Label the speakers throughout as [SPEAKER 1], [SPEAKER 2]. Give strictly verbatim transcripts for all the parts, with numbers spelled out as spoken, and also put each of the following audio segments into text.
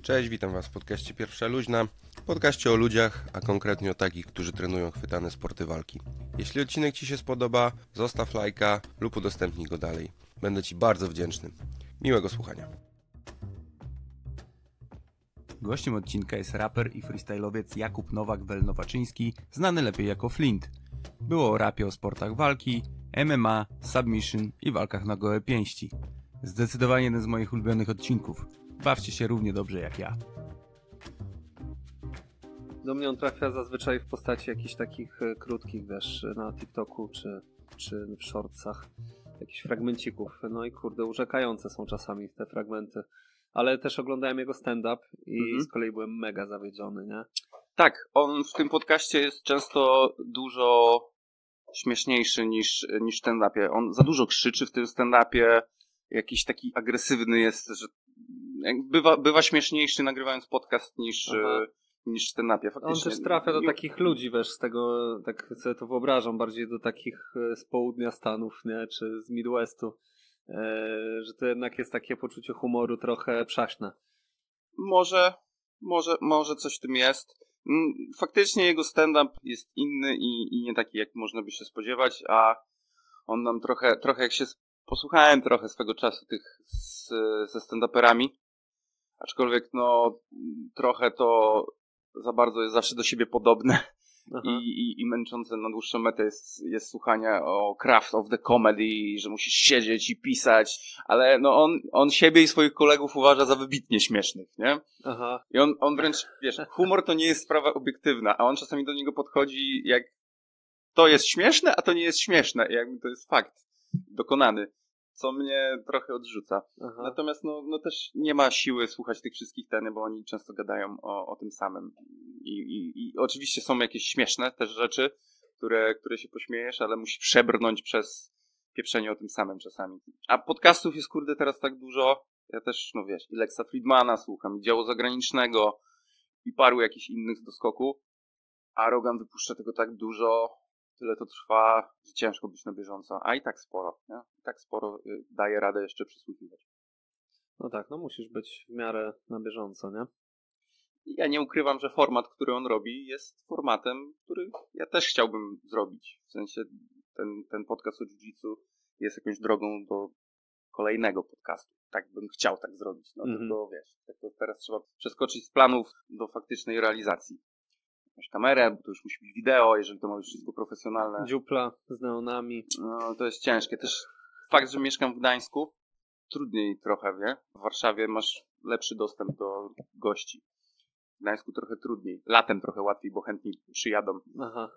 [SPEAKER 1] Cześć, witam Was w podcaście Pierwsza Luźna, podcaście o ludziach, a konkretnie o takich, którzy trenują chwytane sporty walki. Jeśli odcinek Ci się spodoba, zostaw lajka lub udostępnij go dalej. Będę Ci bardzo wdzięczny. Miłego słuchania.
[SPEAKER 2] Gościem odcinka jest raper i freestyle'owiec Jakub Nowak-Welnowaczyński, znany lepiej jako Flint. Było o rapie o sportach walki, M M A, submission i walkach na gołe pięści. Zdecydowanie jeden z moich ulubionych odcinków. Bawcie się równie dobrze jak ja.
[SPEAKER 3] Do mnie on trafia zazwyczaj w postaci jakichś takich krótkich, wiesz, na TikToku czy, czy w shortsach. Jakichś fragmencików. No i kurde, urzekające są czasami te fragmenty. Ale też oglądałem jego stand-up i mhm. z kolei byłem mega zawiedziony, nie?
[SPEAKER 4] Tak, on w tym podcaście jest często dużo śmieszniejszy niż, niż w stand-upie. On za dużo krzyczy w tym stand-upie, jakiś taki agresywny jest, że bywa, bywa śmieszniejszy nagrywając podcast niż, niż w stand-upie.
[SPEAKER 3] Faktycznie. On też trafia do takich ludzi, wiesz, z tego, tak sobie to wyobrażam, bardziej do takich z południa Stanów, nie, czy z Midwestu, e, że to jednak jest takie poczucie humoru trochę przaśne.
[SPEAKER 4] Może, może, może coś w tym jest. Faktycznie jego stand-up jest inny i, i nie taki, jak można by się spodziewać, a on nam trochę, trochę jak się posłuchałem trochę swego czasu tych z, ze stand-uperami, aczkolwiek no trochę to za bardzo jest zawsze do siebie podobne i, i, i męczące na dłuższą metę jest, jest słuchanie o craft of the comedy, że musisz siedzieć i pisać, ale no on, on siebie i swoich kolegów uważa za wybitnie śmiesznych, nie?
[SPEAKER 3] Aha.
[SPEAKER 4] I on, on wręcz, wiesz, humor to nie jest sprawa obiektywna, a on czasami do niego podchodzi jak to jest śmieszne, a to nie jest śmieszne, jakby to jest fakt dokonany, co mnie trochę odrzuca. Aha. Natomiast no, no też nie ma siły słuchać tych wszystkich ten, bo oni często gadają o, o tym samym. I, i, I oczywiście są jakieś śmieszne też rzeczy, które, które się pośmiejesz, ale musi przebrnąć przez pieprzenie o tym samym czasami. A podcastów jest kurde teraz tak dużo. Ja też, no wiesz, i Lexa Friedmana słucham, i Działu Zagranicznego, i paru jakichś innych z doskoku. A Rogan wypuszcza tego tak dużo, tyle to trwa, że ciężko być na bieżąco. A i tak sporo, nie? I tak sporo daje radę jeszcze przysłuchiwać.
[SPEAKER 3] No tak, no musisz być w miarę na bieżąco, nie?
[SPEAKER 4] Ja nie ukrywam, że format, który on robi, jest formatem, który ja też chciałbym zrobić. W sensie ten, ten podcast o jiu-jitsu jest jakąś drogą do kolejnego podcastu. Tak bym chciał tak zrobić. No mm-hmm. tylko wiesz, tylko teraz trzeba przeskoczyć z planów do faktycznej realizacji. Jakąś kamerę, bo to już musi być wideo, jeżeli to ma być wszystko profesjonalne.
[SPEAKER 3] Dziupla z neonami.
[SPEAKER 4] No to jest ciężkie. Też fakt, że mieszkam w Gdańsku, trudniej trochę, wie? W Warszawie masz lepszy dostęp do gości. W Gdańsku trochę trudniej. Latem trochę łatwiej, bo chętniej przyjadą.
[SPEAKER 3] Aha.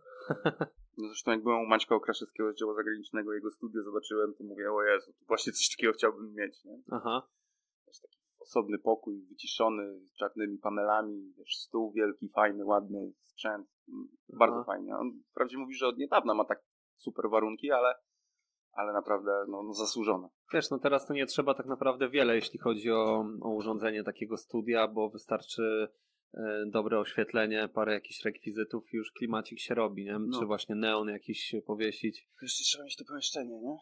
[SPEAKER 4] No zresztą jak byłem u Maćka Okraszewskiego z Działu Zagranicznego, jego studio zobaczyłem, to mówię, o Jezu, właśnie coś takiego chciałbym mieć, nie?
[SPEAKER 3] Aha.
[SPEAKER 4] Też taki osobny pokój, wyciszony, z czarnymi panelami, wiesz, stół wielki, fajny, ładny, sprzęt. Bardzo Aha. fajnie. On wprawdzie mówi, że od niedawna ma tak super warunki, ale, ale naprawdę no, no zasłużone.
[SPEAKER 3] Wiesz, no teraz to nie trzeba tak naprawdę wiele, jeśli chodzi o, o urządzenie takiego studia, bo wystarczy e, dobre oświetlenie, parę jakichś rekwizytów i już klimacik się robi, nie? No. Czy właśnie neon jakiś powiesić.
[SPEAKER 4] Jeszcze trzeba mieć to pomieszczenie, nie?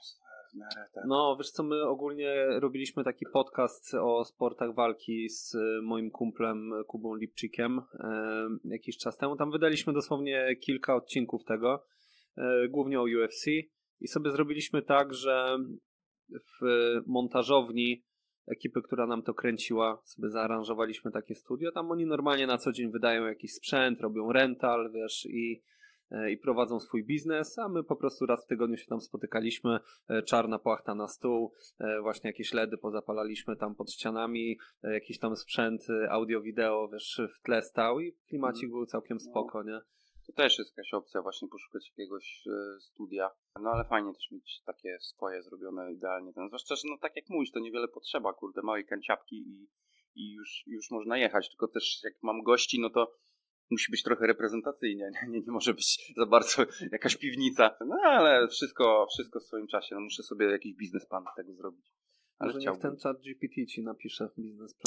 [SPEAKER 3] No, wiesz co, my ogólnie robiliśmy taki podcast o sportach walki z moim kumplem Kubą Lipczykiem e, jakiś czas temu. Tam wydaliśmy dosłownie kilka odcinków tego, e, głównie o U F C i sobie zrobiliśmy tak, że w montażowni ekipy, która nam to kręciła, sobie zaaranżowaliśmy takie studio. Tam oni normalnie na co dzień wydają jakiś sprzęt, robią rental, wiesz, i i prowadzą swój biznes, a my po prostu raz w tygodniu się tam spotykaliśmy, czarna płachta na stół, właśnie jakieś ledy pozapalaliśmy tam pod ścianami, jakiś tam sprzęt audio-wideo, wiesz, w tle stał i klimacik był całkiem spoko, nie?
[SPEAKER 4] To też jest jakaś opcja właśnie poszukać jakiegoś studia, no ale fajnie też mieć takie swoje zrobione idealnie, no, zwłaszcza, że no tak jak mówisz, to niewiele potrzeba, kurde, małej kanciapki i, i już, już można jechać, tylko też jak mam gości, no to musi być trochę reprezentacyjnie, nie, nie może być za bardzo jakaś piwnica. No ale wszystko, wszystko w swoim czasie. No, muszę sobie jakiś biznesplan tego zrobić. Ale
[SPEAKER 3] może niech ten chat G P T ci napisze biznesplan.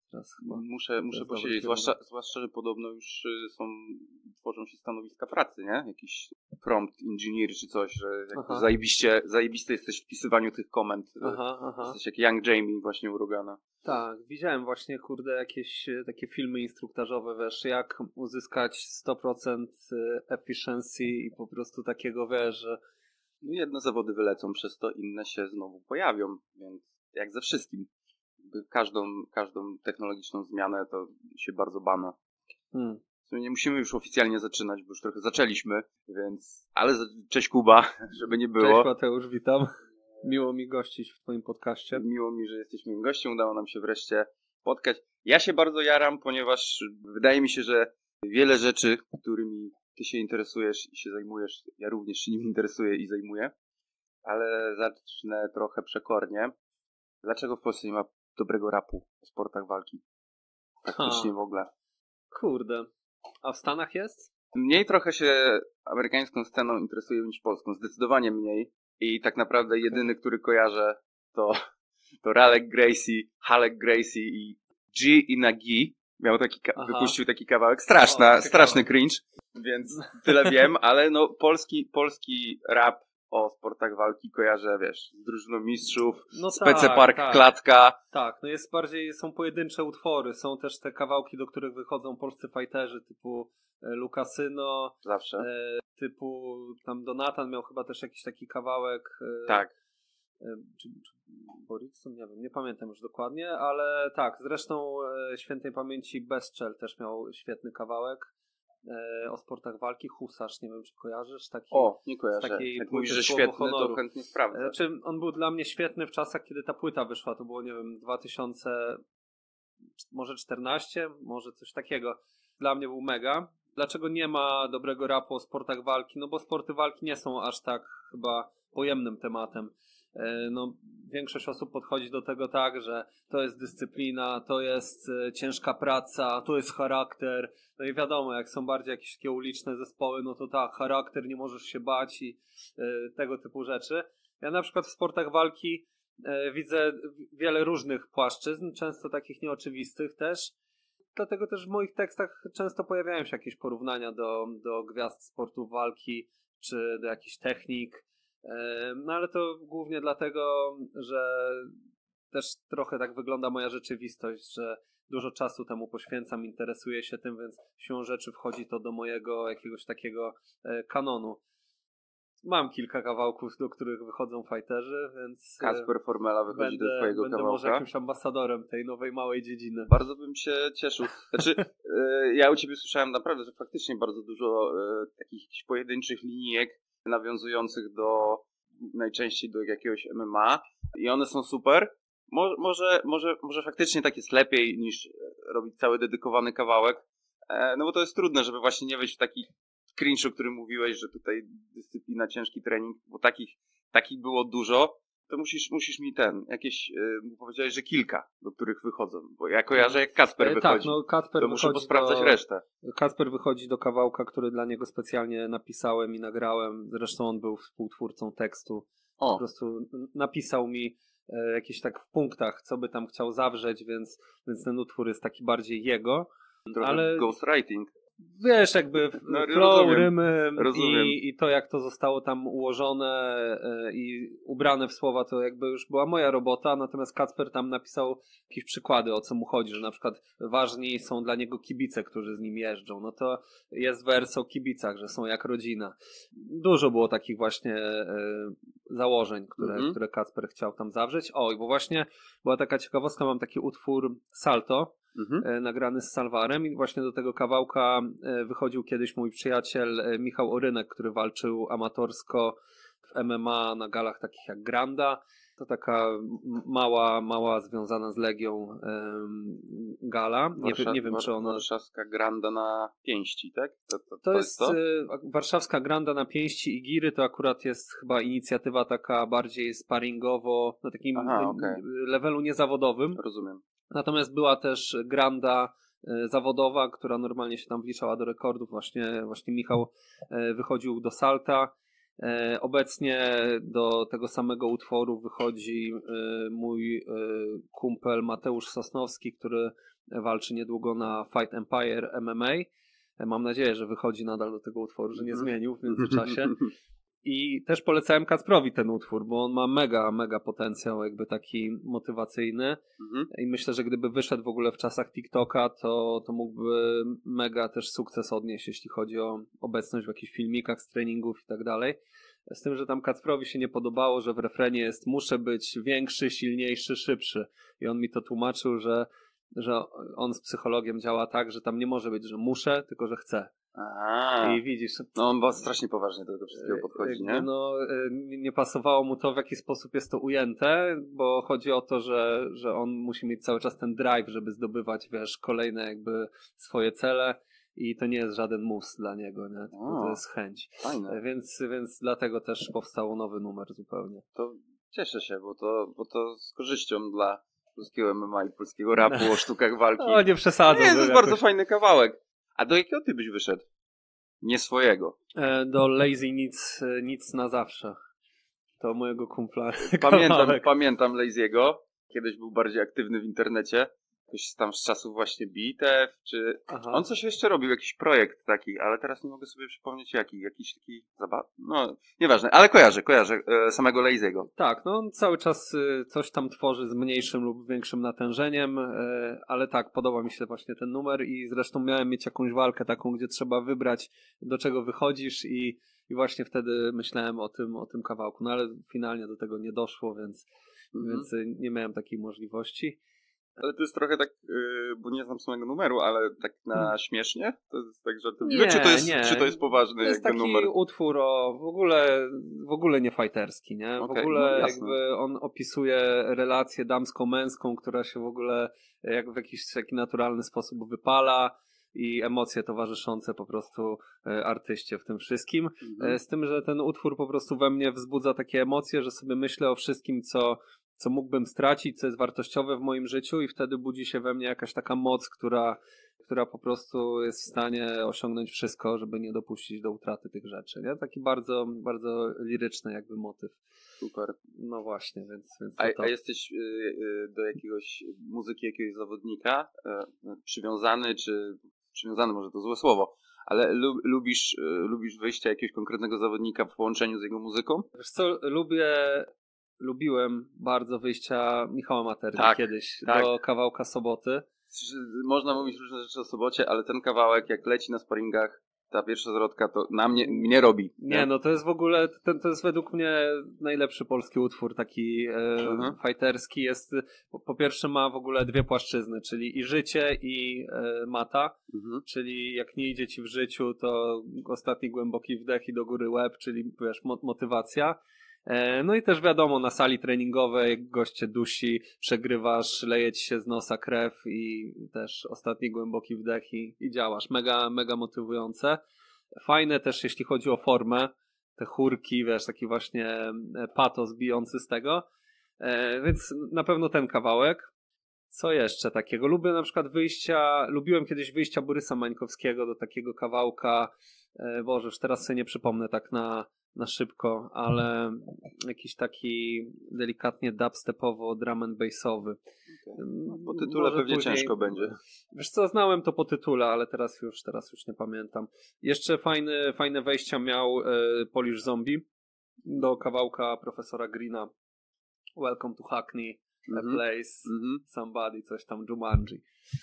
[SPEAKER 3] Teraz chyba.
[SPEAKER 4] Muszę, muszę
[SPEAKER 3] dobry
[SPEAKER 4] posiedzieć,
[SPEAKER 3] kierunek.
[SPEAKER 4] zwłaszcza, zwłaszcza, że podobno już y, są, tworzą się stanowiska pracy, nie? Jakiś prompt engineer czy coś, że jakby
[SPEAKER 3] Aha.
[SPEAKER 4] zajebiście, zajebisty jesteś w wpisywaniu tych komend. y,
[SPEAKER 3] Aha, aha.
[SPEAKER 4] Jesteś jak Young Jamie właśnie u Rogana.
[SPEAKER 3] Tak, widziałem właśnie, kurde, jakieś e, takie filmy instruktażowe, wiesz, jak uzyskać sto procent efficiency i po prostu takiego, wiesz, że
[SPEAKER 4] No jedne zawody wylecą, przez to inne się znowu pojawią, więc jak ze wszystkim. Jakby Każdą, każdą technologiczną zmianę to się bardzo bana.
[SPEAKER 3] hmm.
[SPEAKER 4] W sumie nie musimy już oficjalnie zaczynać, bo już trochę zaczęliśmy, więc... Ale za- cześć Kuba, żeby nie było.
[SPEAKER 3] Cześć Mateusz, witam. Miło mi gościć w twoim podcaście.
[SPEAKER 4] Miło mi, że jesteśmy moim gościem, udało nam się wreszcie spotkać. Ja się bardzo jaram, ponieważ wydaje mi się, że wiele rzeczy, którymi ty się interesujesz i się zajmujesz, ja również się nim interesuję i zajmuję, ale zacznę trochę przekornie. Dlaczego w Polsce nie ma dobrego rapu o sportach walki? Praktycznie
[SPEAKER 3] Ha.
[SPEAKER 4] w ogóle.
[SPEAKER 3] Kurde. A w Stanach jest?
[SPEAKER 4] Mniej trochę się amerykańską sceną interesuje niż polską, zdecydowanie mniej. I tak naprawdę jedyny, który kojarzę, to, to Ralek Gracie, Halek Gracie i G i Nagi. Miał taki, ka-
[SPEAKER 3] Aha.
[SPEAKER 4] wypuścił taki kawałek. Straszna,
[SPEAKER 3] O, ciekawe.
[SPEAKER 4] straszny cringe, więc tyle wiem, ale no polski, polski rap o sportach walki kojarzę, wiesz, z drużyną mistrzów,
[SPEAKER 3] No
[SPEAKER 4] Spece
[SPEAKER 3] tak,
[SPEAKER 4] Park,
[SPEAKER 3] tak.
[SPEAKER 4] klatka.
[SPEAKER 3] Tak, no jest bardziej, są pojedyncze utwory, są też te kawałki, do których wychodzą polscy fighterzy typu e, Lukasyno,
[SPEAKER 4] Zawsze.
[SPEAKER 3] e, typu tam Donatan miał chyba też jakiś taki kawałek. E,
[SPEAKER 4] Tak.
[SPEAKER 3] e, Czy, czy Borikson? Nie wiem, nie pamiętam już dokładnie, ale tak, zresztą e, świętej pamięci Bezczel też miał świetny kawałek e, o sportach walki, Husarz, nie wiem czy kojarzysz, taki.
[SPEAKER 4] O, nie kojarzę.
[SPEAKER 3] takiej
[SPEAKER 4] Jak
[SPEAKER 3] płyty
[SPEAKER 4] mówisz, że
[SPEAKER 3] Słowo
[SPEAKER 4] świetny,
[SPEAKER 3] Honoru.
[SPEAKER 4] to chętnie sprawdzę.
[SPEAKER 3] Znaczy, on był dla mnie świetny w czasach, kiedy ta płyta wyszła. To było, nie wiem, dwa tysiące, może czternaście, może coś takiego. Dla mnie był mega. Dlaczego nie ma dobrego rapu o sportach walki? No bo sporty walki nie są aż tak chyba pojemnym tematem. E, No, większość osób podchodzi do tego tak, że to jest dyscyplina, to jest e, ciężka praca, to jest charakter. No i wiadomo, jak są bardziej jakieś takie uliczne zespoły, no to tak, charakter, nie możesz się bać i e, tego typu rzeczy. Ja na przykład w sportach walki e, widzę wiele różnych płaszczyzn, często takich nieoczywistych też. Dlatego też w moich tekstach często pojawiają się jakieś porównania do, do gwiazd sportów walki, czy do jakichś technik. E, No ale to głównie dlatego, że też trochę tak wygląda moja rzeczywistość, że dużo czasu temu poświęcam, interesuję się tym, więc siłą rzeczy wchodzi to do mojego jakiegoś takiego e, kanonu. Mam kilka kawałków, do których wychodzą fighterzy, więc e,
[SPEAKER 4] Kasper Formela wychodzi
[SPEAKER 3] będę,
[SPEAKER 4] do twojego
[SPEAKER 3] będę
[SPEAKER 4] kawałka.
[SPEAKER 3] może jakimś ambasadorem tej nowej małej dziedziny.
[SPEAKER 4] Bardzo bym się cieszył. Znaczy, e, ja u ciebie słyszałem naprawdę, że faktycznie bardzo dużo e, takich jakichś pojedynczych linijek nawiązujących do, najczęściej do jakiegoś M M A i one są super. Mo, może, może, może faktycznie tak jest lepiej niż e, robić cały dedykowany kawałek. E, no bo to jest trudne, żeby właśnie nie wejść w taki cringe, o którym mówiłeś, że tutaj dyscyplina, ciężki trening, bo takich, takich było dużo. To musisz, musisz mi ten, jakieś, yy, powiedziałeś, że kilka, do których wychodzą, bo ja kojarzę jak Kasper
[SPEAKER 3] E,
[SPEAKER 4] wychodzi,
[SPEAKER 3] Tak, no Kacper
[SPEAKER 4] to muszę
[SPEAKER 3] wychodzi
[SPEAKER 4] posprawdzać
[SPEAKER 3] do,
[SPEAKER 4] resztę.
[SPEAKER 3] Kacper wychodzi do kawałka, który dla niego specjalnie napisałem i nagrałem. Zresztą on był współtwórcą tekstu. Po
[SPEAKER 4] O,
[SPEAKER 3] prostu napisał mi e, jakieś tak w punktach, co by tam chciał zawrzeć, więc, więc ten utwór jest taki bardziej jego.
[SPEAKER 4] trochę
[SPEAKER 3] ale-
[SPEAKER 4] ghostwriting.
[SPEAKER 3] Wiesz, jakby
[SPEAKER 4] No,
[SPEAKER 3] flow,
[SPEAKER 4] rozumiem,
[SPEAKER 3] rymy
[SPEAKER 4] rozumiem.
[SPEAKER 3] i, i to, jak to zostało tam ułożone e, i ubrane w słowa, to jakby już była moja robota, natomiast Kacper tam napisał jakieś przykłady, o co mu chodzi, że na przykład ważni są dla niego kibice, którzy z nim jeżdżą. No to jest wers o kibicach, że są jak rodzina. Dużo było takich właśnie e, założeń, które,
[SPEAKER 4] Mhm.
[SPEAKER 3] które Kacper chciał tam zawrzeć. O, bo właśnie była taka ciekawostka, mam taki utwór Salto,
[SPEAKER 4] Mhm.
[SPEAKER 3] e, nagrany z Salwarem i właśnie do tego kawałka e, wychodził kiedyś mój przyjaciel e, Michał Orynek, który walczył amatorsko w M M A na galach takich jak Granda. To taka m- mała, mała związana z Legią em, gala. Nie,
[SPEAKER 4] Warsza-
[SPEAKER 3] wiem- nie wiem, czy ona...
[SPEAKER 4] Warszawska Granda na pięści, tak? To, to,
[SPEAKER 3] To jest
[SPEAKER 4] to?
[SPEAKER 3] e, warszawska Granda na pięści i giry, to akurat jest chyba inicjatywa taka bardziej sparingowo, na takim
[SPEAKER 4] Aha,
[SPEAKER 3] e,
[SPEAKER 4] okej.
[SPEAKER 3] levelu niezawodowym.
[SPEAKER 4] Rozumiem.
[SPEAKER 3] Natomiast była też Granda e, zawodowa, która normalnie się tam wliczała do rekordów. Właśnie, właśnie Michał e, wychodził do Salta Obecnie do tego samego utworu wychodzi mój kumpel Mateusz Sosnowski, który walczy niedługo na Fight Empire M M A. Mam nadzieję, że wychodzi nadal do tego utworu, że nie zmienił w międzyczasie. I też polecałem Kacprowi ten utwór, bo on ma mega, mega potencjał jakby taki motywacyjny. Mhm. I myślę, że gdyby wyszedł w ogóle w czasach TikToka, to, to mógłby mega też sukces odnieść, jeśli chodzi o obecność w jakichś filmikach z treningów i tak dalej. Z tym, że tam Kacprowi się nie podobało, że w refrenie jest muszę być większy, silniejszy, szybszy. I on mi to tłumaczył, że, że on z psychologiem działa tak, że tam nie może być, że muszę, tylko że chcę.
[SPEAKER 4] Aha.
[SPEAKER 3] I widzisz...
[SPEAKER 4] No on strasznie poważnie do tego wszystkiego podchodzi, nie?
[SPEAKER 3] No, nie pasowało mu to, w jaki sposób jest to ujęte, bo chodzi o to, że, że on musi mieć cały czas ten drive, żeby zdobywać, wiesz, kolejne jakby swoje cele i to nie jest żaden mus dla niego, nie? Tylko to jest chęć.
[SPEAKER 4] Fajne.
[SPEAKER 3] Więc, więc dlatego też powstał nowy numer zupełnie.
[SPEAKER 4] To cieszę się, bo to, bo to z korzyścią dla polskiego M M A i polskiego rapu o sztukach walki.
[SPEAKER 3] O, nie przesadzam.
[SPEAKER 4] Nie, to jest bardzo fajny kawałek. A do jakiego ty byś wyszedł? Nie swojego.
[SPEAKER 3] E, do Lazy Nic, nic na zawsze. To mojego kumpla.
[SPEAKER 4] Pamiętam, pamiętam Lazy'ego. Kiedyś był bardziej aktywny w internecie. Jakoś tam z czasów właśnie B T F, czy... Aha. On coś jeszcze robił, jakiś projekt taki, ale teraz nie mogę sobie przypomnieć jaki. Jakiś taki zabaw... No, nieważne, ale kojarzę, kojarzę e, samego Lazy'ego.
[SPEAKER 3] Tak, no on cały czas y, coś tam tworzy z mniejszym lub większym natężeniem, y, ale tak, podoba mi się właśnie ten numer i zresztą miałem mieć jakąś walkę taką, gdzie trzeba wybrać, do czego wychodzisz i, i właśnie wtedy myślałem o tym, o tym kawałku, no ale finalnie do tego nie doszło, więc, mhm. więc y, nie miałem takiej możliwości.
[SPEAKER 4] Ale to jest trochę tak, yy, bo nie znam samego numeru, ale tak na hmm. śmiesznie? To jest tak żartobliwe? Czy to jest,
[SPEAKER 3] nie.
[SPEAKER 4] czy to jest poważny
[SPEAKER 3] to jest
[SPEAKER 4] jakby numer? To
[SPEAKER 3] jest taki utwór o, w ogóle, w ogóle nie fajterski, nie? W okay, ogóle no jakby on opisuje relację damsko-męską, która się w ogóle jak w jakiś taki naturalny sposób wypala i emocje towarzyszące po prostu artyście w tym wszystkim. Mhm. Z tym, że ten utwór po prostu we mnie wzbudza takie emocje, że sobie myślę o wszystkim, co co mógłbym stracić, co jest wartościowe w moim życiu i wtedy budzi się we mnie jakaś taka moc, która, która po prostu jest w stanie osiągnąć wszystko, żeby nie dopuścić do utraty tych rzeczy. Nie? Taki bardzo, bardzo liryczny jakby motyw.
[SPEAKER 4] Super.
[SPEAKER 3] No właśnie, więc... więc
[SPEAKER 4] a,
[SPEAKER 3] to...
[SPEAKER 4] a jesteś y, y, do jakiegoś muzyki, jakiegoś zawodnika y, przywiązany, czy przywiązany może to złe słowo, ale lub, lubisz, y, lubisz wyjście jakiegoś konkretnego zawodnika w połączeniu z jego muzyką?
[SPEAKER 3] Wiesz co, lubię... Lubiłem bardzo wyjścia Michała Materny
[SPEAKER 4] tak,
[SPEAKER 3] kiedyś
[SPEAKER 4] tak.
[SPEAKER 3] do kawałka Soboty.
[SPEAKER 4] Można mówić różne rzeczy o Sobocie, ale ten kawałek jak leci na sparingach, ta pierwsza zwrotka to na mnie, mnie robi.
[SPEAKER 3] Nie, nie no to jest w ogóle, to, to jest według mnie najlepszy polski utwór taki e, mhm. fighterski. Jest, po, po pierwsze ma w ogóle dwie płaszczyzny, czyli i życie i e, mata, mhm. czyli jak nie idzie ci w życiu, to ostatni głęboki wdech i do góry łeb, czyli wiesz, mo- motywacja. No i też wiadomo, na sali treningowej goście dusi, przegrywasz, leje ci się z nosa krew i też ostatni głęboki wdech i, i działasz. Mega, mega motywujące. Fajne też jeśli chodzi o formę, te chórki, wiesz, taki właśnie patos bijący z tego. Więc na pewno ten kawałek. Co jeszcze takiego? Lubię na przykład wyjścia, lubiłem kiedyś wyjścia Borysa Mańkowskiego do takiego kawałka, Boże, już teraz sobie nie przypomnę tak na na szybko, ale jakiś taki delikatnie dubstepowo drum and bassowy.
[SPEAKER 4] Okay. No, po tytule pewnie później... ciężko będzie.
[SPEAKER 3] Wiesz co, znałem to po tytule, ale teraz już teraz już nie pamiętam. Jeszcze fajny, fajne wejścia miał e, Polish Zombie do kawałka profesora Greena. Welcome to Hackney, mm-hmm. a place, mm-hmm. somebody, coś tam, Jumanji.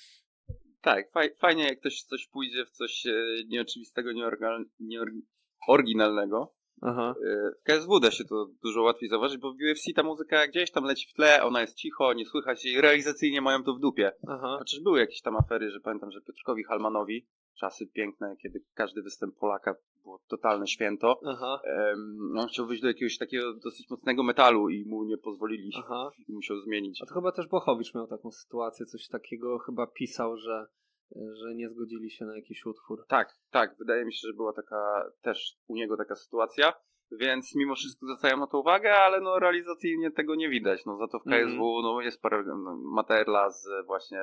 [SPEAKER 4] Tak, faj, fajnie jak ktoś coś pójdzie w coś e, nieoczywistego, nieorga, nieor, oryginalnego.
[SPEAKER 3] Aha.
[SPEAKER 4] W K S W da się to dużo łatwiej zauważyć, bo w U F C ta muzyka gdzieś tam leci w tle, ona jest cicho, nie słychać jej, realizacyjnie mają to w dupie.
[SPEAKER 3] Aha.
[SPEAKER 4] Chociaż były jakieś tam afery, że pamiętam, że Piotrkowi Halmanowi, czasy piękne, kiedy każdy występ Polaka było totalne święto,
[SPEAKER 3] Aha.
[SPEAKER 4] Um, on chciał wyjść do jakiegoś takiego dosyć mocnego metalu i mu nie pozwolili.
[SPEAKER 3] Aha.
[SPEAKER 4] I musiał zmienić.
[SPEAKER 3] A to chyba też Błachowicz miał taką sytuację, coś takiego chyba pisał, że że nie zgodzili się na jakiś utwór.
[SPEAKER 4] Tak, tak. Wydaje mi się, że była taka też u niego taka sytuacja, więc mimo wszystko zwracają na to uwagę, ale no realizacyjnie tego nie widać. No za to w K S W mm. no, jest parę, no, Materla z właśnie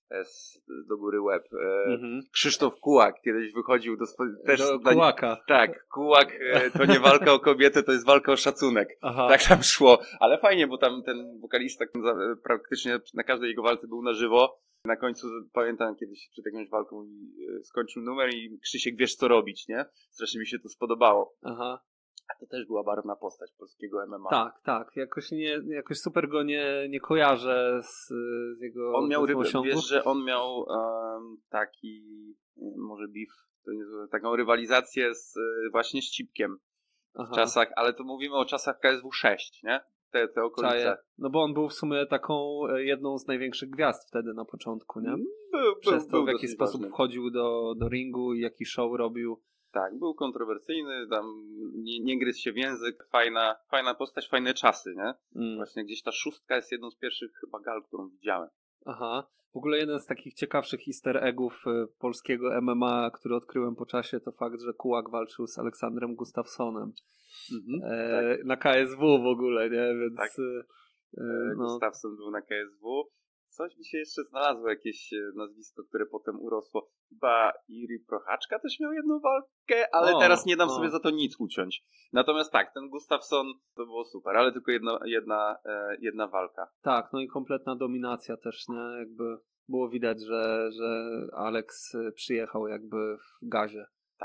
[SPEAKER 4] S do góry łeb. E,
[SPEAKER 3] Mhm.
[SPEAKER 4] Krzysztof Kułak kiedyś wychodził do swo- też
[SPEAKER 3] Do
[SPEAKER 4] dla-
[SPEAKER 3] Kułaka.
[SPEAKER 4] Tak, Kułak e, to nie walka o kobietę, to jest walka o szacunek.
[SPEAKER 3] Aha.
[SPEAKER 4] Tak tam szło. Ale fajnie, bo tam ten wokalista za- praktycznie na każdej jego walce był na żywo. Na końcu pamiętam kiedyś przed jakąś walką i e, skończył numer i Krzysiek, wiesz co robić, nie? Strasznie mi się to spodobało.
[SPEAKER 3] Aha.
[SPEAKER 4] A to też była barwna postać polskiego M M A.
[SPEAKER 3] Tak, tak. Jakoś, nie, jakoś super go nie, nie kojarzę z, z jego
[SPEAKER 4] On miał rywal,
[SPEAKER 3] osiągów.
[SPEAKER 4] wiesz, że on miał um, taki, nie wiem, może beef, to nie, taką rywalizację z, e, właśnie z Cipkiem
[SPEAKER 3] Aha.
[SPEAKER 4] w czasach, ale to mówimy o czasach K S W sześć, nie? Te, te okolice.
[SPEAKER 3] Czaję. No bo on był w sumie taką e, jedną z największych gwiazd wtedy na początku, nie?
[SPEAKER 4] Był,
[SPEAKER 3] Przez
[SPEAKER 4] był,
[SPEAKER 3] to,
[SPEAKER 4] był
[SPEAKER 3] w jaki
[SPEAKER 4] dosyć
[SPEAKER 3] sposób
[SPEAKER 4] ważny.
[SPEAKER 3] wchodził do, do ringu i jaki show robił.
[SPEAKER 4] Tak, był kontrowersyjny, tam nie, nie gryzł się w język, fajna, fajna postać, fajne czasy, nie?
[SPEAKER 3] Mm.
[SPEAKER 4] Właśnie gdzieś ta szóstka jest jedną z pierwszych chyba gal, którą widziałem.
[SPEAKER 3] Aha. W ogóle jeden z takich ciekawszych easter eggów e, polskiego M M A, który odkryłem po czasie, to fakt, że Kułak walczył z Aleksandrem Gustafssonem.
[SPEAKER 4] Mhm.
[SPEAKER 3] E, Na K S W w ogóle, nie? Więc
[SPEAKER 4] Tak.
[SPEAKER 3] e,
[SPEAKER 4] E,
[SPEAKER 3] no,
[SPEAKER 4] Gustafsson był na K S W. Coś mi się jeszcze znalazło, jakieś e, nazwisko, które potem urosło. Chyba Iri Prochaczka też miał jedną walkę, ale
[SPEAKER 3] O,
[SPEAKER 4] teraz nie dam
[SPEAKER 3] o.
[SPEAKER 4] sobie za to nic uciąć. Natomiast tak, ten Gustafsson to było super, ale tylko jedna, jedna, e, jedna walka.
[SPEAKER 3] tak, no i kompletna dominacja też, nie? Jakby było widać, że, że Alex e, przyjechał jakby w gazie.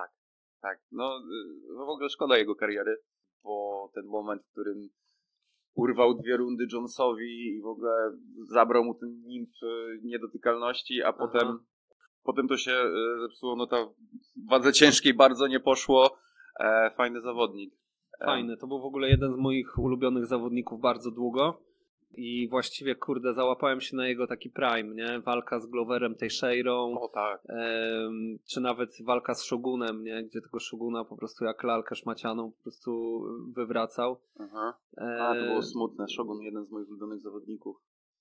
[SPEAKER 4] Tak, no y, w ogóle szkoda jego kariery, bo ten moment, w którym urwał dwie rundy Jonesowi i w ogóle zabrał mu ten nimb y, niedotykalności, a potem, potem to się y, zepsuło, no ta w wadze ciężkiej bardzo nie poszło. E, fajny zawodnik. E,
[SPEAKER 3] Fajny, to był w ogóle jeden z moich ulubionych zawodników bardzo długo i właściwie, kurde, załapałem się na jego taki prime, nie? Walka z Gloverem Teixeirą,
[SPEAKER 4] O tak.
[SPEAKER 3] em, czy nawet walka z Shogunem, nie? Gdzie tego Shoguna po prostu jak lalkę szmacianą po prostu wywracał.
[SPEAKER 4] Aha.
[SPEAKER 3] E,
[SPEAKER 4] A, to było smutne. Shogun, jeden z moich ulubionych zawodników.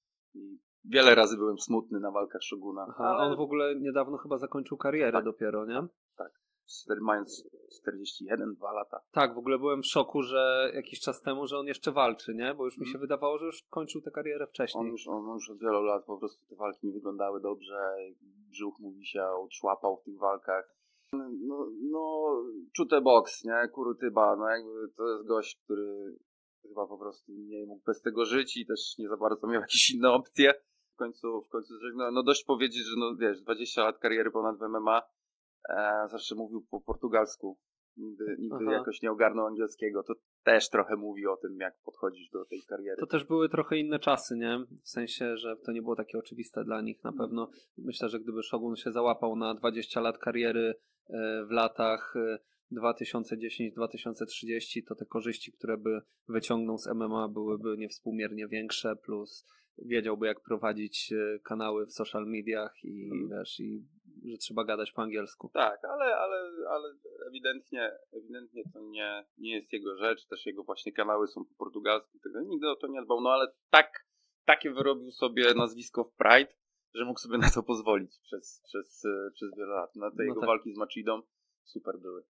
[SPEAKER 4] I wiele razy byłem smutny na walkach Shoguna.
[SPEAKER 3] Aha, a on w ogóle niedawno chyba zakończył karierę
[SPEAKER 4] Tak.
[SPEAKER 3] dopiero, nie?
[SPEAKER 4] Cztery- mając czterdzieści jeden, dwa lata.
[SPEAKER 3] Tak, w ogóle byłem w szoku, że jakiś czas temu, że on jeszcze walczy, nie? Bo już mi się wydawało, że już kończył tę karierę
[SPEAKER 4] On
[SPEAKER 3] wcześniej.
[SPEAKER 4] już, on już od wielu lat po prostu te walki nie wyglądały dobrze. Brzuch mu wisiał, szłapał w tych walkach. No, no czute boks, nie? Kurutyba, no jakby to jest gość, który chyba po prostu nie mógł bez tego żyć i też nie za bardzo miał jakieś inne opcje. W końcu, w końcu no, no dość powiedzieć, że no wiesz, dwadzieścia lat kariery ponad w M M A, e, zawsze mówił po portugalsku. Nigdy, nigdy
[SPEAKER 3] Aha.
[SPEAKER 4] jakoś nie ogarnął angielskiego. To też trochę mówi o tym, jak podchodzisz do tej kariery.
[SPEAKER 3] To też były trochę inne czasy, nie? W sensie, że to nie było takie oczywiste dla nich na pewno. Myślę, że gdyby Shogun się załapał na dwadzieścia lat kariery e, w latach e, dwa tysiące dziesiąty do dwa tysiące trzydziestego, to te korzyści, które by wyciągnął z M M A, byłyby niewspółmiernie większe, plus wiedziałby, jak prowadzić e, kanały w social mediach i
[SPEAKER 4] Mhm.
[SPEAKER 3] wiesz, i że trzeba gadać po angielsku.
[SPEAKER 4] Tak, ale, ale, ale ewidentnie, ewidentnie to nie, nie jest jego rzecz, też jego właśnie kanały są po portugalsku, tego nigdy o to nie dbał, no ale tak, takie wyrobił sobie nazwisko w Pride, że mógł sobie na to pozwolić przez, przez, e, przez wiele lat. Na te
[SPEAKER 3] No
[SPEAKER 4] jego
[SPEAKER 3] tak.
[SPEAKER 4] walki z Machidą super były.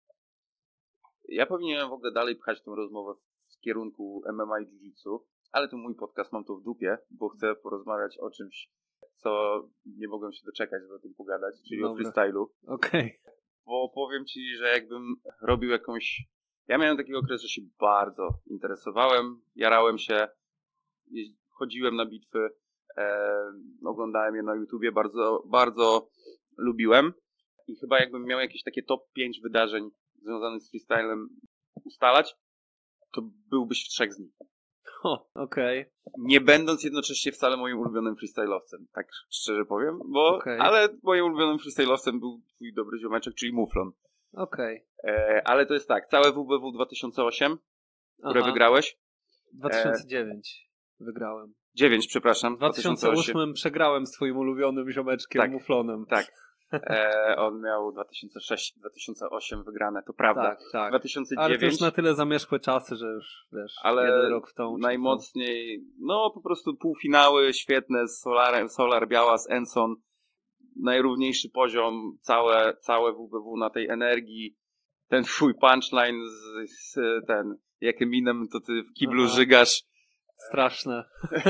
[SPEAKER 4] Ja powinienem w ogóle dalej pchać tę rozmowę w kierunku M M A i Jiu-Jitsu, ale to mój podcast, mam to w dupie, bo chcę porozmawiać o czymś, co nie mogłem się doczekać, żeby o tym pogadać, czyli o
[SPEAKER 3] Dobra.
[SPEAKER 4] freestylu.
[SPEAKER 3] Okej.
[SPEAKER 4] Bo powiem ci, że jakbym robił jakąś... Ja miałem taki okres, że się bardzo interesowałem, jarałem się, jeździ- chodziłem na bitwy, e, oglądałem je na YouTubie, bardzo, bardzo lubiłem. I chyba jakbym miał jakieś takie top pięć wydarzeń związanych z freestylem ustalać, to byłbyś w trzech z nich.
[SPEAKER 3] O, okej.
[SPEAKER 4] Nie będąc jednocześnie wcale moim ulubionym freestylowcem, tak szczerze powiem, bo,
[SPEAKER 3] Okej.
[SPEAKER 4] ale moim ulubionym freestylowcem był twój dobry ziomeczek, czyli Muflon.
[SPEAKER 3] Okej.
[SPEAKER 4] E, ale to jest tak, całe W B W dwa tysiące osiem, które
[SPEAKER 3] Aha.
[SPEAKER 4] wygrałeś.
[SPEAKER 3] dwa tysiące dziewięć wygrałem.
[SPEAKER 4] dziewięć, przepraszam.
[SPEAKER 3] W dwa tysiące ósmym przegrałem z twoim ulubionym ziomeczkiem
[SPEAKER 4] Tak.
[SPEAKER 3] Muflonem.
[SPEAKER 4] Tak. E, on miał dwa tysiące sześć dwa tysiące osiem wygrane, to prawda.
[SPEAKER 3] tak, tak.
[SPEAKER 4] dwa tysiące
[SPEAKER 3] Ale to
[SPEAKER 4] dziewięć,
[SPEAKER 3] już na tyle zamierzchłe czasy, że już, wiesz,
[SPEAKER 4] ale
[SPEAKER 3] jeden rok w tą. czy w tą.
[SPEAKER 4] najmocniej, no po prostu półfinały świetne z Solarem, Solar Biała, z Enson. Najrówniejszy poziom, całe, całe W B W na tej energii. Ten twój punchline z, z ten, jak Eminem, to ty w kiblu
[SPEAKER 3] Aha.
[SPEAKER 4] żygasz.
[SPEAKER 3] Straszne.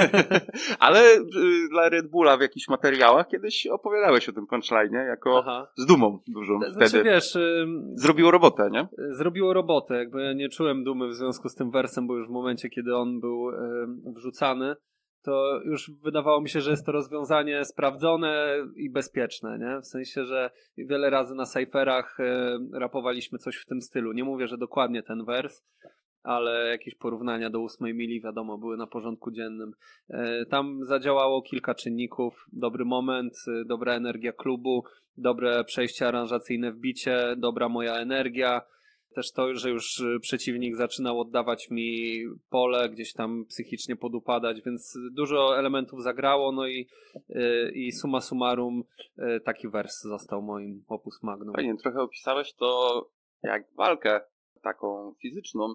[SPEAKER 4] Ale y, dla Red Bulla w jakichś materiałach kiedyś opowiadałeś o tym punchline'ie jako
[SPEAKER 3] Aha.
[SPEAKER 4] z dumą dużą
[SPEAKER 3] Znaczy,
[SPEAKER 4] wtedy.
[SPEAKER 3] wiesz, y,
[SPEAKER 4] Zrobiło robotę, nie?
[SPEAKER 3] zrobiło robotę. Jakby ja nie czułem dumy w związku z tym wersem, bo już w momencie, kiedy on był y, wrzucany, to już wydawało mi się, że jest to rozwiązanie sprawdzone i bezpieczne, nie? W sensie, że wiele razy na cyferach y, rapowaliśmy coś w tym stylu. Nie mówię, że dokładnie ten wers, ale jakieś porównania do ósmej mili, wiadomo, były na porządku dziennym. Y, tam zadziałało kilka czynników. Dobry moment, y, dobra energia klubu, dobre przejście aranżacyjne w bicie, dobra moja energia. Też to, że już przeciwnik zaczynał oddawać mi pole, gdzieś tam psychicznie podupadać, więc dużo elementów zagrało, no i, i summa summarum taki wers został moim opus magnum.
[SPEAKER 4] Fajnie, trochę opisałeś to jak walkę taką fizyczną.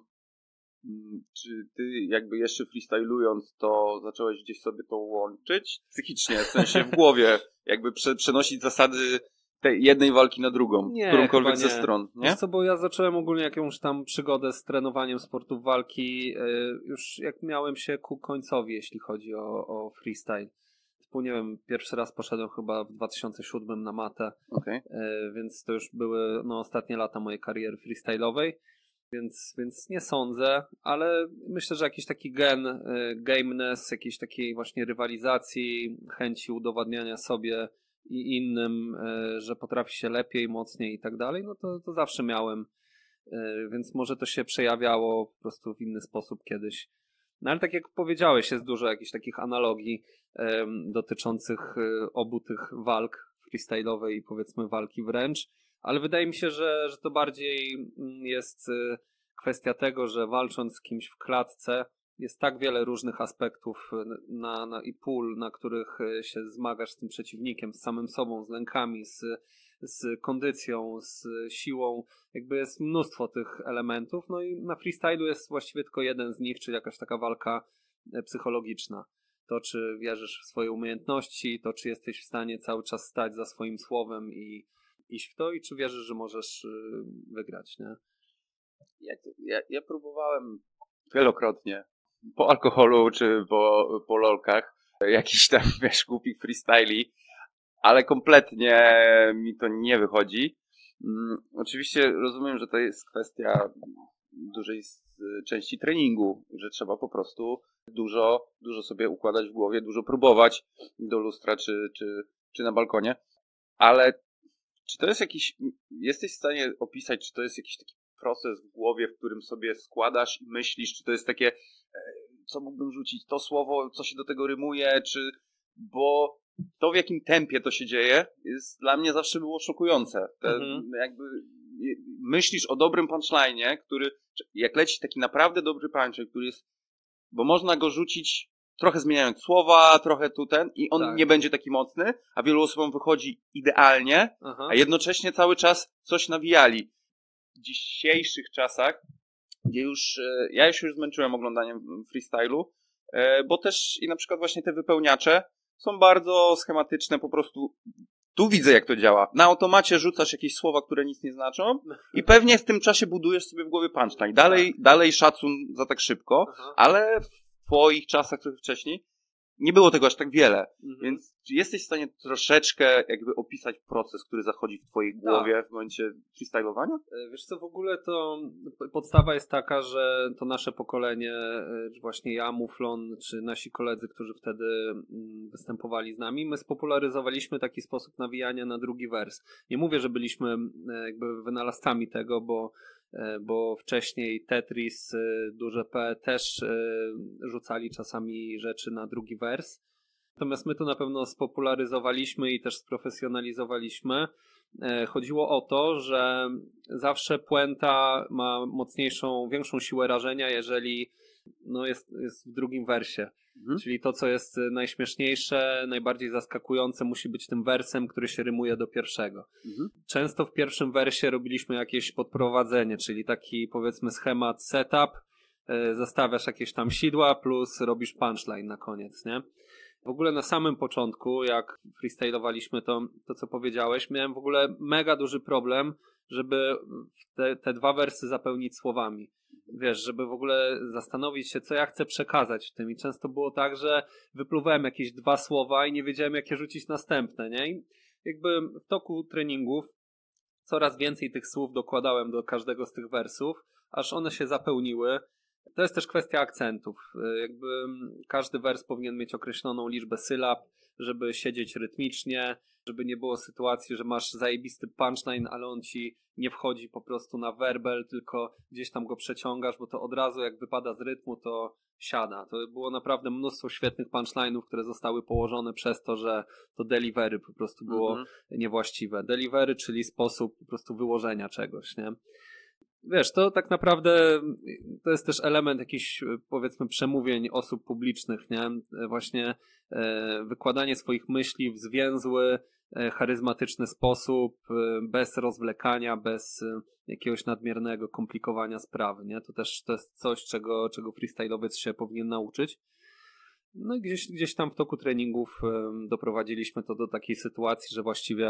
[SPEAKER 4] Czy ty jakby jeszcze freestylując to zacząłeś gdzieś sobie to łączyć psychicznie, w sensie w głowie, jakby prze, przenosić zasady tej jednej walki na drugą,
[SPEAKER 3] nie,
[SPEAKER 4] którąkolwiek
[SPEAKER 3] nie.
[SPEAKER 4] ze stron, nie?
[SPEAKER 3] Wiesz co, bo ja zacząłem ogólnie jakąś tam przygodę z trenowaniem sportów walki yy, już jak miałem się ku końcowi, jeśli chodzi o, o freestyle. Typu, nie wiem, pierwszy raz poszedłem chyba w dwa tysiące siódmym na matę,
[SPEAKER 4] Okay.
[SPEAKER 3] yy, więc to już były no, ostatnie lata mojej kariery freestyle'owej, więc, więc nie sądzę, ale myślę, że jakiś taki gen yy, gameness, jakiejś takiej właśnie rywalizacji, chęci udowadniania sobie i innym, że potrafi się lepiej, mocniej i tak dalej, no to, to zawsze miałem, więc może to się przejawiało po prostu w inny sposób kiedyś. No ale tak jak powiedziałeś, jest dużo jakichś takich analogii um, dotyczących obu tych walk freestyle'owej i powiedzmy walki wręcz, ale wydaje mi się, że, że to bardziej jest kwestia tego, że walcząc z kimś w klatce jest tak wiele różnych aspektów na, na, i pól, na których się zmagasz z tym przeciwnikiem, z samym sobą, z lękami, z, z kondycją, z siłą. Jakby jest mnóstwo tych elementów. No i na freestylu jest właściwie tylko jeden z nich, czyli jakaś taka walka psychologiczna. To, czy wierzysz w swoje umiejętności, to, czy jesteś w stanie cały czas stać za swoim słowem i iść w to, i czy wierzysz, że możesz wygrać, nie?
[SPEAKER 4] Ja, ja, ja próbowałem wielokrotnie po alkoholu czy po, po lolkach jakiś tam, wiesz, głupich freestyli, ale kompletnie mi to nie wychodzi. Hmm, oczywiście rozumiem, że to jest kwestia dużej części treningu, że trzeba po prostu dużo, dużo sobie układać w głowie, dużo próbować do lustra czy, czy, czy na balkonie, ale czy to jest jakiś, jesteś w stanie opisać, czy to jest jakiś taki proces w głowie, w którym sobie składasz i myślisz, czy to jest takie, co mógłbym rzucić, to słowo, co się do tego rymuje, czy, bo to w jakim tempie to się dzieje, jest dla mnie zawsze było szokujące. Te, mhm. Jakby myślisz o dobrym punchline'ie, który, jak leci taki naprawdę dobry punchline, który jest, bo można go rzucić trochę zmieniając słowa, trochę tu ten i on tak. nie będzie taki mocny, a wielu osobom wychodzi idealnie, Aha. a jednocześnie cały czas coś nawijali. W dzisiejszych czasach, gdzie już, ja już już zmęczyłem oglądaniem freestylu, bo też i na przykład właśnie te wypełniacze są bardzo schematyczne, po prostu tu widzę jak to działa. Na automacie rzucasz jakieś słowa, które nic nie znaczą i pewnie w tym czasie budujesz sobie w głowie punchline. Dalej, dalej szacun za tak szybko, Aha. ale w twoich czasach trochę wcześniej nie było tego aż tak wiele, mhm. więc czy jesteś w stanie troszeczkę jakby opisać proces, który zachodzi w twojej głowie tak. w momencie freestylowania?
[SPEAKER 3] Wiesz co, w ogóle to podstawa jest taka, że to nasze pokolenie, właśnie ja, Muflon, czy nasi koledzy, którzy wtedy występowali z nami, my spopularyzowaliśmy taki sposób nawijania na drugi wers. Nie mówię, że byliśmy jakby wynalazcami tego, bo bo wcześniej Tetris, duże P też rzucali czasami rzeczy na drugi wers. Natomiast my to na pewno spopularyzowaliśmy i też sprofesjonalizowaliśmy. Chodziło o to, że zawsze puenta ma mocniejszą, większą siłę rażenia, jeżeli no jest, jest w drugim wersie. Mhm. Czyli to, co jest najśmieszniejsze, najbardziej zaskakujące, musi być tym wersem, który się rymuje do pierwszego. Mhm. Często w pierwszym wersie robiliśmy jakieś podprowadzenie, czyli taki powiedzmy schemat setup, yy, zastawiasz jakieś tam sidła plus robisz punchline na koniec, nie? W ogóle na samym początku, jak freestylowaliśmy to, to co powiedziałeś, miałem w ogóle mega duży problem, żeby te, te dwa wersy zapełnić słowami. Wiesz, żeby w ogóle zastanowić się, co ja chcę przekazać w tym. I często było tak, że wypluwałem jakieś dwa słowa i nie wiedziałem, jakie rzucić następne, nie? I jakby w toku treningów coraz więcej tych słów dokładałem do każdego z tych wersów, aż one się zapełniły. To jest też kwestia akcentów. Jakby każdy wers powinien mieć określoną liczbę sylab, żeby siedzieć rytmicznie, żeby nie było sytuacji, że masz zajebisty punchline, ale on ci nie wchodzi po prostu na werbel, tylko gdzieś tam go przeciągasz, bo to od razu jak wypada z rytmu, to siada. To było naprawdę mnóstwo świetnych punchline'ów, które zostały położone przez to, że to delivery po prostu było mhm. niewłaściwe. Delivery, czyli sposób po prostu wyłożenia czegoś, nie? Wiesz, to tak naprawdę to jest też element jakichś, powiedzmy, przemówień osób publicznych, nie? Właśnie e, wykładanie swoich myśli w zwięzły, e, charyzmatyczny sposób, e, bez rozwlekania, bez e, jakiegoś nadmiernego komplikowania sprawy, nie? To też to jest coś, czego, czego freestyle'owiec się powinien nauczyć. No i gdzieś, gdzieś tam w toku treningów e, doprowadziliśmy to do takiej sytuacji, że właściwie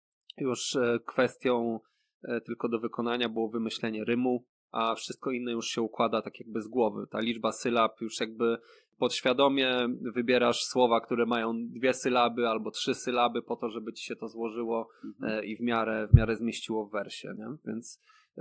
[SPEAKER 3] już e, kwestią tylko do wykonania było wymyślenie rymu, a wszystko inne już się układa tak jakby z głowy. Ta liczba sylab już jakby podświadomie wybierasz słowa, które mają dwie sylaby albo trzy sylaby po to, żeby ci się to złożyło mhm. i w miarę, w miarę zmieściło w wersie, nie? Więc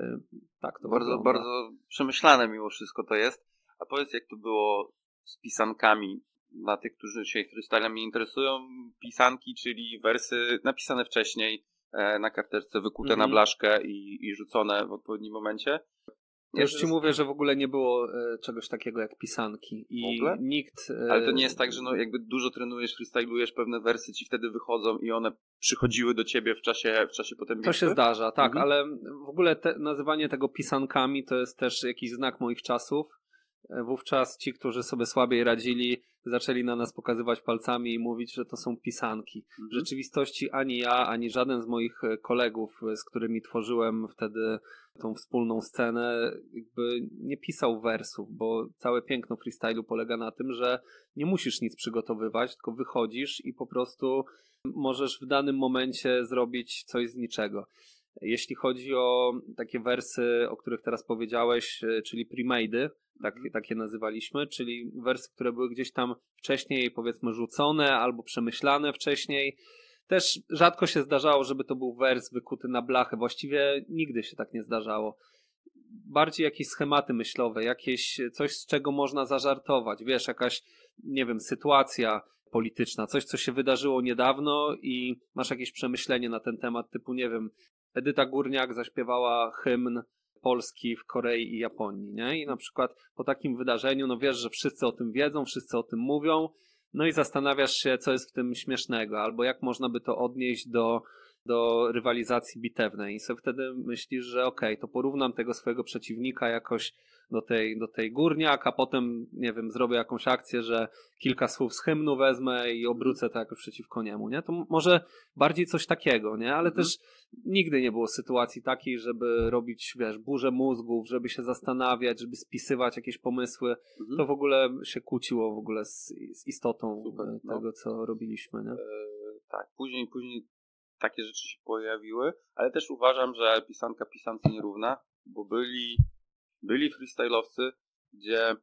[SPEAKER 3] tak to
[SPEAKER 4] bardzo,
[SPEAKER 3] wygląda.
[SPEAKER 4] Bardzo przemyślane mimo wszystko to jest. A powiedz, jak to było z pisankami dla tych, którzy się freestylem interesują? Pisanki, czyli wersy napisane wcześniej, na karteczce, wykute mm-hmm. na blaszkę i, i rzucone w odpowiednim momencie.
[SPEAKER 3] Ja już ci jest... mówię, że w ogóle nie było e, czegoś takiego jak pisanki. I nikt... E...
[SPEAKER 4] Ale to nie jest tak, że no jakby dużo trenujesz, freestylujesz, pewne wersy ci wtedy wychodzą i one przychodziły do ciebie w czasie, w czasie potem bitwy?
[SPEAKER 3] To się zdarza, tak, mm-hmm. ale w ogóle te, nazywanie tego pisankami to jest też jakiś znak moich czasów. Wówczas ci, którzy sobie słabiej radzili, zaczęli na nas pokazywać palcami i mówić, że to są pisanki. W rzeczywistości ani ja, ani żaden z moich kolegów, z którymi tworzyłem wtedy tą wspólną scenę, jakby nie pisał wersów, bo całe piękno freestylu polega na tym, że nie musisz nic przygotowywać, tylko wychodzisz i po prostu możesz w danym momencie zrobić coś z niczego. Jeśli chodzi o takie wersy, o których teraz powiedziałeś, czyli premade'y, tak, tak je nazywaliśmy, czyli wersy, które były gdzieś tam wcześniej, powiedzmy, rzucone albo przemyślane wcześniej. Też rzadko się zdarzało, żeby to był wers wykuty na blachę. Właściwie nigdy się tak nie zdarzało. Bardziej jakieś schematy myślowe, jakieś coś, z czego można zażartować. Wiesz, jakaś, nie wiem, sytuacja polityczna, coś, co się wydarzyło niedawno i masz jakieś przemyślenie na ten temat, typu, nie wiem, Edyta Górniak zaśpiewała hymn Polski w Korei i Japonii, nie? I na przykład po takim wydarzeniu, no wiesz, że wszyscy o tym wiedzą, wszyscy o tym mówią, no i zastanawiasz się, co jest w tym śmiesznego, albo jak można by to odnieść do, do rywalizacji bitewnej. I sobie wtedy myślisz, że okej, okay, to porównam tego swojego przeciwnika jakoś do tej, do tej Górniak, a potem, nie wiem, zrobię jakąś akcję, że kilka słów z hymnu wezmę i obrócę to jakoś przeciwko niemu, nie? To może bardziej coś takiego, nie? Ale mhm. też nigdy nie było sytuacji takiej, żeby robić, wiesz, burzę mózgów, żeby się zastanawiać, żeby spisywać jakieś pomysły. Mhm. To w ogóle się kłóciło w ogóle z, z istotą Super, tego, no. co robiliśmy, nie?
[SPEAKER 4] Yy, tak, później, później takie rzeczy się pojawiły, ale też uważam, że pisanka pisance nierówna, bo byli Byli freestyle'owcy, gdzie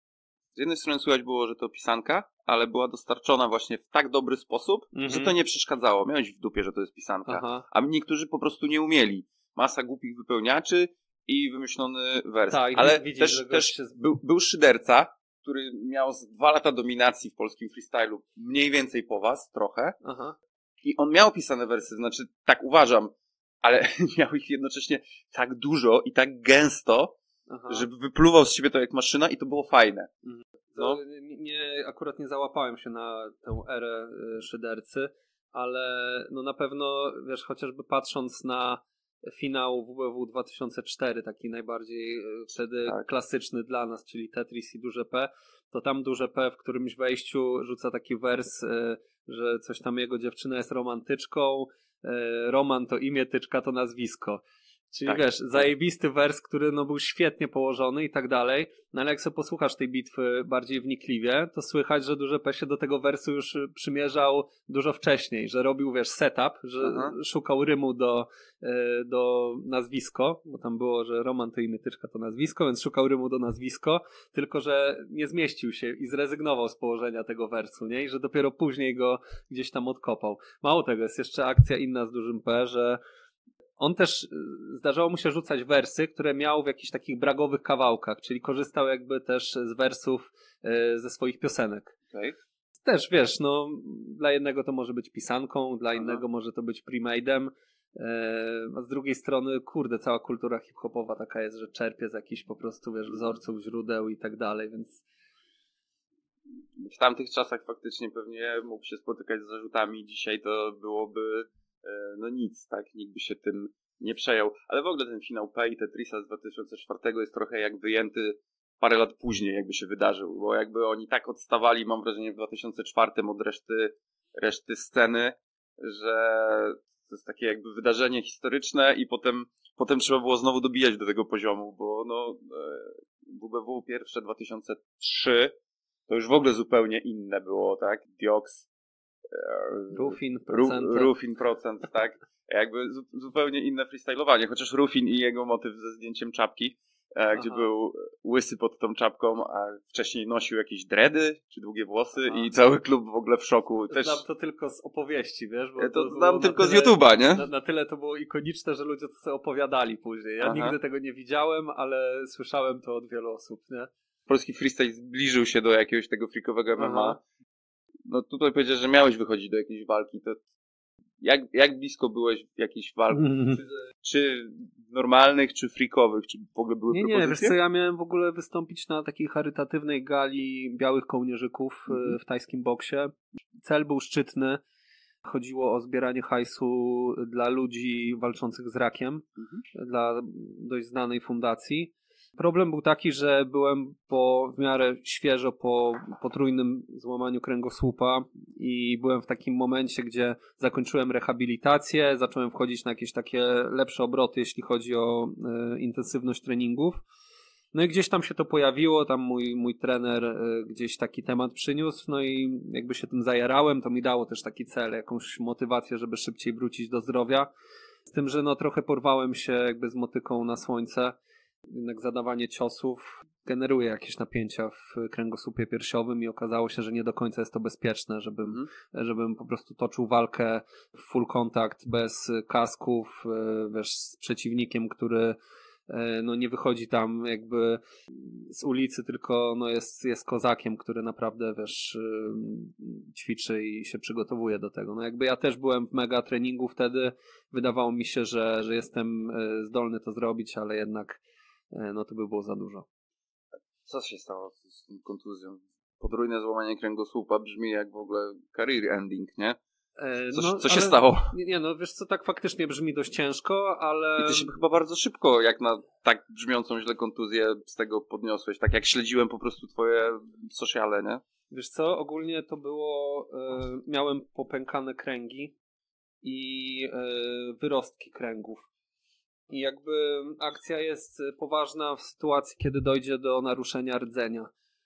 [SPEAKER 4] z jednej strony słychać było, że to pisanka, ale była dostarczona właśnie w tak dobry sposób, mm-hmm. że to nie przeszkadzało. Miałeś w dupie, że to jest pisanka. Aha. A niektórzy po prostu nie umieli. Masa głupich wypełniaczy i wymyślony wers.
[SPEAKER 3] Tak,
[SPEAKER 4] ale
[SPEAKER 3] widzisz,
[SPEAKER 4] też, też się... był, był szyderca, który miał z dwa lata dominacji w polskim freestylu, mniej więcej po was, trochę. Aha. I on miał pisane wersy, znaczy tak uważam, ale miał ich jednocześnie tak dużo i tak gęsto, Aha. żeby wypluwał z siebie to jak maszyna i to było fajne.
[SPEAKER 3] No. Nie, akurat nie załapałem się na tę erę szydercy, ale no na pewno, wiesz, chociażby patrząc na finał W W W dwa tysiące cztery, taki najbardziej wtedy tak. klasyczny dla nas, czyli Tetris i Duże P, to tam Duże P w którymś wejściu rzuca taki wers, że coś tam jego dziewczyna jest romantyczką, Roman to imię, tyczka to nazwisko. Czyli
[SPEAKER 4] tak,
[SPEAKER 3] wiesz,
[SPEAKER 4] tak.
[SPEAKER 3] zajebisty wers, który no był świetnie położony i tak dalej, no ale jak sobie posłuchasz tej bitwy bardziej wnikliwie, to słychać, że Duże P się do tego wersu już przymierzał dużo wcześniej, że robił, wiesz, setup, że
[SPEAKER 4] Aha.
[SPEAKER 3] szukał rymu do, do nazwisko, bo tam było, że Roman to imię, Tyczka to nazwisko, więc szukał rymu do nazwisko, tylko że nie zmieścił się i zrezygnował z położenia tego wersu, nie? I że dopiero później go gdzieś tam odkopał. Mało tego, jest jeszcze akcja inna z Dużym P, że on też, zdarzało mu się rzucać wersy, które miał w jakichś takich bragowych kawałkach, czyli korzystał jakby też z wersów e, ze swoich piosenek.
[SPEAKER 4] Okay.
[SPEAKER 3] Też wiesz, no dla jednego to może być pisanką, dla
[SPEAKER 4] Aha.
[SPEAKER 3] innego może to być premade'em, e, a z drugiej strony, kurde, cała kultura hip-hopowa taka jest, że czerpie z jakichś po prostu, wiesz, wzorców, źródeł i tak dalej, więc...
[SPEAKER 4] W tamtych czasach faktycznie pewnie mógł się spotykać z zarzutami, dzisiaj to byłoby no nic, tak? Nikt by się tym nie przejął. Ale w ogóle ten finał P i Tetrisa z dwa tysiące czwartego jest trochę jak wyjęty parę lat później jakby się wydarzył, bo jakby oni tak odstawali, mam wrażenie, w dwa tysiące czwartym od reszty, reszty sceny, że to jest takie jakby wydarzenie historyczne i potem, potem trzeba było znowu dobijać do tego poziomu, bo no W B W pierwsze dwa tysiące trzy to już w ogóle zupełnie inne było, tak? Diox,
[SPEAKER 3] Rufin, procent.
[SPEAKER 4] Rufin, procent, tak? Jakby zu, zupełnie inne freestylowanie, chociaż Rufin i jego motyw ze zdjęciem czapki, e, gdzie był łysy pod tą czapką, a wcześniej nosił jakieś dready, czy długie włosy. Aha. I cały klub w ogóle w szoku. Też...
[SPEAKER 3] Znam to tylko z opowieści, wiesz? Bo
[SPEAKER 4] ja to,
[SPEAKER 3] to
[SPEAKER 4] znam tylko
[SPEAKER 3] tyle,
[SPEAKER 4] z YouTube'a, nie?
[SPEAKER 3] Na, na tyle to było ikoniczne, że ludzie to sobie opowiadali później. Ja
[SPEAKER 4] Aha.
[SPEAKER 3] nigdy tego nie widziałem, ale słyszałem to od wielu osób, nie?
[SPEAKER 4] Polski freestyle zbliżył się do jakiegoś tego freakowego M M A.
[SPEAKER 3] Aha.
[SPEAKER 4] No tutaj powiedziałeś, że miałeś wychodzić do jakiejś walki, to jak, jak blisko byłeś w jakichś walkach?
[SPEAKER 3] Mm.
[SPEAKER 4] Czy, czy normalnych, czy freakowych? Czy w ogóle były
[SPEAKER 3] nie,
[SPEAKER 4] propozycje?
[SPEAKER 3] Nie, wiesz co, ja miałem w ogóle wystąpić na takiej charytatywnej gali białych kołnierzyków mm. w tajskim boksie. Cel był szczytny. Chodziło o zbieranie hajsu dla ludzi walczących z rakiem, mm. dla dość znanej fundacji. Problem był taki, że byłem po, w miarę świeżo po potrójnym złamaniu kręgosłupa i byłem w takim momencie, gdzie zakończyłem rehabilitację, zacząłem wchodzić na jakieś takie lepsze obroty, jeśli chodzi o e, intensywność treningów. No i gdzieś tam się to pojawiło, tam mój, mój trener e, gdzieś taki temat przyniósł, no i jakby się tym zajarałem, to mi dało też taki cel, jakąś motywację, żeby szybciej wrócić do zdrowia. Z tym, że no trochę porwałem się jakby z motyką na słońce. Jednak zadawanie ciosów generuje jakieś napięcia w kręgosłupie piersiowym i okazało się, że nie do końca jest to bezpieczne, żebym, mm. żebym po prostu toczył walkę w full kontakt, bez kasków, wiesz, z przeciwnikiem, który no nie wychodzi tam jakby z ulicy, tylko no jest, jest kozakiem, który naprawdę, wiesz, ćwiczy i się przygotowuje do tego. No jakby ja też byłem w mega treningu wtedy, wydawało mi się, że, że jestem zdolny to zrobić, ale jednak no to by było za dużo.
[SPEAKER 4] Co się stało z tą kontuzją? Podwójne złamanie kręgosłupa brzmi jak w ogóle career ending, nie? Co,
[SPEAKER 3] no,
[SPEAKER 4] co się
[SPEAKER 3] ale,
[SPEAKER 4] stało?
[SPEAKER 3] Nie, nie, no wiesz co, tak faktycznie brzmi dość ciężko, ale...
[SPEAKER 4] I ty się chyba bardzo szybko, jak na tak brzmiącą źle kontuzję, z tego podniosłeś. Tak jak śledziłem po prostu twoje sociale, nie?
[SPEAKER 3] Wiesz co, ogólnie to było... E, miałem popękane kręgi i e, wyrostki kręgów. I jakby akcja jest poważna w sytuacji, kiedy dojdzie do naruszenia rdzenia.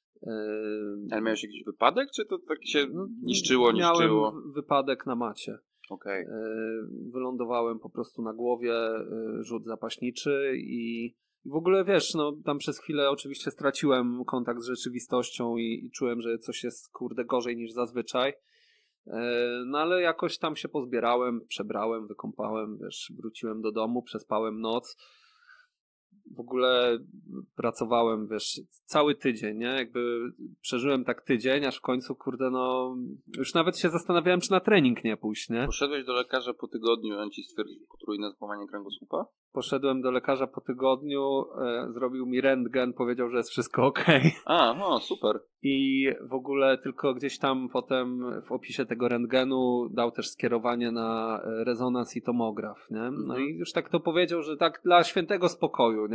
[SPEAKER 4] Ale miałeś jakiś wypadek, czy to tak się niszczyło, niszczyło?
[SPEAKER 3] Miałem wypadek na macie.
[SPEAKER 4] Okay.
[SPEAKER 3] Wylądowałem po prostu na głowie, rzut zapaśniczy i w ogóle wiesz, no tam przez chwilę oczywiście straciłem kontakt z rzeczywistością i, i czułem, że coś jest kurde gorzej niż zazwyczaj. No ale jakoś tam się pozbierałem, przebrałem, wykąpałem, wiesz, wróciłem do domu, przespałem noc. W ogóle pracowałem, wiesz, cały tydzień, nie? Jakby przeżyłem tak tydzień, aż w końcu, kurde, no już nawet się zastanawiałem, czy na trening nie pójść, nie?
[SPEAKER 4] Poszedłeś do lekarza po tygodniu, on ci stwierdził potrójne złamanie kręgosłupa?
[SPEAKER 3] Poszedłem do lekarza po tygodniu, e, zrobił mi rentgen, powiedział, że jest wszystko okej. Okay.
[SPEAKER 4] A, no super.
[SPEAKER 3] I w ogóle tylko gdzieś tam potem w opisie tego rentgenu dał też skierowanie na rezonans i tomograf, nie? No mhm. i już tak to powiedział, że tak dla świętego spokoju, nie?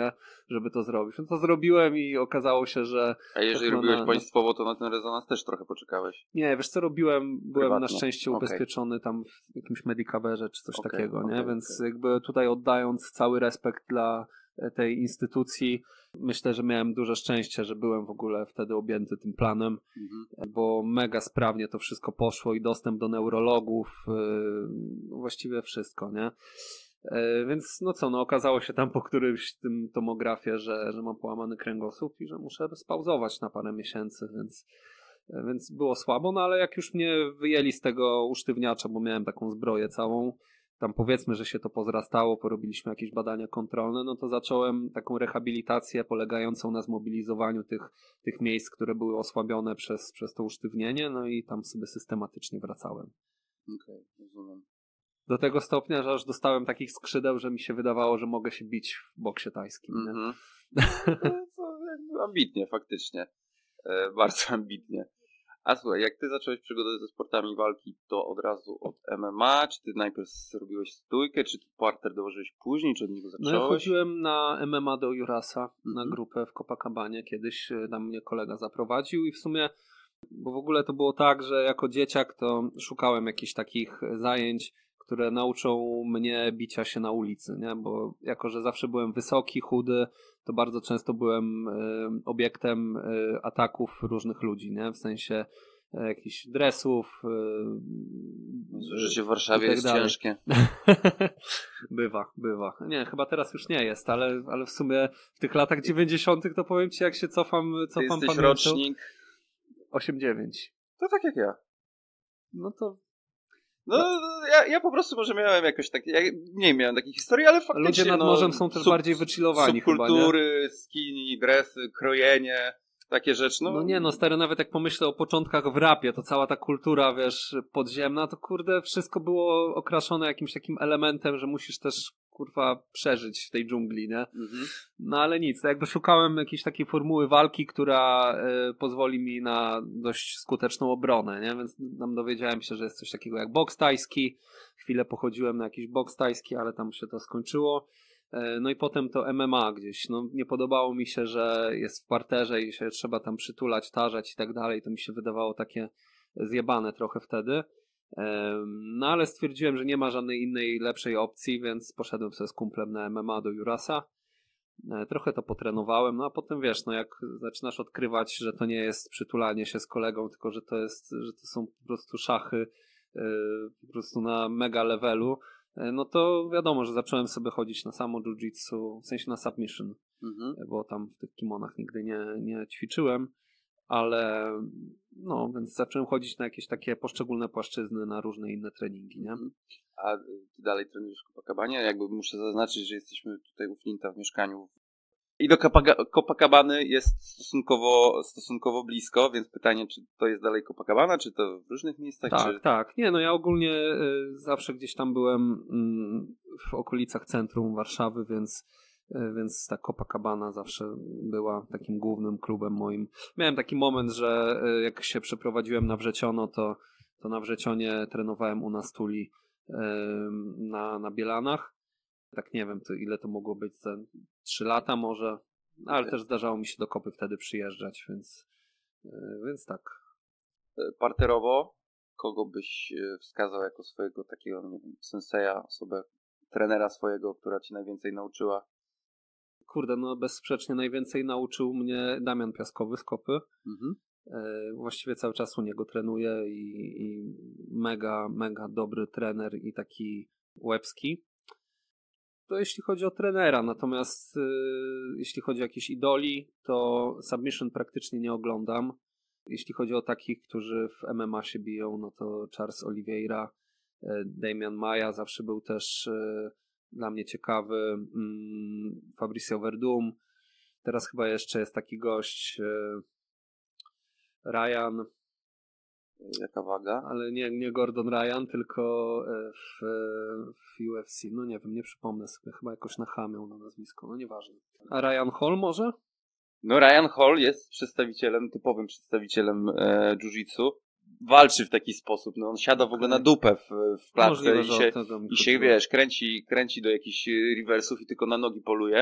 [SPEAKER 3] nie? Żeby to zrobić. No to zrobiłem i okazało się, że...
[SPEAKER 4] A jeżeli
[SPEAKER 3] tak
[SPEAKER 4] robiłeś
[SPEAKER 3] na,
[SPEAKER 4] państwowo, to na ten rezonans też trochę poczekałeś.
[SPEAKER 3] Nie, wiesz co robiłem? Byłem
[SPEAKER 4] Prywatnie.
[SPEAKER 3] na szczęście
[SPEAKER 4] Okay.
[SPEAKER 3] ubezpieczony tam w jakimś medicoverze czy coś
[SPEAKER 4] Okay,
[SPEAKER 3] takiego,
[SPEAKER 4] okay,
[SPEAKER 3] nie? Więc
[SPEAKER 4] okay.
[SPEAKER 3] jakby tutaj oddając cały respekt dla tej instytucji, myślę, że miałem duże szczęście, że byłem w ogóle wtedy objęty tym planem, mhm. bo mega sprawnie to wszystko poszło i dostęp do neurologów, yy, właściwie wszystko, nie? Yy, więc no co, no okazało się tam po którymś tym tomografie, że, że mam połamany kręgosłup i że muszę spauzować na parę miesięcy, więc więc było słabo, no ale jak już mnie wyjęli z tego usztywniacza, bo miałem taką zbroję całą, tam powiedzmy, że się to pozrastało, porobiliśmy jakieś badania kontrolne, no to zacząłem taką rehabilitację polegającą na zmobilizowaniu tych, tych miejsc, które były osłabione przez, przez to usztywnienie, no i tam sobie systematycznie wracałem.
[SPEAKER 4] Okej, okay, rozumiem.
[SPEAKER 3] Do tego stopnia, że aż dostałem takich skrzydeł, że mi się wydawało, że mogę się bić w boksie tajskim. Mm-hmm.
[SPEAKER 4] To ambitnie, faktycznie. E, bardzo ambitnie. A słuchaj, jak ty zacząłeś przygodę ze sportami walki, to od razu od M M A? Czy ty najpierw robiłeś stójkę? Czy parter dołożyłeś później? Czy od niego zacząłeś?
[SPEAKER 3] No ja chodziłem na M M A do Jurasa, mm-hmm. na grupę w Copacabanie. Kiedyś tam mnie kolega zaprowadził i w sumie, bo w ogóle to było tak, że jako dzieciak to szukałem jakichś takich zajęć, które nauczą mnie bicia się na ulicy, nie? Bo jako, że zawsze byłem wysoki, chudy, to bardzo często byłem y, obiektem y, ataków różnych ludzi, nie? W sensie y, jakichś dresów.
[SPEAKER 4] Y, Życie w Warszawie tak jest dalej. Ciężkie.
[SPEAKER 3] bywa, bywa. Nie, chyba teraz już nie jest, ale, ale w sumie w tych latach dziewięćdziesiątych to powiem ci, jak się cofam, cofam
[SPEAKER 4] Ty jesteś
[SPEAKER 3] pamięcią.
[SPEAKER 4] rocznik?
[SPEAKER 3] osiem dziewięć.
[SPEAKER 4] To tak jak ja.
[SPEAKER 3] No to...
[SPEAKER 4] No, ja, ja po prostu może miałem jakoś takie, ja nie miałem takiej historii, ale faktycznie
[SPEAKER 3] ludzie nad
[SPEAKER 4] no,
[SPEAKER 3] morzem są też
[SPEAKER 4] sub,
[SPEAKER 3] bardziej wychillowani
[SPEAKER 4] subkultury, skinny, dresy, krojenie, takie rzeczy. No.
[SPEAKER 3] no nie, no stary, nawet jak pomyślę o początkach w rapie, to cała ta kultura, wiesz, podziemna, to kurde, wszystko było okraszone jakimś takim elementem, że musisz też, kurwa, przeżyć w tej dżungli, nie? Mhm. No ale nic, jakby szukałem jakiejś takiej formuły walki, która y, pozwoli mi na dość skuteczną obronę, nie? Więc tam dowiedziałem się, że jest coś takiego jak boks tajski. Chwilę pochodziłem na jakiś boks tajski, ale tam się to skończyło. Y, no i potem to M M A gdzieś. No nie podobało mi się, że jest w parterze i się trzeba tam przytulać, tarzać i tak dalej. To mi się wydawało takie zjebane trochę wtedy. No ale stwierdziłem, że nie ma żadnej innej lepszej opcji, więc poszedłem sobie z kumplem na M M A do Jurasa. Trochę to potrenowałem, no a potem wiesz, no jak zaczynasz odkrywać, że to nie jest przytulanie się z kolegą, tylko że to jest, że to są po prostu szachy po prostu na mega levelu, no to wiadomo, że zacząłem sobie chodzić na samo jiu-jitsu, w sensie na submission, mhm. bo tam w tych kimonach nigdy nie, nie ćwiczyłem. Ale no, więc zacząłem chodzić na jakieś takie poszczególne płaszczyzny, na różne inne treningi, nie?
[SPEAKER 4] A ty dalej trenujesz w Copacabanie? Jakby muszę zaznaczyć, że jesteśmy tutaj u Flinta w mieszkaniu. I do Copacabany jest stosunkowo, stosunkowo blisko, więc pytanie, czy to jest dalej Copacabana, czy to w różnych miejscach?
[SPEAKER 3] Tak,
[SPEAKER 4] czy...
[SPEAKER 3] tak. Nie, no ja ogólnie y, zawsze gdzieś tam byłem y, w okolicach centrum Warszawy, więc więc ta Copacabana zawsze była takim głównym klubem moim. Miałem taki moment, że jak się przeprowadziłem na Wrzeciono, to, to na Wrzecionie trenowałem u nas Tuli na, na Bielanach. Tak nie wiem, to ile to mogło być, za trzy lata może, ale też zdarzało mi się do Kopy wtedy przyjeżdżać, więc, więc tak.
[SPEAKER 4] Parterowo, kogo byś wskazał jako swojego takiego, nie wiem, senseja, osobę, trenera swojego, która ci najwięcej nauczyła?
[SPEAKER 3] Kurde, no bezsprzecznie najwięcej nauczył mnie Damian Piaskowy z Kopy. Mhm. E, właściwie cały czas u niego trenuję i, i mega, mega dobry trener i taki łebski. To jeśli chodzi o trenera, natomiast e, jeśli chodzi o jakieś idoli, to submission praktycznie nie oglądam. Jeśli chodzi o takich, którzy w M M A się biją, no to Charles Oliveira, e, Damian Maia zawsze był też e, dla mnie ciekawy, mm, Fabricio Verdum. Teraz chyba jeszcze jest taki gość e, Ryan.
[SPEAKER 4] Jaka waga?
[SPEAKER 3] Ale nie, nie Gordon Ryan, tylko w, w U F C. No nie wiem, nie przypomnę sobie. Chyba jakoś na H miał na nazwisko. No nieważne. A Ryan Hall może?
[SPEAKER 4] No Ryan Hall jest przedstawicielem, typowym przedstawicielem e, jiu-jitsu. Walczy w taki sposób. No on siada w ogóle na dupę w, w klatce Możliwe, i się, i się wiesz, kręci, kręci do jakichś rewersów i tylko na nogi poluje.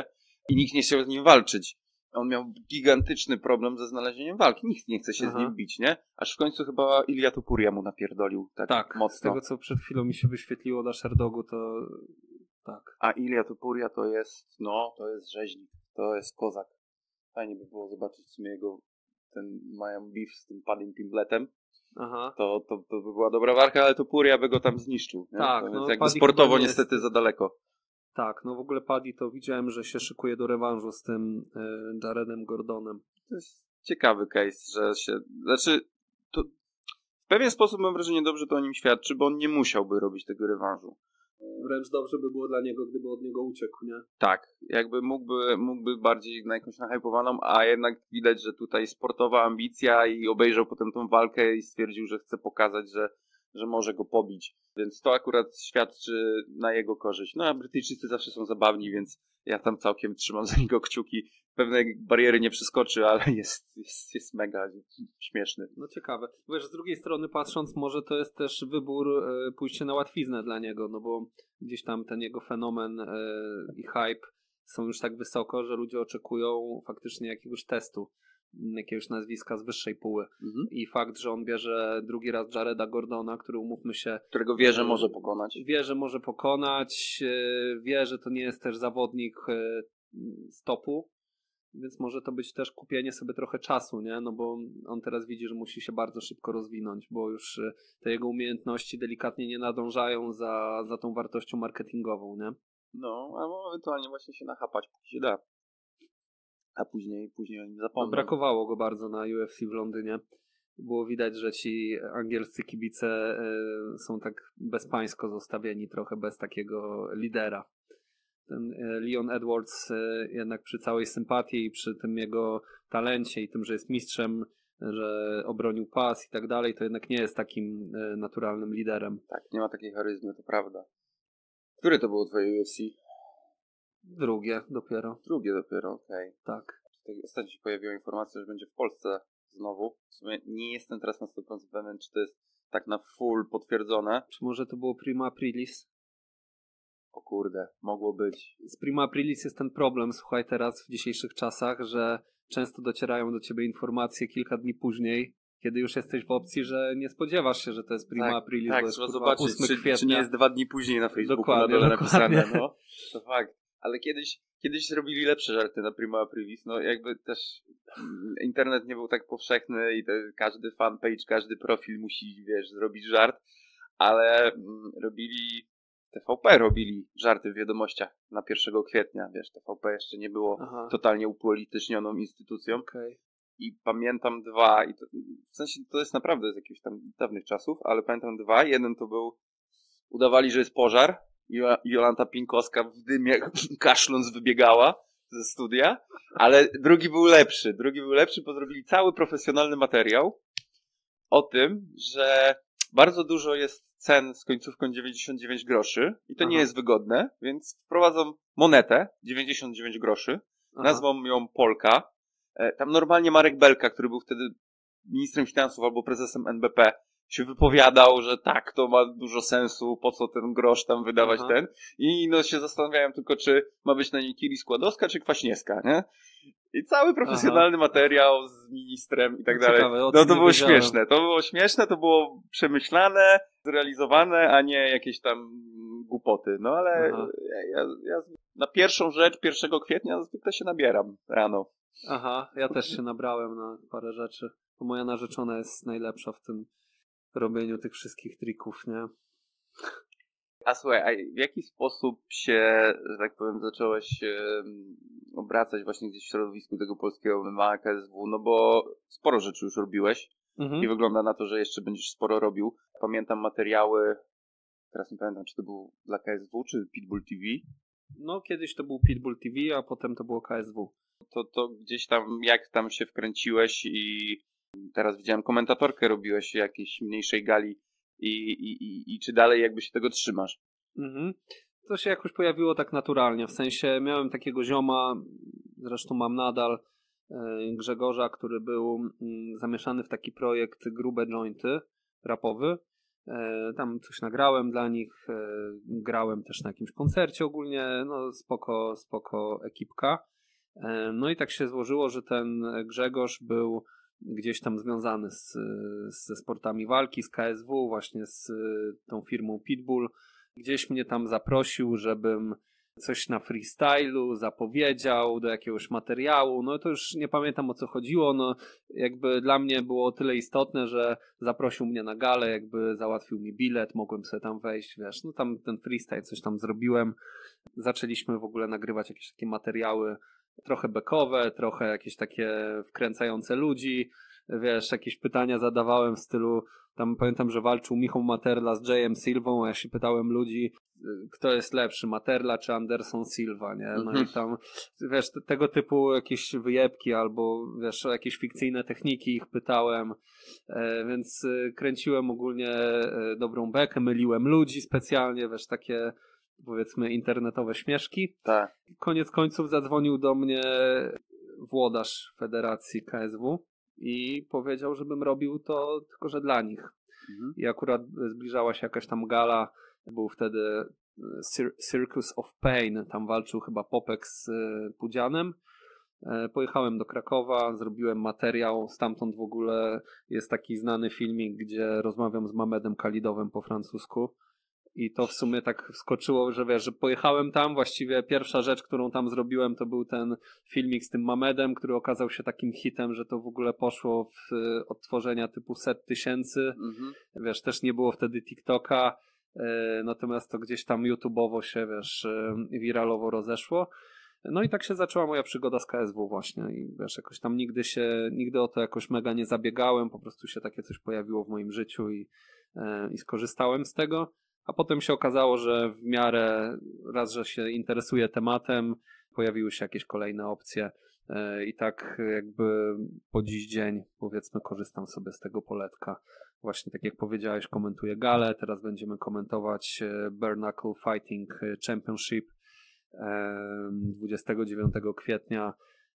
[SPEAKER 4] i nikt nie chciał z nim walczyć. On miał gigantyczny problem ze znalezieniem walki. Nikt nie chce się
[SPEAKER 3] Aha.
[SPEAKER 4] z nim bić, nie? Aż w końcu chyba Ilia Topuria mu napierdolił tak,
[SPEAKER 3] Tak,
[SPEAKER 4] mocno.
[SPEAKER 3] z tego co przed chwilą mi się wyświetliło na Sherdogu, to tak.
[SPEAKER 4] A Ilia Topuria to jest, no, to jest rzeźnik. To jest kozak. Fajnie by było zobaczyć w sumie jego, ten mają beef z tym Padim Pimbletem.
[SPEAKER 3] Aha.
[SPEAKER 4] To, to, to by była dobra walka, ale Topuria by go tam zniszczył. Nie?
[SPEAKER 3] Tak,
[SPEAKER 4] To
[SPEAKER 3] no,
[SPEAKER 4] więc jakby
[SPEAKER 3] Paddy
[SPEAKER 4] sportowo
[SPEAKER 3] chyba nie
[SPEAKER 4] niestety
[SPEAKER 3] jest-
[SPEAKER 4] za daleko.
[SPEAKER 3] Tak, no w ogóle Paddy to widziałem, że się szykuje do rewanżu z tym y, Jaredem Gordonem.
[SPEAKER 4] To jest ciekawy case, że się... Znaczy, to w pewien sposób mam wrażenie dobrze to o nim świadczy, bo on nie musiałby robić tego rewanżu.
[SPEAKER 3] Wręcz dobrze by było dla niego, gdyby od niego uciekł, nie?
[SPEAKER 4] Tak, jakby mógłby, mógłby bardziej na jakąś nahypowaną, a jednak widać, że tutaj sportowa ambicja i obejrzał potem tą walkę i stwierdził, że chce pokazać, że, że może go pobić. Więc to akurat świadczy na jego korzyść. No a Brytyjczycy zawsze są zabawni, więc ja tam całkiem trzymam za niego kciuki. Pewne bariery nie przeskoczy, ale jest, jest, jest mega śmieszny.
[SPEAKER 3] No ciekawe. Wiesz, z drugiej strony patrząc, może to jest też wybór e, pójście na łatwiznę dla niego, no bo gdzieś tam ten jego fenomen e, i hype są już tak wysoko, że ludzie oczekują faktycznie jakiegoś testu, m, jakiegoś nazwiska z wyższej póły.
[SPEAKER 4] Mhm.
[SPEAKER 3] I fakt, że on bierze drugi raz Jareda Gordona, który umówmy się,
[SPEAKER 4] Którego wie, że może pokonać.
[SPEAKER 3] wie, że może pokonać, e, wie, że to nie jest też zawodnik e, z topu, więc może to być też kupienie sobie trochę czasu, nie? No bo on teraz widzi, że musi się bardzo szybko rozwinąć, bo już e, te jego umiejętności delikatnie nie nadążają za, za tą wartością marketingową, nie?
[SPEAKER 4] No, albo ewentualnie właśnie się nachapać, póki się da. A później, później o nim zapomnę.
[SPEAKER 3] Brakowało go bardzo na U F C w Londynie. Było widać, że ci angielscy kibice e, są tak bezpańsko zostawieni, trochę bez takiego lidera. Ten e, Leon Edwards e, jednak przy całej sympatii i przy tym jego talencie i tym, że jest mistrzem, że obronił pas i tak dalej, to jednak nie jest takim e, naturalnym liderem.
[SPEAKER 4] Tak, nie ma takiej charyzmy, to prawda. Które to było twoje U F C?
[SPEAKER 3] Drugie dopiero,
[SPEAKER 4] Drugie dopiero, okej.
[SPEAKER 3] tak.
[SPEAKER 4] Okay. Ostatnio się pojawiła informacja, że będzie w Polsce znowu. W sumie nie jestem teraz na sto procent pewien, czy to jest tak na full potwierdzone.
[SPEAKER 3] Czy może to było Prima Aprilis?
[SPEAKER 4] O kurde, mogło być.
[SPEAKER 3] Z Prima Aprilis jest ten problem, słuchaj, teraz w dzisiejszych czasach, że często docierają do ciebie informacje kilka dni później, kiedy już jesteś w opcji, że nie spodziewasz się, że to jest Prima
[SPEAKER 4] tak,
[SPEAKER 3] Aprilis,
[SPEAKER 4] tak,
[SPEAKER 3] bo jest
[SPEAKER 4] trzeba
[SPEAKER 3] kurwa
[SPEAKER 4] zobaczyć,
[SPEAKER 3] ósmego
[SPEAKER 4] czy,
[SPEAKER 3] kwietnia.
[SPEAKER 4] czy nie jest dwa dni później na Facebooku
[SPEAKER 3] Dokładnie,
[SPEAKER 4] na dole
[SPEAKER 3] dokładnie.
[SPEAKER 4] napisane. No, to fakt. Ale kiedyś, kiedyś robili lepsze żarty na Prima Aprilis. No jakby też mm, internet nie był tak powszechny i te, każdy fanpage, każdy profil musi, wiesz, zrobić żart, ale mm, robili, T V P robili żarty w wiadomościach na pierwszego kwietnia, wiesz, T V P jeszcze nie było
[SPEAKER 3] Aha.
[SPEAKER 4] totalnie upolitycznioną instytucją.
[SPEAKER 3] Okej.
[SPEAKER 4] I pamiętam dwa, i to, w sensie to jest naprawdę z jakichś tam dawnych czasów, ale pamiętam dwa. Jeden to był, udawali, że jest pożar. Jo- Jolanta Pinkowska w dymie kaszląc wybiegała ze studia, ale drugi był lepszy. Drugi był lepszy, bo zrobili cały profesjonalny materiał o tym, że bardzo dużo jest cen z końcówką dziewięćdziesiąt dziewięć groszy i to
[SPEAKER 3] Aha.
[SPEAKER 4] nie jest wygodne, więc wprowadzą monetę dziewięćdziesiąt dziewięć groszy,
[SPEAKER 3] Aha.
[SPEAKER 4] nazwą ją Polka. E, Tam normalnie Marek Belka, który był wtedy ministrem finansów albo prezesem N B P, się wypowiadał, że tak, to ma dużo sensu, po co ten grosz tam wydawać
[SPEAKER 3] Aha.
[SPEAKER 4] ten. I no się zastanawiałem tylko, czy ma być na niej Kiri Składowska, czy Kwaśniewska, nie? I cały profesjonalny materiał z ministrem i tak
[SPEAKER 3] No
[SPEAKER 4] dalej.
[SPEAKER 3] ciekawe, o
[SPEAKER 4] No
[SPEAKER 3] tym
[SPEAKER 4] to
[SPEAKER 3] nie
[SPEAKER 4] było
[SPEAKER 3] wiedziałem.
[SPEAKER 4] śmieszne. To było śmieszne, to było przemyślane, zrealizowane, a nie jakieś tam głupoty. No ale
[SPEAKER 3] Aha.
[SPEAKER 4] ja, ja, ja na pierwszą rzecz pierwszego kwietnia zwykle się nabieram rano.
[SPEAKER 3] Aha, ja też się nabrałem na parę rzeczy. Bo moja narzeczona jest najlepsza w tym robieniu tych wszystkich trików, nie?
[SPEAKER 4] A słuchaj, a w jaki sposób się, że tak powiem, zacząłeś um, obracać właśnie gdzieś w środowisku tego polskiego M M A, K S W? No bo sporo rzeczy już robiłeś
[SPEAKER 3] Mhm.
[SPEAKER 4] i wygląda na to, że jeszcze będziesz sporo robił. Pamiętam materiały, teraz nie pamiętam, czy to był dla K S W, czy Pitbull T V.
[SPEAKER 3] No, kiedyś to był Pitbull T V, a potem to było K S W.
[SPEAKER 4] To, to gdzieś tam, jak tam się wkręciłeś i teraz widziałem komentatorkę robiłeś jakiejś mniejszej gali i, i, i, i czy dalej jakby się tego trzymasz?
[SPEAKER 3] Mhm. To się jakoś pojawiło tak naturalnie, w sensie miałem takiego zioma, zresztą mam nadal, e, Grzegorza, który był mm, zamieszany w taki projekt Grube Jointy rapowy. E, tam coś nagrałem dla nich, e, grałem też na jakimś koncercie ogólnie, no spoko, spoko ekipka. No i tak się złożyło, że ten Grzegorz był gdzieś tam związany z, ze sportami walki, z K S W, właśnie z tą firmą Pitbull. Gdzieś mnie tam zaprosił, żebym coś na freestylu zapowiedział do jakiegoś materiału. No to już nie pamiętam, o co chodziło. No jakby dla mnie było o tyle istotne, że zaprosił mnie na galę, jakby załatwił mi bilet, mogłem sobie tam wejść, wiesz, no tam ten freestyle coś tam zrobiłem. Zaczęliśmy w ogóle nagrywać jakieś takie materiały trochę bekowe, trochę jakieś takie wkręcające ludzi, wiesz, jakieś pytania zadawałem w stylu, tam pamiętam, że walczył Michał Materla z Jayem Silvą, a ja się pytałem ludzi, kto jest lepszy, Materla czy Anderson Silva, nie? No
[SPEAKER 4] Mhm.
[SPEAKER 3] i tam, wiesz, te, tego typu jakieś wyjebki albo, wiesz, o jakieś fikcyjne techniki ich pytałem, e, więc e, kręciłem ogólnie e, dobrą bekę, myliłem ludzi specjalnie, wiesz, takie powiedzmy internetowe śmieszki.
[SPEAKER 4] Tak.
[SPEAKER 3] Koniec końców zadzwonił do mnie włodarz Federacji K S W i powiedział, żebym robił to tylko, że dla nich.
[SPEAKER 4] Mhm.
[SPEAKER 3] I akurat zbliżała się jakaś tam gala, był wtedy Cir- Circus of Pain, tam walczył chyba Popek z Pudzianem. Pojechałem do Krakowa, zrobiłem materiał, stamtąd w ogóle jest taki znany filmik, gdzie rozmawiam z Mamedem Kalidowem po francusku. I to w sumie tak wskoczyło, że wiesz, że pojechałem tam, właściwie pierwsza rzecz, którą tam zrobiłem, to był ten filmik z tym Mamedem, który okazał się takim hitem, że to w ogóle poszło w odtworzenia typu set tysięcy.
[SPEAKER 4] Mhm.
[SPEAKER 3] Wiesz, też nie było wtedy TikToka, e, natomiast to gdzieś tam YouTube'owo się, wiesz, e, wiralowo rozeszło. No i tak się zaczęła moja przygoda z K S W właśnie i wiesz, jakoś tam nigdy się, nigdy o to jakoś mega nie zabiegałem, po prostu się takie coś pojawiło w moim życiu i, e, i skorzystałem z tego. A potem się okazało, że w miarę raz, że się interesuję tematem, pojawiły się jakieś kolejne opcje i tak jakby po dziś dzień powiedzmy korzystam sobie z tego poletka. Właśnie tak jak powiedziałeś, komentuję galę, teraz będziemy komentować Bare Knuckle Fighting Championship dwudziestego dziewiątego kwietnia.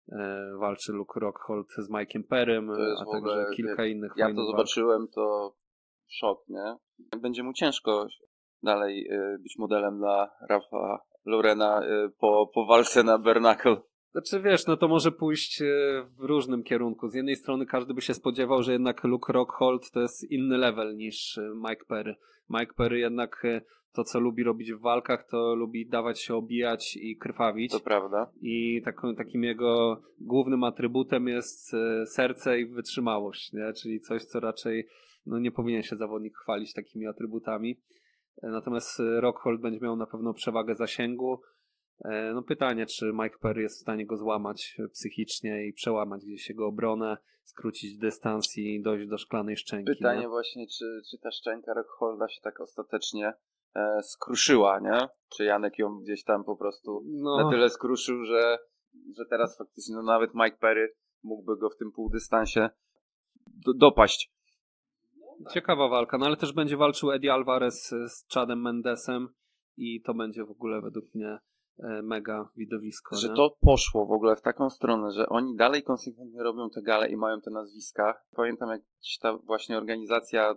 [SPEAKER 3] Walczy Luke Rockhold z Mike'iem Perrym, a także kilka innych
[SPEAKER 4] ja
[SPEAKER 3] fajnych
[SPEAKER 4] to
[SPEAKER 3] walk.
[SPEAKER 4] zobaczyłem, to szok, nie? Będzie mu ciężko dalej y, być modelem dla Rafa Lorena y, po, po walce na Bare Knuckle.
[SPEAKER 3] Znaczy wiesz, no to może pójść w różnym kierunku. Z jednej strony każdy by się spodziewał, że jednak Luke Rockhold to jest inny level niż Mike Perry. Mike Perry jednak to, co lubi robić w walkach, to lubi dawać się obijać i krwawić.
[SPEAKER 4] To prawda.
[SPEAKER 3] I taką, takim jego głównym atrybutem jest serce i wytrzymałość, nie? Czyli coś, co raczej no nie powinien się zawodnik chwalić takimi atrybutami. Natomiast Rockhold będzie miał na pewno przewagę zasięgu. No pytanie, czy Mike Perry jest w stanie go złamać psychicznie i przełamać gdzieś jego obronę, skrócić dystans i dojść do szklanej szczęki.
[SPEAKER 4] Pytanie
[SPEAKER 3] nie?
[SPEAKER 4] właśnie, czy, czy ta szczęka Rockholda się tak ostatecznie e, skruszyła, nie? Czy Janek ją gdzieś tam po prostu
[SPEAKER 3] No.
[SPEAKER 4] na tyle skruszył, że, że teraz faktycznie no nawet Mike Perry mógłby go w tym półdystansie do, dopaść.
[SPEAKER 3] Ciekawa walka, no ale też będzie walczył Eddie Alvarez z Chadem Mendesem i to będzie w ogóle według mnie mega widowisko.
[SPEAKER 4] Że
[SPEAKER 3] nie?
[SPEAKER 4] to poszło w ogóle w taką stronę, że oni dalej konsekwentnie robią te gale i mają te nazwiska. Pamiętam, jak ta właśnie organizacja,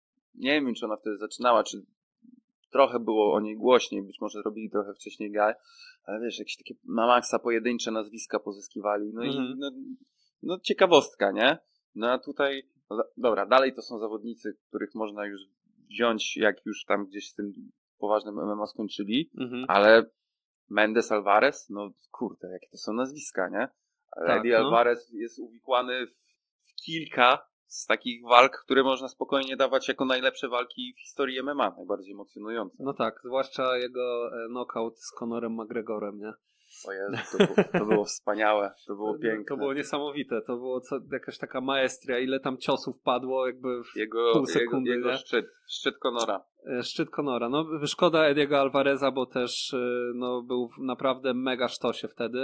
[SPEAKER 4] nie wiem, czy ona wtedy zaczynała, czy trochę było o niej głośniej, być może robili trochę wcześniej gale, ale wiesz, jakieś takie na maksa pojedyncze nazwiska pozyskiwali. No
[SPEAKER 3] Mhm.
[SPEAKER 4] i no, no ciekawostka, nie? No a tutaj, no, dobra, dalej to są zawodnicy, których można już wziąć, jak już tam gdzieś z tym poważnym M M A skończyli,
[SPEAKER 3] Mhm.
[SPEAKER 4] ale Mendes, Alvarez, no kurde, jakie to są nazwiska, nie?
[SPEAKER 3] Tak,
[SPEAKER 4] Eddie
[SPEAKER 3] no.
[SPEAKER 4] Alvarez jest uwikłany w, w kilka z takich walk, które można spokojnie dawać jako najlepsze walki w historii M M A, najbardziej emocjonujące.
[SPEAKER 3] No tak, zwłaszcza jego e, knockout z Conorem McGregorem, nie?
[SPEAKER 4] O Jezu, to, było, to było wspaniałe, to było piękne.
[SPEAKER 3] To było niesamowite, to było co, jakaś taka maestria, ile tam ciosów padło jakby w
[SPEAKER 4] Jego,
[SPEAKER 3] pół sekundy,
[SPEAKER 4] jego, jego
[SPEAKER 3] nie?
[SPEAKER 4] szczyt, szczyt Conora.
[SPEAKER 3] Szczyt Conora. No szkoda Ediego Alvareza, bo też no, był w naprawdę mega sztosie wtedy.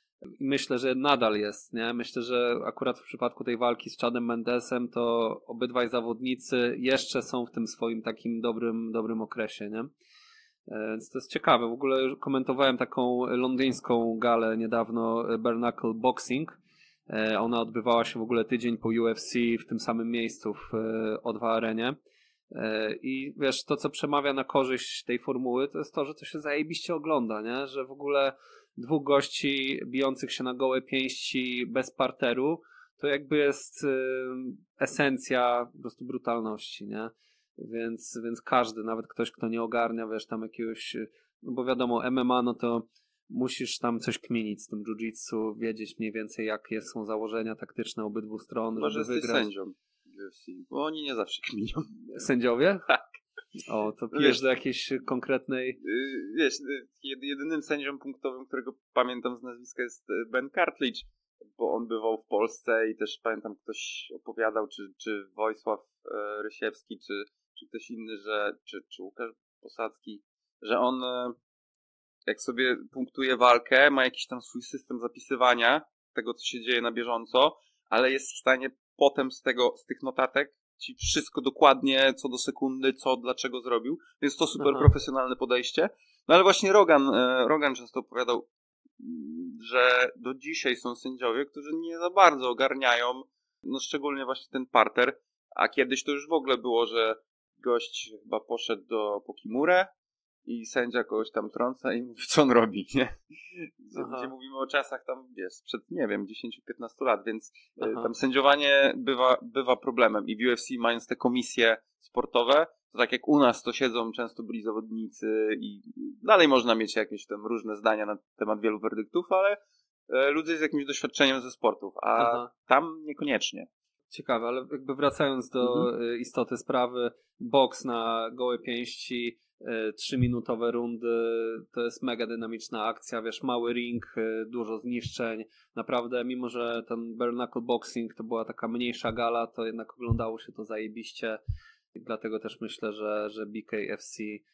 [SPEAKER 3] I myślę, że nadal jest, nie? Myślę, że akurat w przypadku tej walki z Chadem Mendesem to obydwaj zawodnicy jeszcze są w tym swoim takim dobrym, dobrym okresie, nie? Więc to jest ciekawe. W ogóle komentowałem taką londyńską galę niedawno, Bare Knuckle Boxing. Ona odbywała się w ogóle tydzień po U F C w tym samym miejscu w O dwa Arenie. I wiesz, to co przemawia na korzyść tej formuły, to jest to, że to się zajebiście ogląda, nie? Że w ogóle dwóch gości bijących się na gołe pięści bez parteru, to jakby jest y, esencja po prostu brutalności, nie? Więc, więc każdy, nawet ktoś, kto nie ogarnia, wiesz, tam jakiegoś, no bo wiadomo, M M A, no to musisz tam coś kminić z tym jiu-jitsu, wiedzieć mniej więcej, jakie są założenia taktyczne obydwu stron,
[SPEAKER 4] Może
[SPEAKER 3] żeby
[SPEAKER 4] jesteś
[SPEAKER 3] wygrać.
[SPEAKER 4] sędzią U F C, bo oni nie zawsze kminią.
[SPEAKER 3] Sędziowie?
[SPEAKER 4] Tak.
[SPEAKER 3] O, to
[SPEAKER 4] No
[SPEAKER 3] pijesz
[SPEAKER 4] wiesz,
[SPEAKER 3] do jakiejś konkretnej...
[SPEAKER 4] Yy, Wiesz, yy, jedynym sędzią punktowym, którego pamiętam z nazwiska, jest yy, Ben Cartledge, bo on bywał w Polsce i też pamiętam, ktoś opowiadał, czy, czy Wojsław yy, Rysiewski, czy, czy ktoś inny, że, czy, czy Łukasz Posadzki, że on yy, jak sobie punktuje walkę, ma jakiś tam swój system zapisywania tego, co się dzieje na bieżąco, ale jest w stanie potem z tego, z tych notatek ci wszystko dokładnie, co do sekundy, co, dlaczego zrobił, więc to super
[SPEAKER 3] Aha.
[SPEAKER 4] profesjonalne podejście. No ale właśnie Rogan, e, Rogan często opowiadał, że do dzisiaj są sędziowie, którzy nie za bardzo ogarniają, no szczególnie właśnie ten parter, a kiedyś to już w ogóle było, że gość chyba poszedł do Pokimure i sędzia kogoś tam trąca i mówi, co on robi, nie?
[SPEAKER 3] Aha.
[SPEAKER 4] Gdzie mówimy o czasach tam, wiesz, sprzed, nie wiem, dziesięć do piętnastu lat, więc
[SPEAKER 3] Aha.
[SPEAKER 4] y, tam sędziowanie bywa, bywa problemem i w U F C, mając te komisje sportowe, to tak jak u nas to siedzą często byli zawodnicy i dalej można mieć jakieś tam różne zdania na temat wielu werdyktów, ale y, ludzie z jakimś doświadczeniem ze sportów, a
[SPEAKER 3] Aha.
[SPEAKER 4] tam niekoniecznie.
[SPEAKER 3] Ciekawe, ale jakby wracając do
[SPEAKER 4] Mhm.
[SPEAKER 3] y, istoty sprawy, boks na gołe pięści, y, trzyminutowe rundy, to jest mega dynamiczna akcja, wiesz, mały ring, y, dużo zniszczeń, naprawdę, mimo że ten bare knuckle boxing to była taka mniejsza gala, to jednak oglądało się to zajebiście i dlatego też myślę, że, że B K F C y,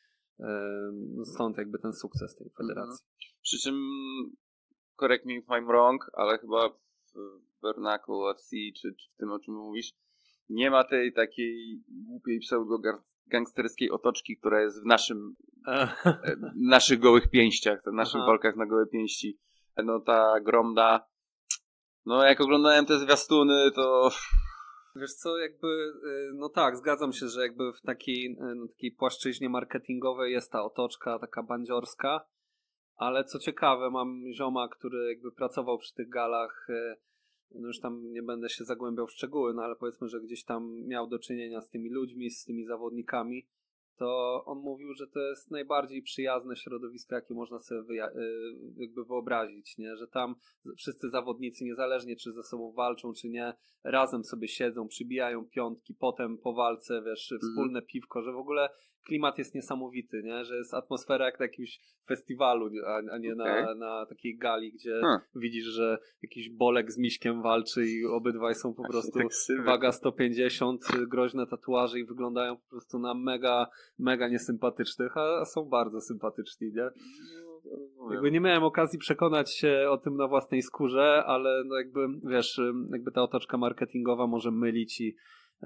[SPEAKER 3] stąd jakby ten sukces tej federacji.
[SPEAKER 4] Mhm. Przy czym, correct me if I'm wrong, ale chyba w Bernacle U F C, czy, czy w tym, o czym mówisz, nie ma tej takiej głupiej pseudo-gangsterskiej otoczki, która jest w naszym, e, naszych gołych pięściach, w naszych
[SPEAKER 3] Aha.
[SPEAKER 4] walkach na gołe pięści. No ta Gromda, no jak oglądałem te zwiastuny, to...
[SPEAKER 3] Wiesz co, jakby, y, no tak, zgadzam się, że jakby w takiej, y, no, takiej płaszczyźnie marketingowej jest ta otoczka taka bandziorska, ale co ciekawe, mam zioma, który jakby pracował przy tych galach, y, no już tam nie będę się zagłębiał w szczegóły, no ale powiedzmy, że gdzieś tam miał do czynienia z tymi ludźmi, z tymi zawodnikami, to on mówił, że to jest najbardziej przyjazne środowisko, jakie można sobie wyja- y, jakby wyobrazić, nie? Że tam wszyscy zawodnicy, niezależnie czy ze sobą walczą, czy nie, razem sobie siedzą, przybijają piątki, potem po walce, wiesz, wspólne piwko, że w ogóle klimat jest niesamowity, nie? Że jest atmosfera jak na jakimś festiwalu, a, a nie
[SPEAKER 4] Okay.
[SPEAKER 3] na, na takiej gali, gdzie
[SPEAKER 4] Hmm.
[SPEAKER 3] widzisz, że jakiś Bolek z Miśkiem walczy i obydwaj są po prostu
[SPEAKER 4] tak sywy.
[SPEAKER 3] waga sto pięćdziesiąt, groźne tatuaże i wyglądają po prostu na mega, mega niesympatycznych, a są bardzo sympatyczni, nie?
[SPEAKER 4] No,
[SPEAKER 3] Jakby nie miałem okazji przekonać się o tym na własnej skórze, ale no jakby, wiesz, jakby ta otoczka marketingowa może mylić i, yy,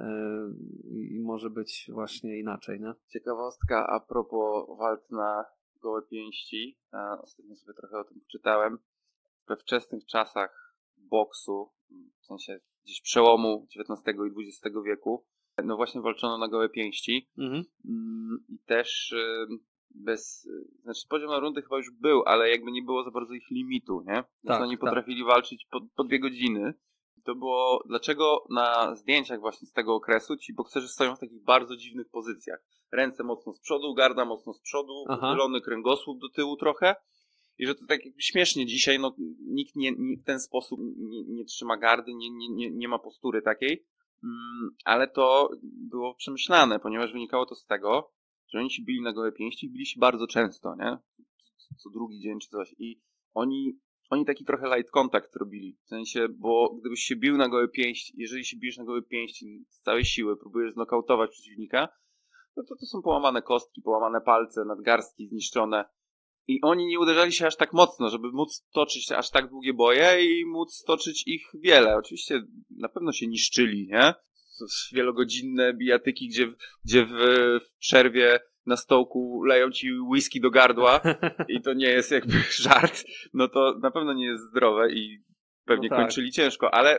[SPEAKER 3] i może być właśnie inaczej, nie?
[SPEAKER 4] Ciekawostka a propos walk na gołe pięści. A ostatnio sobie trochę o tym poczytałem. We wczesnych czasach boksu, w sensie gdzieś przełomu dziewiętnastego i dwudziestego wieku, no właśnie walczono na gołe pięści.
[SPEAKER 3] Mhm.
[SPEAKER 4] I też y, bez... Znaczy poziom na rundy chyba już był, ale jakby nie było za bardzo ich limitu, nie? Więc
[SPEAKER 3] Tak,
[SPEAKER 4] oni
[SPEAKER 3] tak.
[SPEAKER 4] potrafili walczyć po, po dwie godziny. To było... Dlaczego na zdjęciach właśnie z tego okresu ci bokserzy stoją w takich bardzo dziwnych pozycjach? Ręce mocno z przodu, garda mocno z przodu,
[SPEAKER 3] Aha.
[SPEAKER 4] uchylony kręgosłup do tyłu trochę. I że to tak jakby śmiesznie dzisiaj, no nikt nie, nie w ten sposób nie, nie trzyma gardy, nie, nie, nie, nie ma postury takiej. Mm, ale to było przemyślane, ponieważ wynikało to z tego, że oni się bili na gołe pięści i bili się bardzo często, nie? Co drugi dzień czy coś. I oni, oni taki trochę light contact robili. W sensie, bo gdybyś się bił na gołe pięści, jeżeli się bijesz na gołe pięści z całej siły, próbujesz znokautować przeciwnika, no to to są połamane kostki, połamane palce, nadgarstki zniszczone. I oni nie uderzali się aż tak mocno, żeby móc toczyć aż tak długie boje i móc toczyć ich wiele. Oczywiście na pewno się niszczyli, nie? Wielogodzinne bijatyki, gdzie, gdzie w, w przerwie na stołku leją ci whisky do gardła i to nie jest jakby żart, no to na pewno nie jest zdrowe i pewnie
[SPEAKER 3] No tak.
[SPEAKER 4] kończyli ciężko, ale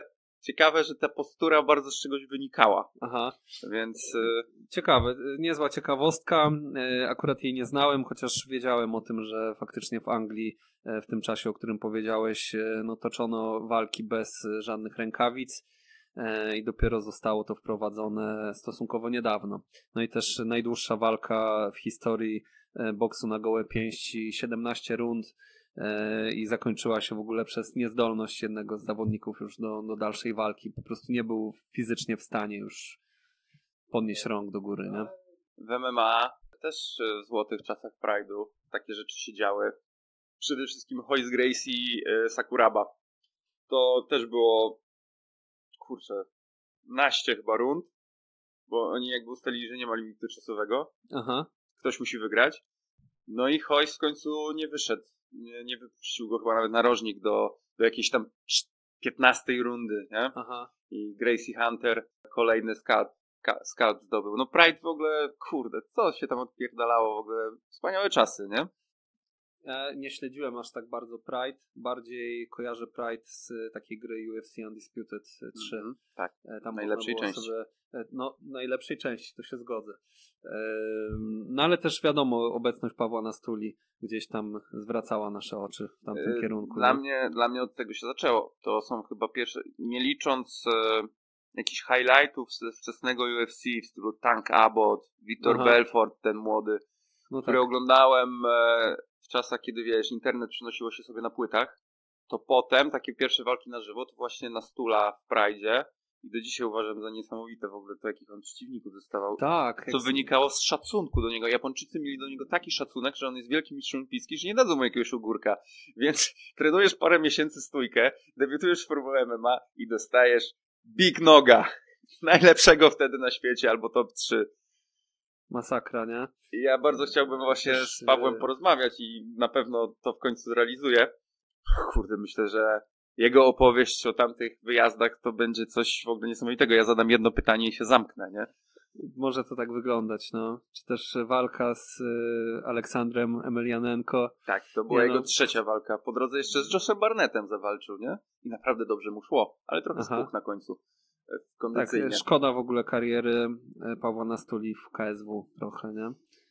[SPEAKER 4] ciekawe, że ta postura bardzo z czegoś wynikała.
[SPEAKER 3] Aha.
[SPEAKER 4] Więc...
[SPEAKER 3] Ciekawe, niezła ciekawostka. Akurat jej nie znałem, chociaż wiedziałem o tym, że faktycznie w Anglii w tym czasie, o którym powiedziałeś, no toczono walki bez żadnych rękawic i dopiero zostało to wprowadzone stosunkowo niedawno. No i też najdłuższa walka w historii boksu na gołe pięści, siedemnaście rund, i zakończyła się w ogóle przez niezdolność jednego z zawodników już do, do dalszej walki. Po prostu nie był fizycznie w stanie już podnieść rąk do góry, nie?
[SPEAKER 4] W M M A też w złotych czasach Pride'u takie rzeczy się działy. Przede wszystkim Royce Gracie Sakuraba. To też było, kurczę, naście chyba rund, bo oni jakby ustalili, że nie ma limitu czasowego.
[SPEAKER 3] Aha.
[SPEAKER 4] Ktoś musi wygrać. No i Royce w końcu nie wyszedł. Nie, nie wypuścił go chyba nawet narożnik do, do jakiejś tam piętnastej rundy, nie?
[SPEAKER 3] Aha.
[SPEAKER 4] I Gracie Hunter kolejny skalp, skalp zdobył. No Pride w ogóle, kurde, co się tam odpierdalało w ogóle. Wspaniałe czasy, nie?
[SPEAKER 3] Ja nie śledziłem aż tak bardzo Pride. Bardziej kojarzę Pride z takiej gry U F C Undisputed trzy.
[SPEAKER 4] Mm-hmm, tak,
[SPEAKER 3] tam
[SPEAKER 4] najlepszej części.
[SPEAKER 3] Sobie, no, najlepszej części, to się zgodzę. No ale też wiadomo, obecność Pawła Nastuli gdzieś tam zwracała nasze oczy w tamtym yy, kierunku.
[SPEAKER 4] Dla mnie, dla mnie od tego się zaczęło. To są chyba pierwsze, nie licząc e, jakichś highlightów ze wczesnego U F C w stylu Tank Abbott, Vitor Belfort, ten młody,
[SPEAKER 3] no
[SPEAKER 4] który
[SPEAKER 3] tak.
[SPEAKER 4] oglądałem e, w czasach, kiedy wiesz, internet przynosiło się sobie na płytach. To potem takie pierwsze walki na żywo to właśnie Nastula w Pride'zie. I do dzisiaj uważam za niesamowite w ogóle to, jakich on przeciwników dostawał.
[SPEAKER 3] Tak.
[SPEAKER 4] Co wynikało z szacunku do niego. Japończycy mieli do niego taki szacunek, że on jest wielkim mistrzem olimpijskim, że nie dadzą mu jakiegoś ogórka. Więc trenujesz parę miesięcy stójkę, debiutujesz w Formule M M A i dostajesz Big Noga. Najlepszego wtedy na świecie, albo top trzy.
[SPEAKER 3] Masakra, nie?
[SPEAKER 4] I ja bardzo chciałbym właśnie z Pawłem porozmawiać i na pewno to w końcu zrealizuję. Kurde, myślę, że jego opowieść o tamtych wyjazdach to będzie coś w ogóle niesamowitego. Ja zadam jedno pytanie i się zamknę, nie?
[SPEAKER 3] Może to tak wyglądać, no. Czy też walka z y, Aleksandrem Emelianenko.
[SPEAKER 4] Tak, to była
[SPEAKER 3] nie,
[SPEAKER 4] jego
[SPEAKER 3] no.
[SPEAKER 4] trzecia walka. Po drodze jeszcze z Joshem Barnettem zawalczył, nie? I naprawdę dobrze mu szło, ale trochę
[SPEAKER 3] Aha.
[SPEAKER 4] spuch na końcu. Kondycyjnie.
[SPEAKER 3] Tak, szkoda w ogóle kariery Pawła Nastuli w K S W trochę, nie?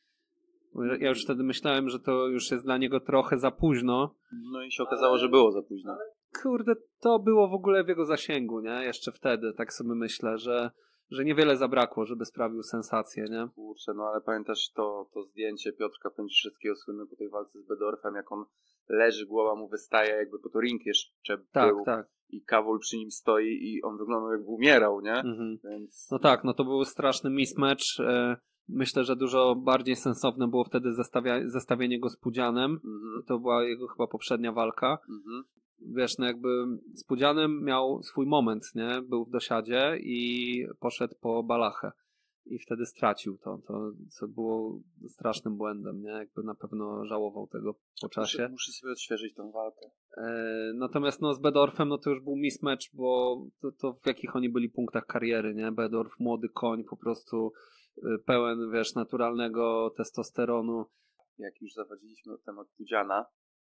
[SPEAKER 3] Ja już wtedy myślałem, że to już jest dla niego trochę za późno.
[SPEAKER 4] No i się okazało, że było za późno.
[SPEAKER 3] Kurde, to było w ogóle w jego zasięgu, nie? Jeszcze wtedy, tak sobie myślę, że, że niewiele zabrakło, żeby sprawił sensację, nie?
[SPEAKER 4] Kurczę, no ale pamiętasz to, to zdjęcie Piotrka Pędziszewskiego słynne po tej walce z Bedorfem, jak on leży, głowa mu wystaje, jakby po to ring jeszcze
[SPEAKER 3] tak,
[SPEAKER 4] był.
[SPEAKER 3] Tak.
[SPEAKER 4] I Kawul przy nim stoi i on wyglądał jakby umierał, nie?
[SPEAKER 3] Mhm.
[SPEAKER 4] Więc...
[SPEAKER 3] No tak, no to był straszny mismatch. Myślę, że dużo bardziej sensowne było wtedy zestawia- zestawienie go z Pudzianem. Mhm. To była jego chyba poprzednia walka. Mhm. Wiesz, no jakby z Pudzianem miał swój moment, nie? Był w dosiadzie i poszedł po balachę. I wtedy stracił to, to co było strasznym błędem, nie? Jakby na pewno żałował tego po czasie.
[SPEAKER 4] Muszę, muszę sobie odświeżyć tą walkę.
[SPEAKER 3] E, natomiast no z Bedorfem no to już był mismatch, bo to, to w jakich oni byli punktach kariery, nie? Bedorf, młody koń, po prostu pełen, wiesz, naturalnego testosteronu.
[SPEAKER 4] Jak już zawadziliśmy o temat Pudziana,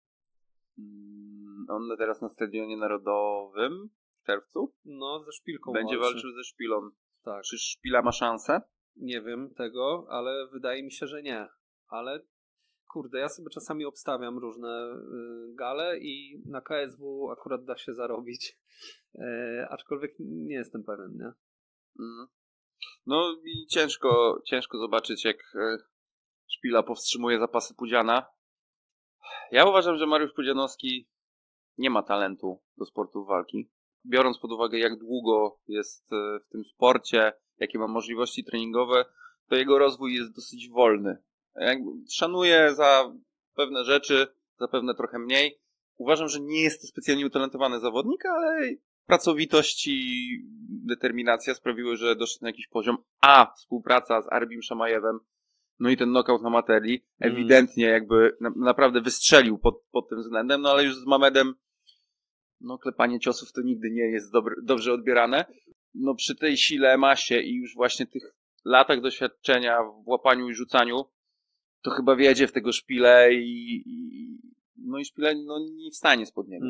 [SPEAKER 4] on teraz na Stadionie Narodowym w czerwcu?
[SPEAKER 3] No, ze Szpilką
[SPEAKER 4] będzie
[SPEAKER 3] walczy.
[SPEAKER 4] walczył ze Szpilą.
[SPEAKER 3] Tak.
[SPEAKER 4] Czy Szpila ma szansę?
[SPEAKER 3] Nie wiem tego, ale wydaje mi się, że nie. Ale kurde, ja sobie czasami obstawiam różne y, gale i na K S W akurat da się zarobić. E, aczkolwiek nie jestem pewien, nie?
[SPEAKER 4] Mm. No i ciężko, ciężko zobaczyć, jak Szpila powstrzymuje zapasy Pudziana. Ja uważam, że Mariusz Pudzianowski nie ma talentu do sportu walki. Biorąc pod uwagę, jak długo jest w tym sporcie, jakie ma możliwości treningowe, to jego rozwój jest dosyć wolny. Szanuję za pewne rzeczy, za pewne trochę mniej. Uważam, że nie jest to specjalnie utalentowany zawodnik, ale pracowitość i determinacja sprawiły, że doszedł na jakiś poziom. A współpraca z Arbim Szamajewem, no i ten knockout na Materli, mm. ewidentnie jakby na, naprawdę wystrzelił pod, pod tym względem, no ale już z Mamedem no klepanie ciosów to nigdy nie jest dobry, dobrze odbierane. No przy tej sile, masie i już właśnie tych latach doświadczenia w łapaniu i rzucaniu, to chyba wjedzie w tego Szpilę i, i no i Szpilę no, nie wstanie spod niego. Mm.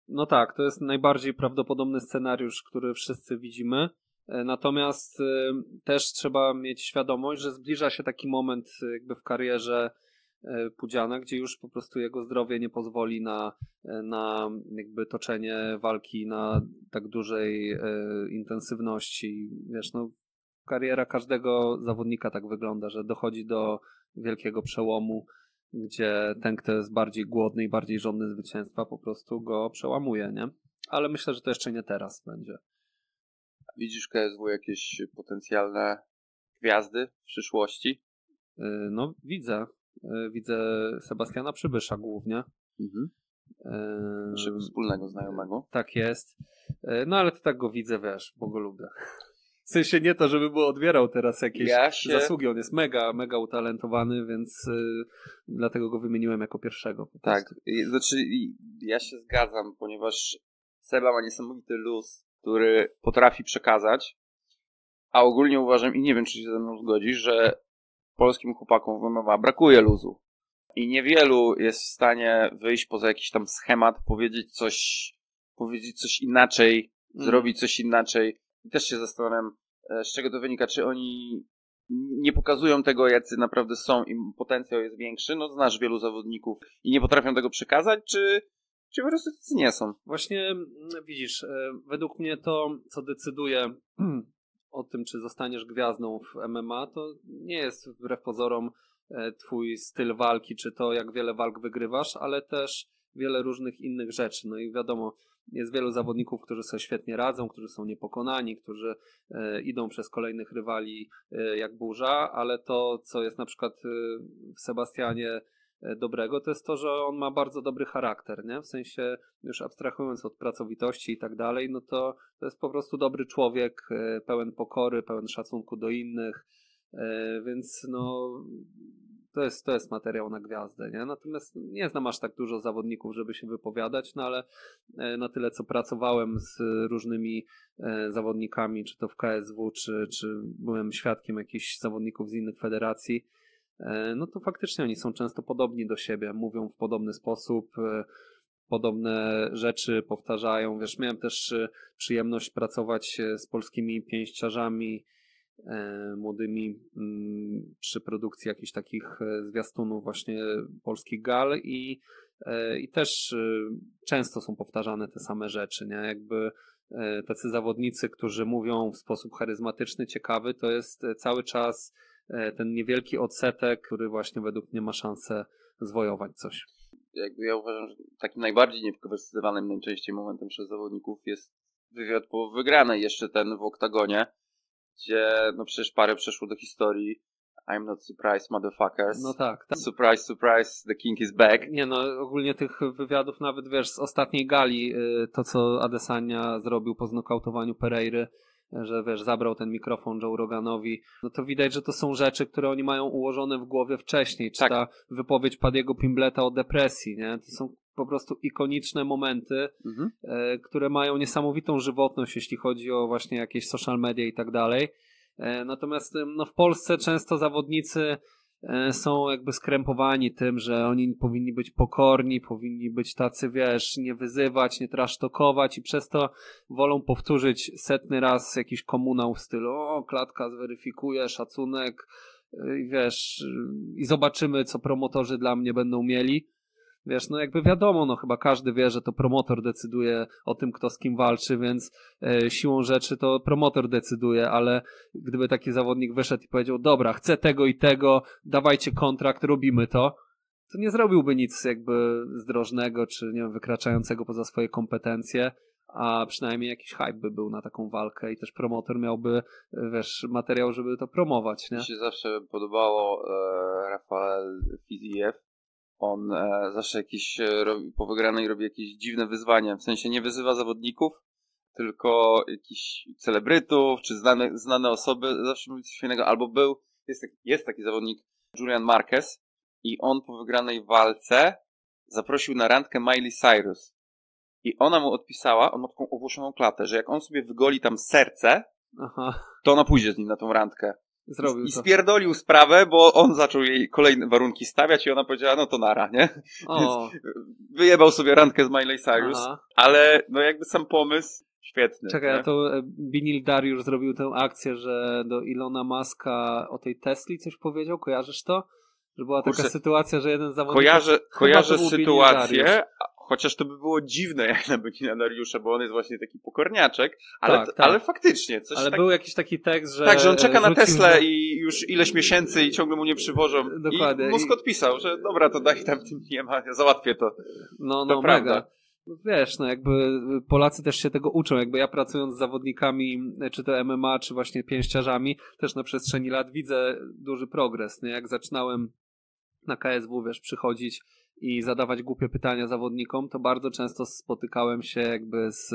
[SPEAKER 3] No tak, to jest najbardziej prawdopodobny scenariusz, który wszyscy widzimy. Natomiast też trzeba mieć świadomość, że zbliża się taki moment jakby w karierze Pudziana, gdzie już po prostu jego zdrowie nie pozwoli na, na jakby toczenie walki na tak dużej intensywności. Wiesz, no kariera każdego zawodnika tak wygląda, że dochodzi do wielkiego przełomu, gdzie ten, kto jest bardziej głodny i bardziej żądny zwycięstwa, po prostu go przełamuje, nie? Ale myślę, że to jeszcze nie teraz będzie.
[SPEAKER 4] Widzisz w K S W jakieś potencjalne gwiazdy w przyszłości?
[SPEAKER 3] No widzę. Widzę Sebastiana Przybysza głównie.
[SPEAKER 4] Mhm. Naszego wspólnego znajomego.
[SPEAKER 3] Tak jest. No ale to tak go widzę, wiesz, bo go lubię. W sensie nie to, żeby mu odbierał teraz jakieś ja się... zasługi. On jest mega, mega utalentowany, więc y, dlatego go wymieniłem jako pierwszego.
[SPEAKER 4] Tak, znaczy ja się zgadzam, ponieważ Seba ma niesamowity luz, który potrafi przekazać, a ogólnie uważam, i nie wiem, czy się ze mną zgodzisz, że polskim chłopakom w M M A brakuje luzu. I niewielu jest w stanie wyjść poza jakiś tam schemat, powiedzieć coś, powiedzieć coś inaczej, mm. zrobić coś inaczej. I też się zastanawiam, z czego to wynika. Czy oni nie pokazują tego, jacy naprawdę są i potencjał jest większy? No znasz wielu zawodników i nie potrafią tego przekazać, czy, czy po prostu tacy nie są?
[SPEAKER 3] Właśnie widzisz, według mnie to, co decyduje o tym, czy zostaniesz gwiazdą w M M A, to nie jest wbrew pozorom twój styl walki, czy to jak wiele walk wygrywasz, ale też wiele różnych innych rzeczy. No i wiadomo, jest wielu zawodników, którzy sobie świetnie radzą, którzy są niepokonani, którzy e, idą przez kolejnych rywali e, jak burza, ale to, co jest na przykład e, w Sebastianie e, dobrego, to jest to, że on ma bardzo dobry charakter, nie? W sensie już abstrahując od pracowitości i tak dalej, no to to jest po prostu dobry człowiek, e, pełen pokory, pełen szacunku do innych, e, więc no... To jest, to jest materiał na gwiazdę, nie? Natomiast nie znam aż tak dużo zawodników, żeby się wypowiadać, no ale na tyle, co pracowałem z różnymi zawodnikami, czy to w K S W, czy, czy byłem świadkiem jakichś zawodników z innych federacji, no to faktycznie oni są często podobni do siebie, mówią w podobny sposób, podobne rzeczy powtarzają. Wiesz, miałem też przyjemność pracować z polskimi pięściarzami, młodymi przy produkcji jakichś takich zwiastunów właśnie polskich gal i, i też często są powtarzane te same rzeczy, nie? Jakby tacy zawodnicy, którzy mówią w sposób charyzmatyczny, ciekawy, to jest cały czas ten niewielki odsetek, który właśnie według mnie ma szansę zwojować coś.
[SPEAKER 4] Jakby ja uważam, że takim najbardziej niewykorzystywanym najczęściej momentem przez zawodników jest wywiad po wygranej, jeszcze ten w oktagonie, gdzie no przecież parę przeszło do historii. I'm not surprised, motherfuckers.
[SPEAKER 3] No tak. tak.
[SPEAKER 4] Surprise, surprise, the king is back.
[SPEAKER 3] Nie no, ogólnie tych wywiadów nawet, wiesz, z ostatniej gali, to co Adesanya zrobił po znokautowaniu Pereiry, że wiesz, zabrał ten mikrofon Joe Roganowi, no to widać, że to są rzeczy, które oni mają ułożone w głowie wcześniej. Czy tak. Ta wypowiedź Paddiego Pimbletta o depresji, nie? To są po prostu ikoniczne momenty, mhm. e, które mają niesamowitą żywotność, jeśli chodzi o właśnie jakieś social media i tak dalej. E, natomiast no, w Polsce często zawodnicy e, są jakby skrępowani tym, że oni powinni być pokorni, powinni być tacy, wiesz, nie wyzywać, nie trasztokować i przez to wolą powtórzyć setny raz jakiś komunał w stylu o, klatka zweryfikuje, szacunek e, i wiesz, i zobaczymy, co promotorzy dla mnie będą mieli. Wiesz, no jakby wiadomo, no chyba każdy wie, że to promotor decyduje o tym, kto z kim walczy, więc e, siłą rzeczy to promotor decyduje, ale gdyby taki zawodnik wyszedł i powiedział, dobra, chcę tego i tego, dawajcie kontrakt, robimy to, to nie zrobiłby nic jakby zdrożnego, czy nie wiem, wykraczającego poza swoje kompetencje, a przynajmniej jakiś hype by był na taką walkę i też promotor miałby, wiesz, materiał, żeby to promować, nie?
[SPEAKER 4] Mi się zawsze podobało e, Rafael Fiziev. On e, zawsze jakieś e, robi, po wygranej robi jakieś dziwne wyzwania, w sensie nie wyzywa zawodników, tylko jakichś celebrytów, czy znane, znane osoby, zawsze mówi coś fajnego, albo był, jest, jest taki zawodnik Julian Marquez i on po wygranej walce zaprosił na randkę Miley Cyrus i ona mu odpisała, on ma taką ogłoszoną klatę, że jak on sobie wygoli tam serce, Aha. to ona pójdzie z nim na tą randkę.
[SPEAKER 3] Zrobił
[SPEAKER 4] I
[SPEAKER 3] to.
[SPEAKER 4] spierdolił sprawę, bo on zaczął jej kolejne warunki stawiać i ona powiedziała, no to nara, nie?
[SPEAKER 3] O,
[SPEAKER 4] Więc wyjebał sobie randkę z Miley Cyrus,
[SPEAKER 3] aha.
[SPEAKER 4] ale no jakby sam pomysł świetny.
[SPEAKER 3] Czekaj,
[SPEAKER 4] nie?
[SPEAKER 3] a to e, Binil Dariusz zrobił tę akcję, że do Ilona Muska o tej Tesli coś powiedział, kojarzysz to? Że była taka
[SPEAKER 4] Kurczę,
[SPEAKER 3] sytuacja, że jeden z zawodników...
[SPEAKER 4] Kojarzę,
[SPEAKER 3] chyba
[SPEAKER 4] kojarzę
[SPEAKER 3] to był Binil
[SPEAKER 4] sytuację,
[SPEAKER 3] Dariusz.
[SPEAKER 4] a- chociaż to by było dziwne jak na Benina Dariusza, bo on jest właśnie taki pokorniaczek, ale,
[SPEAKER 3] Tak, tak.
[SPEAKER 4] ale faktycznie coś
[SPEAKER 3] Ale
[SPEAKER 4] tak,
[SPEAKER 3] był jakiś taki tekst, że...
[SPEAKER 4] tak, że on czeka na
[SPEAKER 3] rzucił
[SPEAKER 4] Teslę
[SPEAKER 3] za-
[SPEAKER 4] i już ileś miesięcy i ciągle mu nie przywożą.
[SPEAKER 3] Dokładnie.
[SPEAKER 4] I Musk
[SPEAKER 3] I-
[SPEAKER 4] odpisał, że dobra, to daj tam tym nie ma, ja załatwię to.
[SPEAKER 3] No,
[SPEAKER 4] To
[SPEAKER 3] no,
[SPEAKER 4] prawda.
[SPEAKER 3] mega. No wiesz, no jakby Polacy też się tego uczą, jakby ja pracując z zawodnikami, czy to M M A, czy właśnie pięściarzami, też na przestrzeni lat widzę duży progres, nie? Jak zaczynałem na K S W, wiesz, przychodzić i zadawać głupie pytania zawodnikom, to bardzo często spotykałem się jakby z,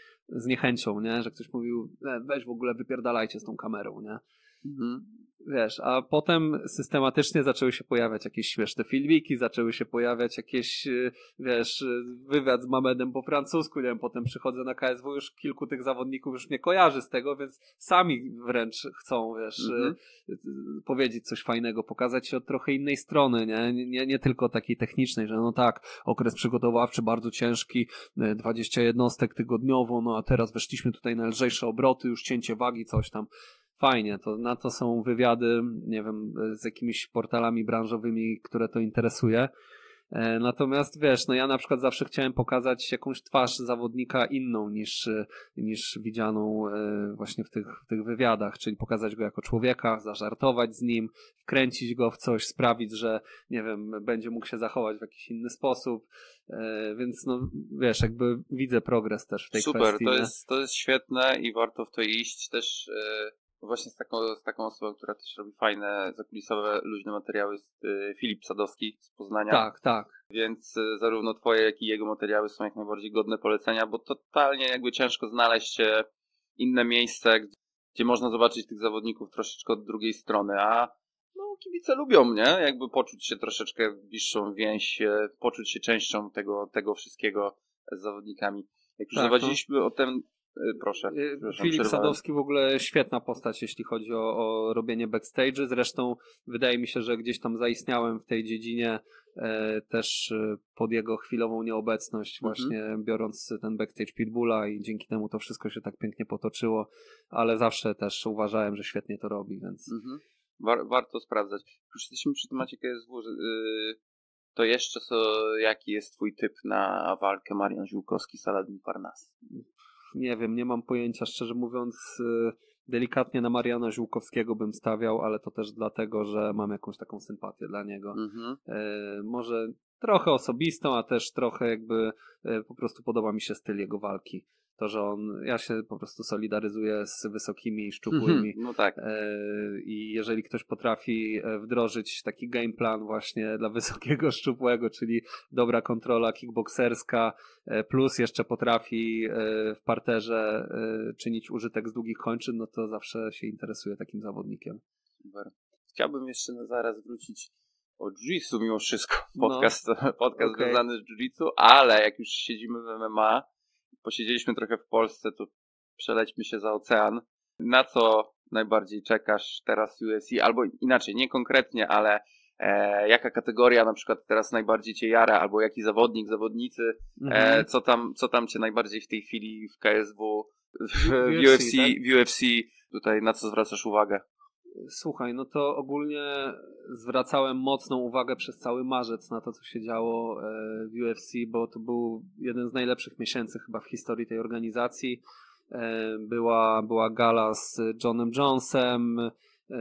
[SPEAKER 3] z niechęcią, nie? Że ktoś mówił, e, weź w ogóle wypierdalajcie z tą kamerą, nie?
[SPEAKER 4] Mhm.
[SPEAKER 3] Wiesz, a potem systematycznie zaczęły się pojawiać jakieś śmieszne filmiki, zaczęły się pojawiać jakieś, y, wiesz, y, wywiad z Mamedem po francusku, nie wiem, potem przychodzę na K S W, już kilku tych zawodników już mnie kojarzy z tego, więc sami wręcz chcą, wiesz,
[SPEAKER 4] Mhm.
[SPEAKER 3] y, y, powiedzieć coś fajnego, pokazać się od trochę innej strony, nie? Nie, nie tylko takiej technicznej, że no tak, okres przygotowawczy bardzo ciężki, y, dwadzieścia jednostek tygodniowo, no a teraz weszliśmy tutaj na lżejsze obroty, już cięcie wagi, coś tam. Fajnie, to na to są wywiady, nie wiem, z jakimiś portalami branżowymi, które to interesuje. E, Natomiast wiesz, no ja na przykład zawsze chciałem pokazać jakąś twarz zawodnika inną niż, e, niż widzianą e, właśnie w tych, w tych wywiadach, czyli pokazać go jako człowieka, zażartować z nim, wkręcić go w coś, sprawić, że nie wiem, będzie mógł się zachować w jakiś inny sposób. E, Więc no wiesz, jakby widzę progres też w tej
[SPEAKER 4] Super,
[SPEAKER 3] kwestii.
[SPEAKER 4] to
[SPEAKER 3] nie?
[SPEAKER 4] jest, to jest świetne i warto w to iść też. e, Właśnie z taką, z taką osobą, która też robi fajne, zakulisowe, luźne materiały, jest e, Filip Sadowski z Poznania.
[SPEAKER 3] Tak, tak.
[SPEAKER 4] Więc e, zarówno twoje, jak i jego materiały są jak najbardziej godne polecenia, bo totalnie jakby ciężko znaleźć e, inne miejsce, gdzie, gdzie można zobaczyć tych zawodników troszeczkę od drugiej strony, a no kibice lubią, nie? Jakby poczuć się troszeczkę bliższą więź, e, poczuć się częścią tego, tego wszystkiego z zawodnikami. Jak już
[SPEAKER 3] Tak,
[SPEAKER 4] zawadziliśmy o ten... e, Proszę.
[SPEAKER 3] Y,
[SPEAKER 4] przepraszam,
[SPEAKER 3] Filip
[SPEAKER 4] przerwałem.
[SPEAKER 3] Sadowski w ogóle świetna postać, jeśli chodzi o, o robienie backstage'y. Zresztą wydaje mi się, że gdzieś tam zaistniałem w tej dziedzinie e, też e, pod jego chwilową nieobecność,
[SPEAKER 4] Mhm.
[SPEAKER 3] właśnie biorąc ten backstage Pitbulla i dzięki temu to wszystko się tak pięknie potoczyło, ale zawsze też uważałem, że świetnie to robi, więc
[SPEAKER 4] Mhm. War, warto sprawdzać. Już jesteśmy przy temacie K S W, że, yy, to jeszcze co, jaki jest twój typ na walkę Marian Ziółkowski, Saladin Parnas?
[SPEAKER 3] nie wiem, nie mam pojęcia, szczerze mówiąc, y, delikatnie na Mariana Ziółkowskiego bym stawiał, ale to też dlatego, że mam jakąś taką sympatię dla niego.
[SPEAKER 4] Mhm.
[SPEAKER 3] E, może trochę osobistą, a też trochę jakby e, po prostu podoba mi się styl jego walki. To, że on, ja się po prostu solidaryzuję z wysokimi i szczupłymi.
[SPEAKER 4] No tak.
[SPEAKER 3] E, I jeżeli ktoś potrafi e, wdrożyć taki game plan właśnie dla wysokiego, szczupłego, czyli dobra kontrola kickbokserska, e, plus jeszcze potrafi e, w parterze e, czynić użytek z długich kończyn, no to zawsze się interesuję takim zawodnikiem.
[SPEAKER 4] Super. Chciałbym jeszcze na zaraz wrócić o jiu-jitsu mimo wszystko.
[SPEAKER 3] No.
[SPEAKER 4] Podcast, podcast
[SPEAKER 3] Okej.
[SPEAKER 4] związany z jiu-jitsu, ale jak już siedzimy w M M A, posiedzieliśmy trochę w Polsce, to przelećmy się za ocean. Na co najbardziej czekasz teraz U F C? Albo inaczej, nie konkretnie, ale e, jaka kategoria na przykład teraz najbardziej cię jara, albo jaki zawodnik, zawodnicy,
[SPEAKER 3] Mhm.
[SPEAKER 4] e, co tam, co tam cię najbardziej w tej chwili w K S W, w, w
[SPEAKER 3] U
[SPEAKER 4] U
[SPEAKER 3] F
[SPEAKER 4] F
[SPEAKER 3] C,
[SPEAKER 4] C,
[SPEAKER 3] tak?
[SPEAKER 4] w U F C, tutaj na co zwracasz uwagę?
[SPEAKER 3] Słuchaj, no to ogólnie zwracałem mocną uwagę przez cały marzec na to, co się działo e, w U F C, bo to był jeden z najlepszych miesięcy chyba w historii tej organizacji. E, Była, była gala z Johnem Jonesem, e,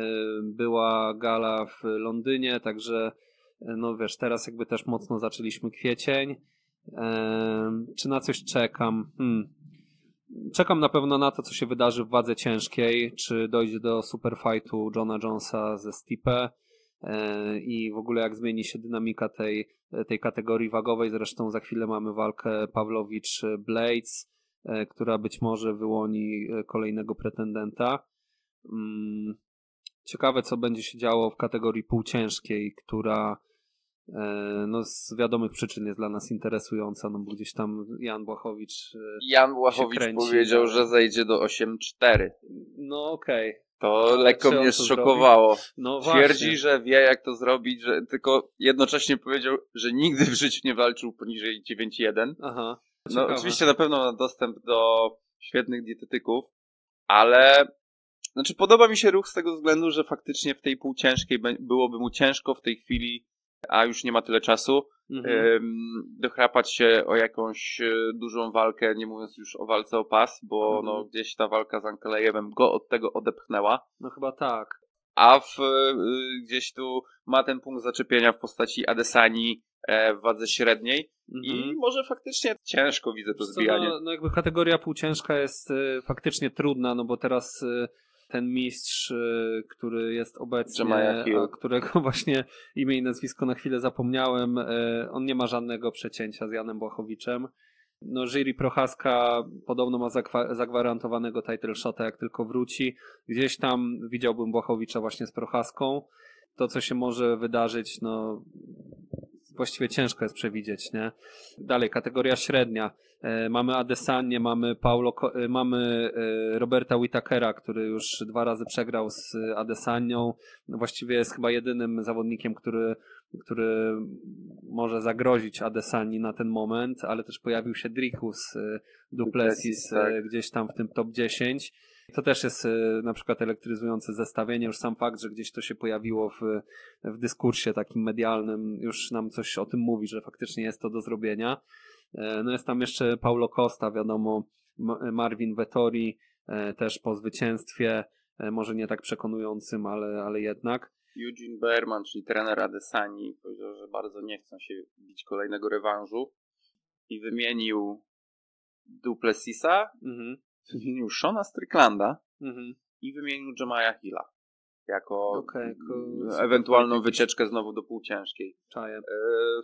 [SPEAKER 3] była gala w Londynie, także e, no wiesz, teraz jakby też mocno zaczęliśmy kwiecień. E, Czy na coś czekam? Hmm. Czekam na pewno na to, co się wydarzy w wadze ciężkiej, czy dojdzie do superfightu Johna Jonesa ze Stipe e, i w ogóle jak zmieni się dynamika tej, tej kategorii wagowej. Zresztą za chwilę mamy walkę Pawlowicz-Blades, e, która być może wyłoni kolejnego pretendenta. Mm, ciekawe, co będzie się działo w kategorii półciężkiej, która no z wiadomych przyczyn jest dla nas interesująca, no bo gdzieś tam Jan Błachowicz...
[SPEAKER 4] Jan Błachowicz
[SPEAKER 3] kręci,
[SPEAKER 4] powiedział,
[SPEAKER 3] ale-
[SPEAKER 4] że zejdzie do osiem cztery.
[SPEAKER 3] No okej,
[SPEAKER 4] To lekko
[SPEAKER 3] Czy on
[SPEAKER 4] mnie
[SPEAKER 3] to
[SPEAKER 4] zszokowało.
[SPEAKER 3] No
[SPEAKER 4] Twierdzi,
[SPEAKER 3] właśnie.
[SPEAKER 4] że wie jak to zrobić, że tylko jednocześnie powiedział, że nigdy w życiu nie walczył poniżej dziewięć jeden.
[SPEAKER 3] Aha.
[SPEAKER 4] No
[SPEAKER 3] Ciekawe.
[SPEAKER 4] oczywiście na pewno ma dostęp do świetnych dietetyków, ale znaczy podoba mi się ruch z tego względu, że faktycznie w tej półciężkiej byłoby mu ciężko w tej chwili, a już nie ma tyle czasu,
[SPEAKER 3] Mhm.
[SPEAKER 4] ym, dochrapać się o jakąś y, dużą walkę, nie mówiąc już o walce o pas, bo
[SPEAKER 3] Mhm.
[SPEAKER 4] no, gdzieś ta walka z Ankelejewem go od tego odepchnęła.
[SPEAKER 3] No chyba tak.
[SPEAKER 4] A w, y, gdzieś tu ma ten punkt zaczepienia w postaci Adesani e, w wadze średniej i
[SPEAKER 3] Mhm.
[SPEAKER 4] może faktycznie ciężko widzę to
[SPEAKER 3] Wiesz co,
[SPEAKER 4] zbijanie.
[SPEAKER 3] No, no jakby kategoria półciężka jest y, faktycznie trudna, no bo teraz y, ten mistrz, y, który jest obecnie,
[SPEAKER 4] Jemiah Hill.
[SPEAKER 3] a którego właśnie imię i nazwisko na chwilę zapomniałem, y, on nie ma żadnego przecięcia z Janem Błachowiczem. No Jiri Prochaska podobno ma zakwa- zagwarantowanego title shota, jak tylko wróci. Gdzieś tam widziałbym Błachowicza właśnie z Prochaską. To, co się może wydarzyć, no właściwie ciężko jest przewidzieć, nie? Dalej, kategoria średnia. E, mamy Adesanię, mamy Paulo, Ko- e, mamy e, Roberta Whitakera, który już dwa razy przegrał z Adesanią. No, właściwie jest chyba jedynym zawodnikiem, który, który może zagrozić Adesani na ten moment, ale też pojawił się Dricus e, Duplessis,
[SPEAKER 4] Duplessis, tak.
[SPEAKER 3] e, gdzieś tam w tym top dziesięć. To też jest e, na przykład elektryzujące zestawienie. Już sam fakt, że gdzieś to się pojawiło w, w dyskursie takim medialnym, już nam coś o tym mówi, że faktycznie jest to do zrobienia. E, no jest tam jeszcze Paulo Costa, wiadomo, M- Marvin Vettori, e, też po zwycięstwie, e, może nie tak przekonującym, ale, ale jednak.
[SPEAKER 4] Eugene Berman, czyli trener Adesani, powiedział, że bardzo nie chcą się bić kolejnego rewanżu i wymienił Duplessisa,
[SPEAKER 3] Mhm.
[SPEAKER 4] wymienił Shona Stricklanda
[SPEAKER 3] Mhm.
[SPEAKER 4] i wymienił Jemiah Hilla jako
[SPEAKER 3] Okej, jako
[SPEAKER 4] mm,
[SPEAKER 3] super
[SPEAKER 4] ewentualną
[SPEAKER 3] fighter.
[SPEAKER 4] wycieczkę znowu do półciężkiej.
[SPEAKER 3] Czaję.
[SPEAKER 4] E,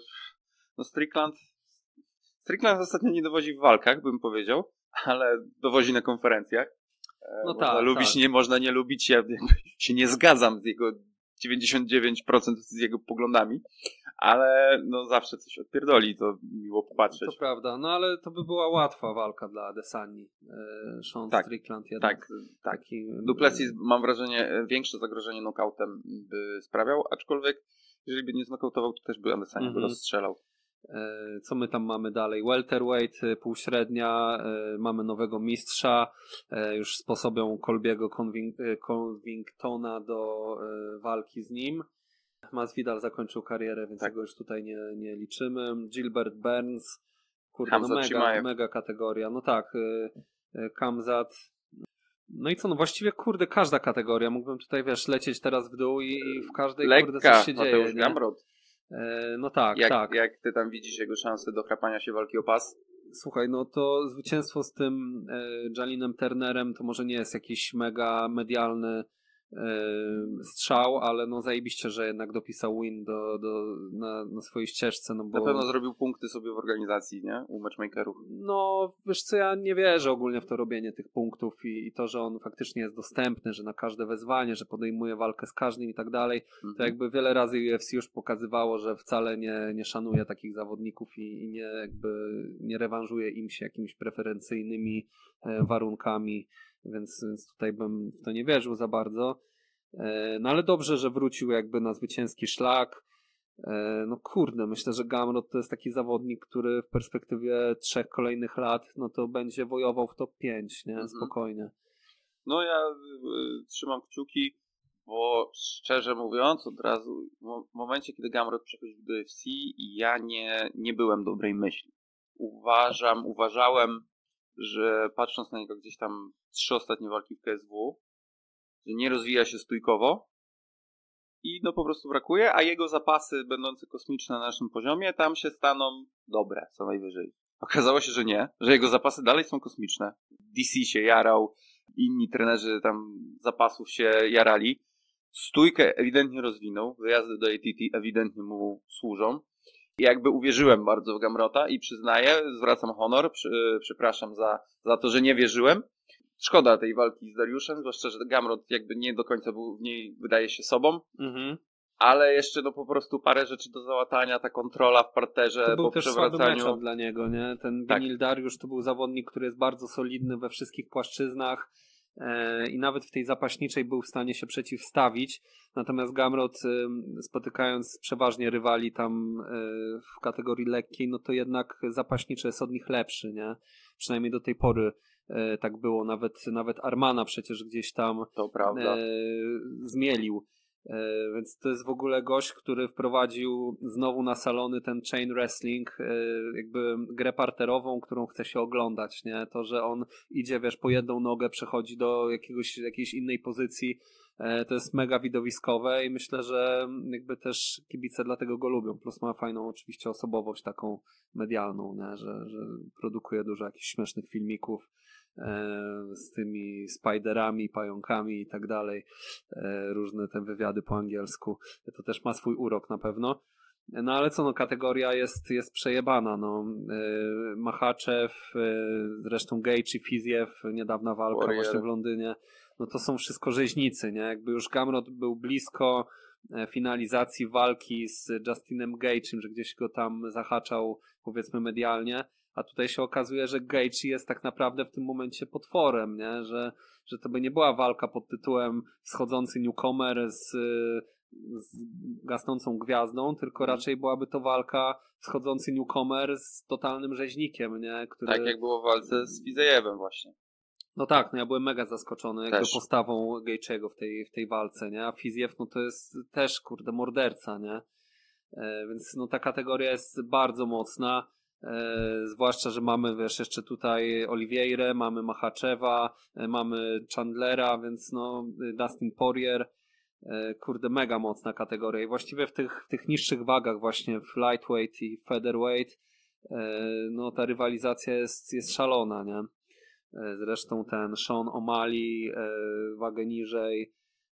[SPEAKER 4] no Strickland Strickland ostatnio nie dowodzi w walkach, bym powiedział, ale dowozi na konferencjach. E,
[SPEAKER 3] No
[SPEAKER 4] można
[SPEAKER 3] tak,
[SPEAKER 4] lubić,
[SPEAKER 3] tak.
[SPEAKER 4] nie można nie lubić. Ja jakby się nie zgadzam z jego dziewięćdziesiąt dziewięć procent z jego poglądami, ale no zawsze coś odpierdoli, to miło popatrzeć.
[SPEAKER 3] To prawda, no ale to by była łatwa walka dla Adesani. E, Sean
[SPEAKER 4] Tak,
[SPEAKER 3] Strickland jednak.
[SPEAKER 4] Tak, tak.
[SPEAKER 3] Taki,
[SPEAKER 4] Duplessis, mam wrażenie, większe zagrożenie knockoutem by sprawiał, aczkolwiek jeżeli by nie znokautował, to też by Adesanya
[SPEAKER 3] Mhm.
[SPEAKER 4] go rozstrzelał.
[SPEAKER 3] E, Co my tam mamy dalej? Welterweight, e, półśrednia, e, mamy nowego mistrza, e, już sposobią Colbiego Conving- e, Covingtona do e, walki z nim. Masvidal zakończył karierę, więc
[SPEAKER 4] Tak.
[SPEAKER 3] tego już tutaj nie, nie liczymy. Gilbert Burns, kurde,
[SPEAKER 4] Khamzat
[SPEAKER 3] no mega,
[SPEAKER 4] Chimaev.
[SPEAKER 3] mega kategoria. No tak, e, e, Khamzat. No i co, no właściwie kurde każda kategoria. Mógłbym tutaj, wiesz, lecieć teraz w dół i, i w każdej kurde
[SPEAKER 4] Lekka,
[SPEAKER 3] coś się dzieje.
[SPEAKER 4] Mateusz
[SPEAKER 3] Nie?
[SPEAKER 4] Gamrot.
[SPEAKER 3] E, no tak,
[SPEAKER 4] Jak,
[SPEAKER 3] tak.
[SPEAKER 4] jak ty tam widzisz jego szanse do chrapania się walki o pas?
[SPEAKER 3] Słuchaj, no to zwycięstwo z tym e, Jalinem Turnerem to może nie jest jakiś mega medialny e, strzał, ale no zajebiście, że jednak dopisał win do, do, na, na swojej ścieżce, no bo...
[SPEAKER 4] Na pewno zrobił punkty sobie w organizacji, nie? U matchmakerów.
[SPEAKER 3] No, wiesz co, ja nie wierzę ogólnie w to robienie tych punktów i, i to, że on faktycznie jest dostępny, że na każde wezwanie, że podejmuje walkę z każdym i tak dalej, to
[SPEAKER 4] Mhm.
[SPEAKER 3] jakby wiele razy U F C już pokazywało, że wcale nie, nie szanuje takich zawodników i, i nie jakby nie rewanżuje im się jakimiś preferencyjnymi e, warunkami, więc, więc tutaj bym w to nie wierzył za bardzo. E, no ale dobrze, że wrócił jakby na zwycięski szlak. E, no kurde, myślę, że Gamrot to jest taki zawodnik, który w perspektywie trzech kolejnych lat, no to będzie wojował w top pięć, nie?
[SPEAKER 4] Mhm.
[SPEAKER 3] Spokojnie.
[SPEAKER 4] No ja y, trzymam kciuki, bo szczerze mówiąc, od razu w momencie, kiedy Gamrot przechodził do U F C, ja nie, nie byłem dobrej myśli. Uważam, uważałem, że patrząc na niego gdzieś tam trzy ostatnie walki w K S W, że nie rozwija się stójkowo i no po prostu brakuje, a jego zapasy będące kosmiczne na naszym poziomie tam się staną dobre, co najwyżej. Okazało się, że nie, że jego zapasy dalej są kosmiczne. D C się jarał, inni trenerzy tam zapasów się jarali. Stójkę ewidentnie rozwinął, wyjazdy do A T T ewidentnie mu służą. I jakby uwierzyłem bardzo w Gamrota i przyznaję, zwracam honor, przy, przepraszam za, za to, że nie wierzyłem. Szkoda tej walki z Dariuszem, zwłaszcza, że Gamrot jakby nie do końca był w niej, wydaje się, sobą.
[SPEAKER 3] Mhm.
[SPEAKER 4] Ale jeszcze no po prostu parę rzeczy do załatania, ta kontrola w parterze
[SPEAKER 3] To był
[SPEAKER 4] po
[SPEAKER 3] też słaby
[SPEAKER 4] przewracaniu.
[SPEAKER 3] matchup dla niego, nie? Ten
[SPEAKER 4] Tak.
[SPEAKER 3] Benil Dariusz to był zawodnik, który jest bardzo solidny we wszystkich płaszczyznach. i nawet w tej zapaśniczej był w stanie się przeciwstawić, natomiast Gamrot, spotykając przeważnie rywali tam w kategorii lekkiej, no to jednak zapaśniczy jest od nich lepszy, nie? Przynajmniej do tej pory tak było, nawet, nawet Armana przecież gdzieś tam
[SPEAKER 4] to prawda.
[SPEAKER 3] zmielił. Więc to jest w ogóle gość, który wprowadził znowu na salony ten chain wrestling, jakby grę parterową, którą chce się oglądać, nie? To, że on idzie, wiesz, po jedną nogę, przechodzi do jakiegoś, jakiejś innej pozycji, to jest mega widowiskowe i myślę, że jakby też kibice dlatego go lubią, plus ma fajną oczywiście osobowość taką medialną, nie? Że, że produkuje dużo jakichś śmiesznych filmików z tymi spiderami, pająkami i tak dalej, różne te wywiady po angielsku, to też ma swój urok na pewno. No ale co, no kategoria jest, jest przejebana, no. Machaczew, zresztą Gaethje, Fiziev, niedawna walka
[SPEAKER 4] Warrior.
[SPEAKER 3] właśnie w Londynie, no to są wszystko rzeźnicy, nie? Jakby już Gamrot był blisko finalizacji walki z Justinem Gaethjem, że gdzieś go tam zahaczał, powiedzmy, medialnie, a tutaj się okazuje, że Gaethje jest tak naprawdę w tym momencie potworem, nie? Że, że to by nie była walka pod tytułem wschodzący newcomer z, z gasnącą gwiazdą, tylko raczej byłaby to walka wschodzący newcomer z totalnym rzeźnikiem, nie? Który...
[SPEAKER 4] Tak jak było w walce z Fizejewem właśnie.
[SPEAKER 3] No tak, no ja byłem mega zaskoczony jakby
[SPEAKER 4] Też.
[SPEAKER 3] postawą Gaethjego w tej, w tej walce, nie? A Fiziev, no to jest też, kurde, morderca, nie? E, więc no ta kategoria jest bardzo mocna. E, zwłaszcza, że mamy, wiesz, jeszcze tutaj Oliveirę, mamy Machaczewa, e, mamy Chandlera, więc no Dustin Poirier, e, kurde, mega mocna kategoria i właściwie w tych, w tych niższych wagach właśnie w lightweight i featherweight e, no ta rywalizacja jest, jest szalona, nie? E, zresztą ten Sean O'Malley, e, wagę niżej,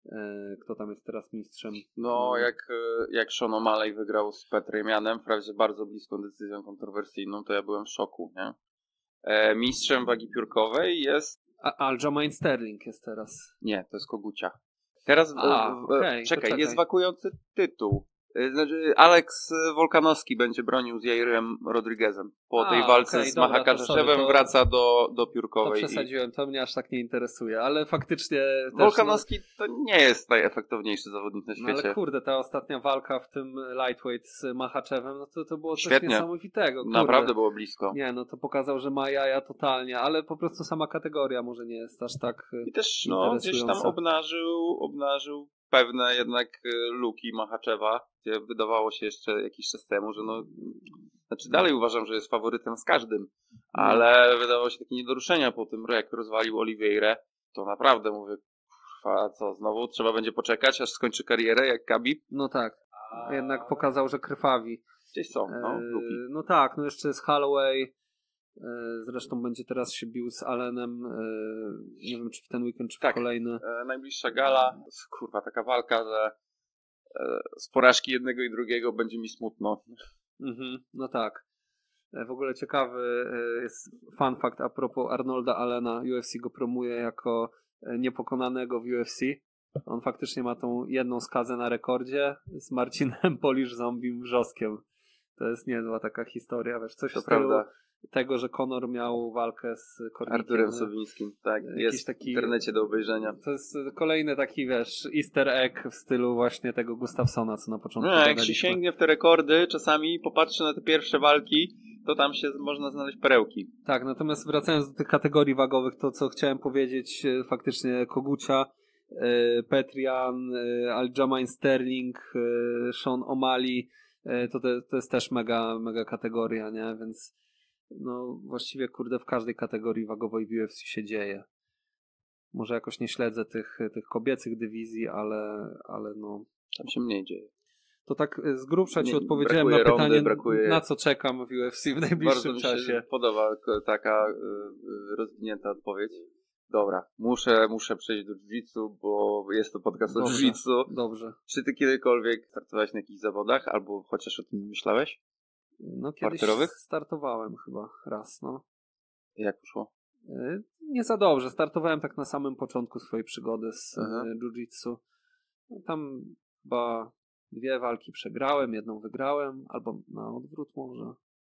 [SPEAKER 3] e, kto tam jest teraz mistrzem?
[SPEAKER 4] No, jak, jak Sean O'Malley wygrał z Petremianem, wprawdzie bardzo bliską decyzją kontrowersyjną, to ja byłem w szoku, nie? E, mistrzem wagi piórkowej jest...
[SPEAKER 3] A, Aljamain Sterling jest teraz.
[SPEAKER 4] Nie, to jest Kogucia. Teraz,
[SPEAKER 3] A,
[SPEAKER 4] w, w,
[SPEAKER 3] okej, to
[SPEAKER 4] czekaj,
[SPEAKER 3] czekaj.
[SPEAKER 4] jest wakujący tytuł. E, Znaczy, Alex Wolkanowski będzie bronił z Jairem Rodriguezem. Po
[SPEAKER 3] A,
[SPEAKER 4] tej walce
[SPEAKER 3] okej,
[SPEAKER 4] z
[SPEAKER 3] dobra, to
[SPEAKER 4] Mahakaczewem
[SPEAKER 3] sorry, to-
[SPEAKER 4] wraca do, do
[SPEAKER 3] To
[SPEAKER 4] piórkowej. i
[SPEAKER 3] przesadziłem, to mnie aż tak nie interesuje, ale faktycznie też,
[SPEAKER 4] Wolkanowski to nie jest najefektowniejszy zawodnik na
[SPEAKER 3] no, no
[SPEAKER 4] świecie.
[SPEAKER 3] ale kurde, ta ostatnia walka w tym lightweight z Machaczewem, no to, to było coś
[SPEAKER 4] Świetnie.
[SPEAKER 3] niesamowitego. Kurde.
[SPEAKER 4] Naprawdę było blisko.
[SPEAKER 3] Nie, no to pokazał, że ma jaja totalnie, ale po prostu sama kategoria może nie jest aż tak...
[SPEAKER 4] I też no, gdzieś tam
[SPEAKER 3] interesująca.
[SPEAKER 4] obnażył, obnażył pewne jednak y, luki Machaczewa, gdzie wydawało się jeszcze jakiś czas temu, że no, znaczy dalej uważam, że jest faworytem z każdym, ale wydawało się takie nie do ruszenia po tym, jak rozwalił Oliveirę, to naprawdę mówię, kurwa, co, znowu trzeba będzie poczekać, aż skończy karierę jak Khabib?
[SPEAKER 3] No tak, jednak pokazał, że krwawi.
[SPEAKER 4] Gdzieś są, no,
[SPEAKER 3] E,
[SPEAKER 4] luki.
[SPEAKER 3] no tak, no jeszcze jest Holloway, e, zresztą będzie teraz się bił z Allenem, e, nie wiem czy w ten weekend, czy w
[SPEAKER 4] Tak.
[SPEAKER 3] kolejny.
[SPEAKER 4] E, najbliższa gala, kurwa, taka walka, że e, z porażki jednego i drugiego będzie mi smutno.
[SPEAKER 3] Mhm, no tak. E, W ogóle ciekawy e, jest fun fact a propos Arnolda Allena. U F C go promuje jako e, niepokonanego w U F C. On faktycznie ma tą jedną skazę na rekordzie z Marcinem Polish Zombim Wrzoskiem. To jest niezła taka historia, wiesz, coś
[SPEAKER 4] To
[SPEAKER 3] w stylu
[SPEAKER 4] prawda.
[SPEAKER 3] tego, że Conor miał walkę z Kornikiem.
[SPEAKER 4] Arturem
[SPEAKER 3] nie?
[SPEAKER 4] Sowińskim, tak,
[SPEAKER 3] Jakiś
[SPEAKER 4] jest
[SPEAKER 3] taki-
[SPEAKER 4] w internecie do obejrzenia.
[SPEAKER 3] To jest kolejny taki, wiesz, easter egg w stylu właśnie tego Gustafsona, co na początku
[SPEAKER 4] No, jak się
[SPEAKER 3] gadaliśmy.
[SPEAKER 4] sięgnie w te rekordy, czasami popatrzy na te pierwsze walki, to tam się można znaleźć perełki.
[SPEAKER 3] Tak, natomiast wracając do tych kategorii wagowych, to co chciałem powiedzieć, e, faktycznie Kogucia, e, Petrian, e, Aljamain Sterling, e, Sean O'Malley, e, to, te, to jest też mega, mega kategoria, nie? Więc no właściwie kurde w każdej kategorii wagowej w U F C się dzieje. Może jakoś nie śledzę tych, tych kobiecych dywizji, ale, ale no...
[SPEAKER 4] Tam się mniej dzieje.
[SPEAKER 3] To tak e, z grubsza ci
[SPEAKER 4] Nie,
[SPEAKER 3] odpowiedziałem na
[SPEAKER 4] brakuje
[SPEAKER 3] pytanie,
[SPEAKER 4] rondy, brakuje-
[SPEAKER 3] na co czekam w U F C w
[SPEAKER 4] Bardzo
[SPEAKER 3] najbliższym
[SPEAKER 4] mi się
[SPEAKER 3] czasie.
[SPEAKER 4] podoba k- taka y, y, rozwinięta odpowiedź. Dobra, muszę, muszę przejść do jiu-jitsu, bo jest to podcast o
[SPEAKER 3] Dobrze.
[SPEAKER 4] jiu-jitsu.
[SPEAKER 3] Dobrze.
[SPEAKER 4] Czy ty kiedykolwiek startowałeś na jakichś zawodach, albo chociaż o tym myślałeś?
[SPEAKER 3] No kiedyś
[SPEAKER 4] Parterowych?
[SPEAKER 3] startowałem chyba raz, no.
[SPEAKER 4] Jak poszło?
[SPEAKER 3] Y, Nie za dobrze. Startowałem tak na samym początku swojej przygody z
[SPEAKER 4] Aha.
[SPEAKER 3] y, jiu-jitsu. No, tam chyba dwie walki przegrałem, jedną wygrałem, albo na odwrót może.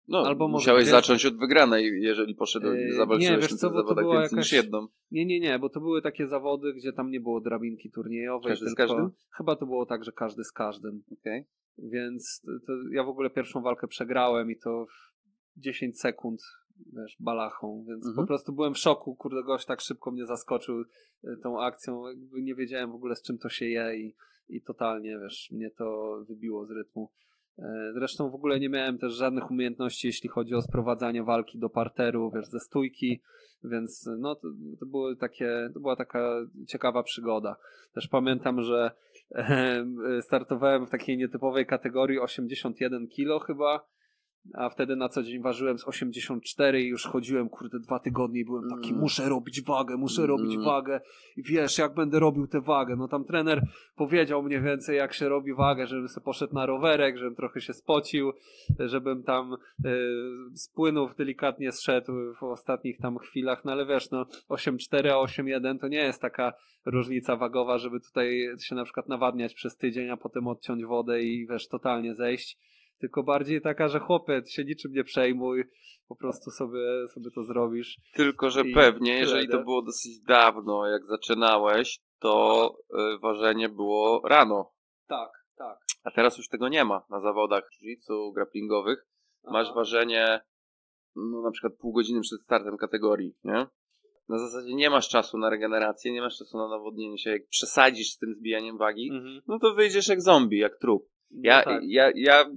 [SPEAKER 4] No,
[SPEAKER 3] albo może
[SPEAKER 4] musiałeś
[SPEAKER 3] dwie...
[SPEAKER 4] zacząć od wygranej, jeżeli poszedłeś, yy, zawalczyłeś
[SPEAKER 3] wiesz
[SPEAKER 4] na
[SPEAKER 3] co,
[SPEAKER 4] tych
[SPEAKER 3] bo to
[SPEAKER 4] zawodach
[SPEAKER 3] była
[SPEAKER 4] więcej
[SPEAKER 3] jakaś...
[SPEAKER 4] niż jedną.
[SPEAKER 3] Nie, nie, nie, bo to były takie zawody, gdzie tam nie było drabinki turniejowej.
[SPEAKER 4] Każdy
[SPEAKER 3] tylko...
[SPEAKER 4] z każdym?
[SPEAKER 3] Chyba to było tak, że każdy z każdym.
[SPEAKER 4] Okay.
[SPEAKER 3] Więc to, to ja w ogóle pierwszą walkę przegrałem i to w dziesięć sekund, wiesz, balachą, więc mhm. po prostu byłem w szoku, kurde, gość tak szybko mnie zaskoczył tą akcją, jakby nie wiedziałem w ogóle z czym to się je i, i totalnie, wiesz, mnie to wybiło z rytmu. Zresztą w ogóle nie miałem też żadnych umiejętności, jeśli chodzi o sprowadzanie walki do parteru, wiesz, ze stójki, więc no to, to były takie, to była taka ciekawa przygoda. Też pamiętam, że e, startowałem w takiej nietypowej kategorii osiemdziesiąt jeden kilo chyba, a wtedy na co dzień ważyłem z osiemdziesiąt cztery i już chodziłem, kurde, dwa tygodnie i byłem taki, mm. muszę robić wagę, muszę mm. robić wagę i wiesz, jak będę robił tę wagę. No tam trener powiedział mniej więcej, jak się robi wagę, żebym sobie poszedł na rowerek, żebym trochę się spocił, żebym tam y, z płynów delikatnie zszedł w ostatnich tam chwilach, no ale wiesz, no osiem cztery a osiem jeden to nie jest taka różnica wagowa, żeby tutaj się na przykład nawadniać przez tydzień, a potem odciąć wodę i wiesz, totalnie zejść. Tylko bardziej taka, że chłopie, się niczym nie przejmuj, po prostu sobie, sobie to zrobisz.
[SPEAKER 4] Tylko, że pewnie, jeżeli to było dosyć dawno, jak zaczynałeś, to y, ważenie było rano.
[SPEAKER 3] Tak, tak.
[SPEAKER 4] A teraz już tego nie ma na zawodach jiu-jitsu, grapplingowych. Aha. Masz ważenie, no na przykład pół godziny przed startem kategorii, nie? Na zasadzie nie masz czasu na regenerację, nie masz czasu na nawodnienie się. Jak przesadzisz z tym zbijaniem wagi, mhm. no to wyjdziesz jak zombie, jak trup. Ja, no tak. ja, ja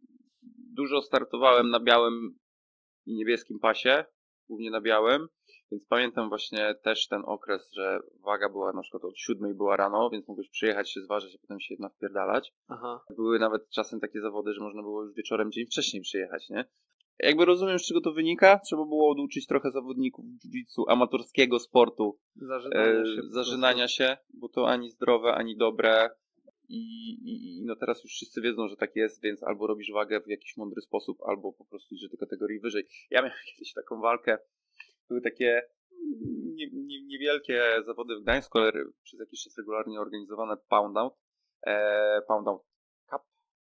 [SPEAKER 4] dużo startowałem na białym i niebieskim pasie, głównie na białym, więc pamiętam właśnie też ten okres, że waga była na przykład od siódmej była rano, więc mogłeś przyjechać się zważyć, a potem się jednak wpierdalać. Aha. Były nawet czasem takie zawody, że można było już wieczorem dzień wcześniej przyjechać, nie? Jakby rozumiem, z czego to wynika. Trzeba było oduczyć trochę zawodników jiu-jitsu, amatorskiego sportu,
[SPEAKER 3] zażynania, się,
[SPEAKER 4] e, zażynania się, bo to ani zdrowe, ani dobre. I, i no teraz już wszyscy wiedzą, że tak jest, więc albo robisz wagę w jakiś mądry sposób, albo po prostu idziesz do kategorii wyżej. Ja miałem kiedyś taką walkę, były takie nie, nie, niewielkie zawody w Gdańsku, ale przez jakiś czas regularnie organizowane Pound Out, e, Pound Out Cup,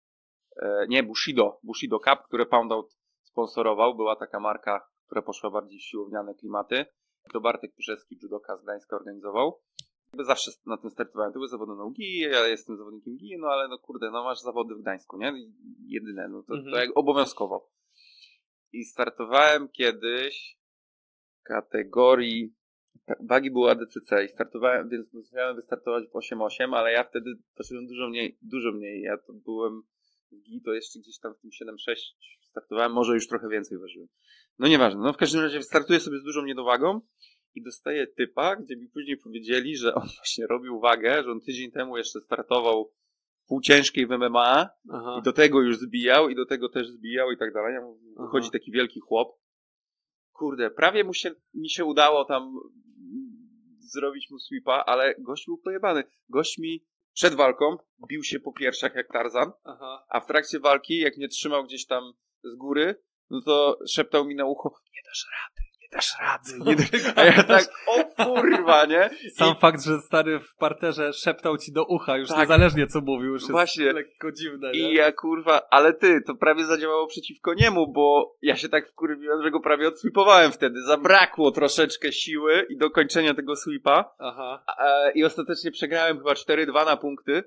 [SPEAKER 4] e, nie, Bushido, Bushido Cup, które Pound Out sponsorował, była taka marka, która poszła bardziej w siłowniane klimaty. To Bartek Piszewski, judoka z Gdańska, organizował. Zawsze na tym startowałem. To były zawody na U G I, ja jestem zawodnikiem G I, no ale no kurde, no masz zawody w Gdańsku, nie? Jedyne, no to, mhm. to jak obowiązkowo. I startowałem kiedyś w kategorii, wagi były A D C C i startowałem, więc musiałem wystartować w osiem osiem, ale ja wtedy ważyłem dużo mniej, dużo mniej. Ja to byłem w G I, to jeszcze gdzieś tam w tym siedem sześć startowałem, może już trochę więcej ważyłem. No nieważne, no w każdym razie startuję sobie z dużą niedowagą i dostaję typa, gdzie mi później powiedzieli, że on właśnie robił wagę, że on tydzień temu jeszcze startował półciężkiej w M M A. Aha. I do tego już zbijał i do tego też zbijał i tak dalej. Ja mówię, wychodzi taki wielki chłop. Kurde, prawie mu się, mi się udało tam zrobić mu sweepa, ale gość był pojebany. Gość mi przed walką bił się po piersiach jak Tarzan, Aha. a w trakcie walki, jak mnie trzymał gdzieś tam z góry, no to szeptał mi na ucho, nie dasz rady. dasz rady. Nie dasz... A ja tak, o kurwa, nie?
[SPEAKER 3] Sam
[SPEAKER 4] I...
[SPEAKER 3] fakt, że stary w parterze szeptał ci do ucha, już tak. niezależnie co mówił, już
[SPEAKER 4] Właśnie.
[SPEAKER 3] jest lekko dziwne.
[SPEAKER 4] I
[SPEAKER 3] nie?
[SPEAKER 4] ja kurwa, ale ty, to prawie zadziałało przeciwko niemu, bo ja się tak wkurwiłem, że go prawie odsweepowałem wtedy. Zabrakło troszeczkę siły i do kończenia tego sweepa. Aha. A, I ostatecznie przegrałem chyba cztery dwa na punkty,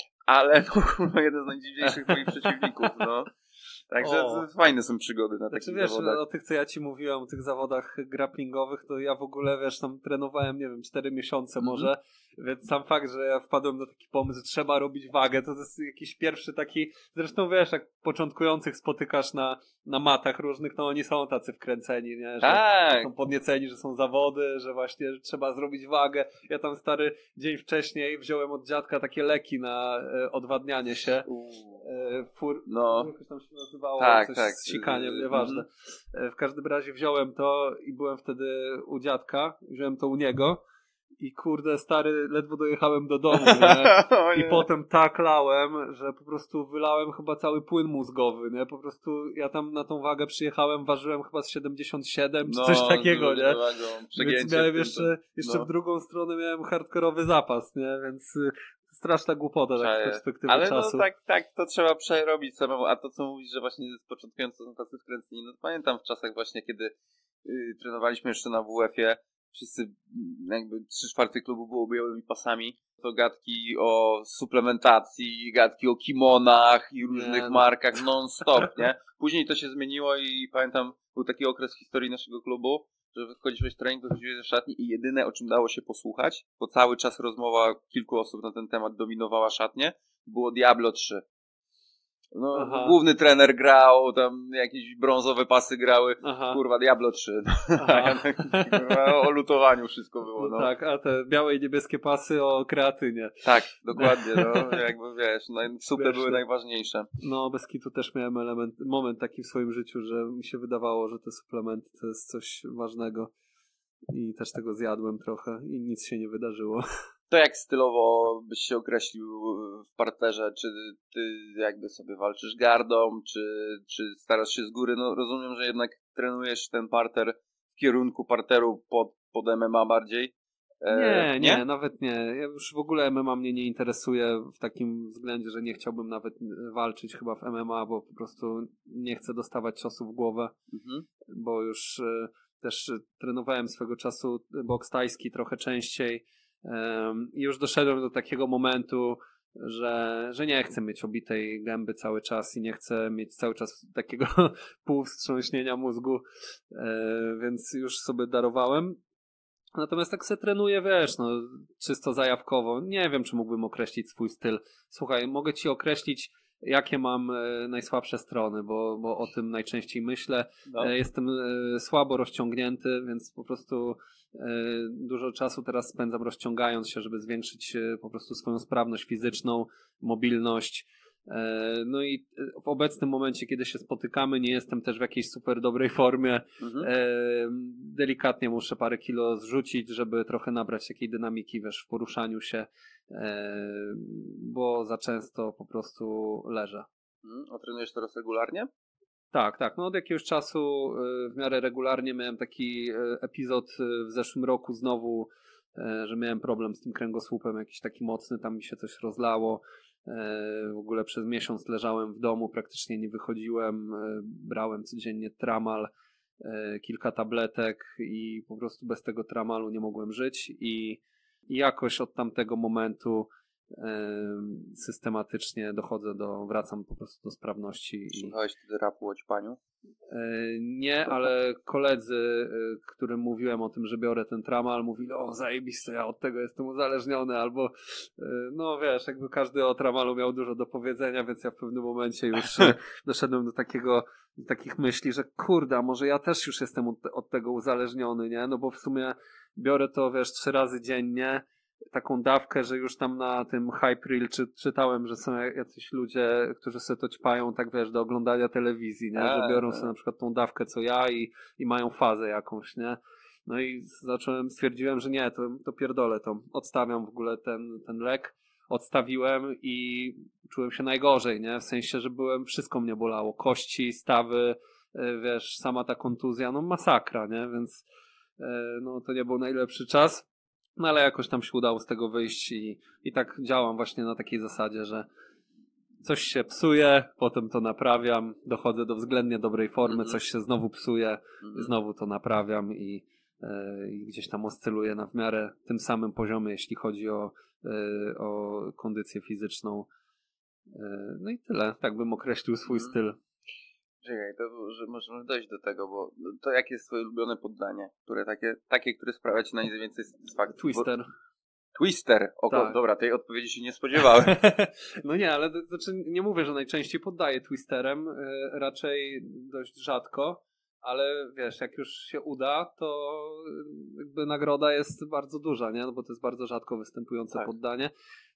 [SPEAKER 4] ale no kurwa, jeden z najdziwniejszych moich przeciwników, no. Także to fajne są przygody na
[SPEAKER 3] znaczy,
[SPEAKER 4] takich
[SPEAKER 3] wiesz,
[SPEAKER 4] zawodach.
[SPEAKER 3] O tych, co ja ci mówiłem, o tych zawodach grapplingowych, to ja w ogóle, wiesz, tam trenowałem, nie wiem, cztery miesiące mm-hmm. może, więc sam fakt, że ja wpadłem na taki pomysł, że trzeba robić wagę, to, to jest jakiś pierwszy taki, zresztą wiesz, jak początkujących spotykasz na, na matach różnych, no oni są tacy wkręceni, nie? Że
[SPEAKER 4] tak.
[SPEAKER 3] są podnieceni, że są zawody, że właśnie trzeba zrobić wagę. Ja tam stary dzień wcześniej wziąłem od dziadka takie leki na e, odwadnianie się. E, fur,
[SPEAKER 4] no.
[SPEAKER 3] jakoś tam się nazywało,
[SPEAKER 4] tak,
[SPEAKER 3] coś
[SPEAKER 4] tak.
[SPEAKER 3] z sikaniem, nieważne. Mm-hmm. W każdym razie wziąłem to i byłem wtedy u dziadka, wziąłem to u niego i kurde stary, ledwo dojechałem do domu, nie? I potem tak lałem, że po prostu wylałem chyba cały płyn mózgowy, nie? Po prostu ja tam na tą wagę przyjechałem, ważyłem chyba z siedemdziesiąt siedem czy no, coś takiego, nie? Więc miałem jeszcze, jeszcze no. w drugą stronę miałem hardkorowy zapas, nie? Więc straszna głupota tak z perspektywy
[SPEAKER 4] Ale
[SPEAKER 3] czasu.
[SPEAKER 4] no tak, tak, to trzeba przerobić samemu. A to, co mówisz, że właśnie z początkujący są tacy wkręceni, no to pamiętam w czasach właśnie, kiedy yy, trenowaliśmy jeszcze na W F-ie, wszyscy, jakby trzy czwarte klubu było białymi pasami, to gadki o suplementacji, gadki o kimonach i różnych
[SPEAKER 3] nie, no.
[SPEAKER 4] markach non-stop, nie? Później to się zmieniło i pamiętam, był taki okres w historii naszego klubu, że wychodziłeś trening, wychodziłeś ze szatni i jedyne, o czym dało się posłuchać, bo cały czas rozmowa kilku osób na ten temat dominowała szatnię, było Diablo trzy. No,
[SPEAKER 3] Aha.
[SPEAKER 4] główny trener grał, tam jakieś brązowe pasy grały,
[SPEAKER 3] Aha.
[SPEAKER 4] kurwa, Diablo trzy.
[SPEAKER 3] Aha.
[SPEAKER 4] Kurwa, o lutowaniu wszystko było,
[SPEAKER 3] No,
[SPEAKER 4] no.
[SPEAKER 3] tak, a te białe i niebieskie pasy o kreatynie.
[SPEAKER 4] Tak, dokładnie, no, jakby wiesz, no, suple
[SPEAKER 3] Wiesz,
[SPEAKER 4] były
[SPEAKER 3] no.
[SPEAKER 4] najważniejsze.
[SPEAKER 3] No, bez kitu też miałem element, moment taki w swoim życiu, że mi się wydawało, że te suplementy to jest coś ważnego i też tego zjadłem trochę i nic się nie wydarzyło.
[SPEAKER 4] To jak stylowo byś się określił w parterze? Czy ty jakby sobie walczysz gardą, czy, czy starasz się z góry? No rozumiem, że jednak trenujesz ten parter w kierunku parteru pod, pod M M A bardziej. E,
[SPEAKER 3] Nie, nie,
[SPEAKER 4] nie,
[SPEAKER 3] nawet nie. Ja już w ogóle M M A mnie nie interesuje w takim względzie, że nie chciałbym nawet walczyć chyba w M M A, bo po prostu nie chcę dostawać ciosów w głowę,
[SPEAKER 4] Mhm.
[SPEAKER 3] bo już e, też e, trenowałem swego czasu boks tajski trochę częściej em, i już doszedłem do takiego momentu, że, że nie chcę mieć obitej gęby cały czas i nie chcę mieć cały czas takiego półwstrząśnienia mózgu, e, więc już sobie darowałem. Natomiast tak se trenuję, wiesz, no, czysto zajawkowo. Nie wiem, czy mógłbym określić swój styl. Słuchaj, mogę ci określić, jakie mam e, najsłabsze strony, bo, bo o tym najczęściej myślę.
[SPEAKER 4] No.
[SPEAKER 3] E, jestem e, słabo rozciągnięty, więc po prostu e, dużo czasu teraz spędzam rozciągając się, żeby zwiększyć e, po prostu swoją sprawność fizyczną, mobilność. E, no i w obecnym momencie, kiedy się spotykamy, nie jestem też w jakiejś super dobrej formie.
[SPEAKER 4] Mhm.
[SPEAKER 3] E, delikatnie muszę parę kilo zrzucić, żeby trochę nabrać takiej dynamiki, wiesz, w poruszaniu się, e, bo za często po prostu leżę.
[SPEAKER 4] Mhm. A trenujesz teraz regularnie?
[SPEAKER 3] Tak, tak. No od jakiegoś czasu e, w miarę regularnie miałem taki e, epizod e, w zeszłym roku znowu, e, że miałem problem z tym kręgosłupem, jakiś taki mocny, tam mi się coś rozlało. W ogóle przez miesiąc leżałem w domu, praktycznie nie wychodziłem, brałem codziennie tramal, kilka tabletek i po prostu bez tego tramalu nie mogłem żyć i, i jakoś od tamtego momentu systematycznie dochodzę do, wracam po prostu do sprawności.
[SPEAKER 4] Słuchałeś wtedy rapu o ćpaniu?
[SPEAKER 3] Nie, ale koledzy, którym mówiłem o tym, że biorę ten tramal, mówili, o zajebiste, ja od tego jestem uzależniony, albo no wiesz, jakby każdy o tramalu miał dużo do powiedzenia, więc ja w pewnym momencie już doszedłem do takiego, do takich myśli, że kurde, może ja też już jestem od, od tego uzależniony, nie? No bo w sumie biorę to, wiesz, trzy razy dziennie, taką dawkę, że już tam na tym Hyperil czy, czytałem, że są jacyś ludzie, którzy sobie to ćpają, tak wiesz, do oglądania telewizji, nie? Że biorą sobie na przykład tą dawkę co ja i, i mają fazę jakąś, nie? No i zacząłem, stwierdziłem, że nie, to, to pierdolę to. Odstawiam w ogóle ten, ten lek. Odstawiłem i czułem się najgorzej, nie? W sensie, że byłem, wszystko mnie bolało. Kości, stawy, wiesz, sama ta kontuzja, no masakra, nie? Więc no to nie był najlepszy czas. No ale jakoś tam się udało z tego wyjść i, i tak działam właśnie na takiej zasadzie, że coś się psuje, potem to naprawiam, dochodzę do względnie dobrej formy, mm-hmm. coś się znowu psuje, mm-hmm. znowu to naprawiam i, yy, i gdzieś tam oscyluję na w miarę tym samym poziomie, jeśli chodzi o, yy, o kondycję fizyczną. Yy, no i tyle, tak bym określił swój mm-hmm. styl.
[SPEAKER 4] Czekaj, to że możemy dojść do tego, bo to jakie jest twoje ulubione poddanie? Które takie, takie które sprawia ci najwięcej satysfakcji?
[SPEAKER 3] Twister.
[SPEAKER 4] Bo... Twister? O,
[SPEAKER 3] tak.
[SPEAKER 4] Dobra, tej odpowiedzi się nie spodziewałem.
[SPEAKER 3] No nie, ale to, znaczy nie mówię, że najczęściej poddaję twisterem, yy, raczej dość rzadko, ale wiesz, jak już się uda, to jakby nagroda jest bardzo duża, nie? No bo to jest bardzo rzadko występujące tak. poddanie.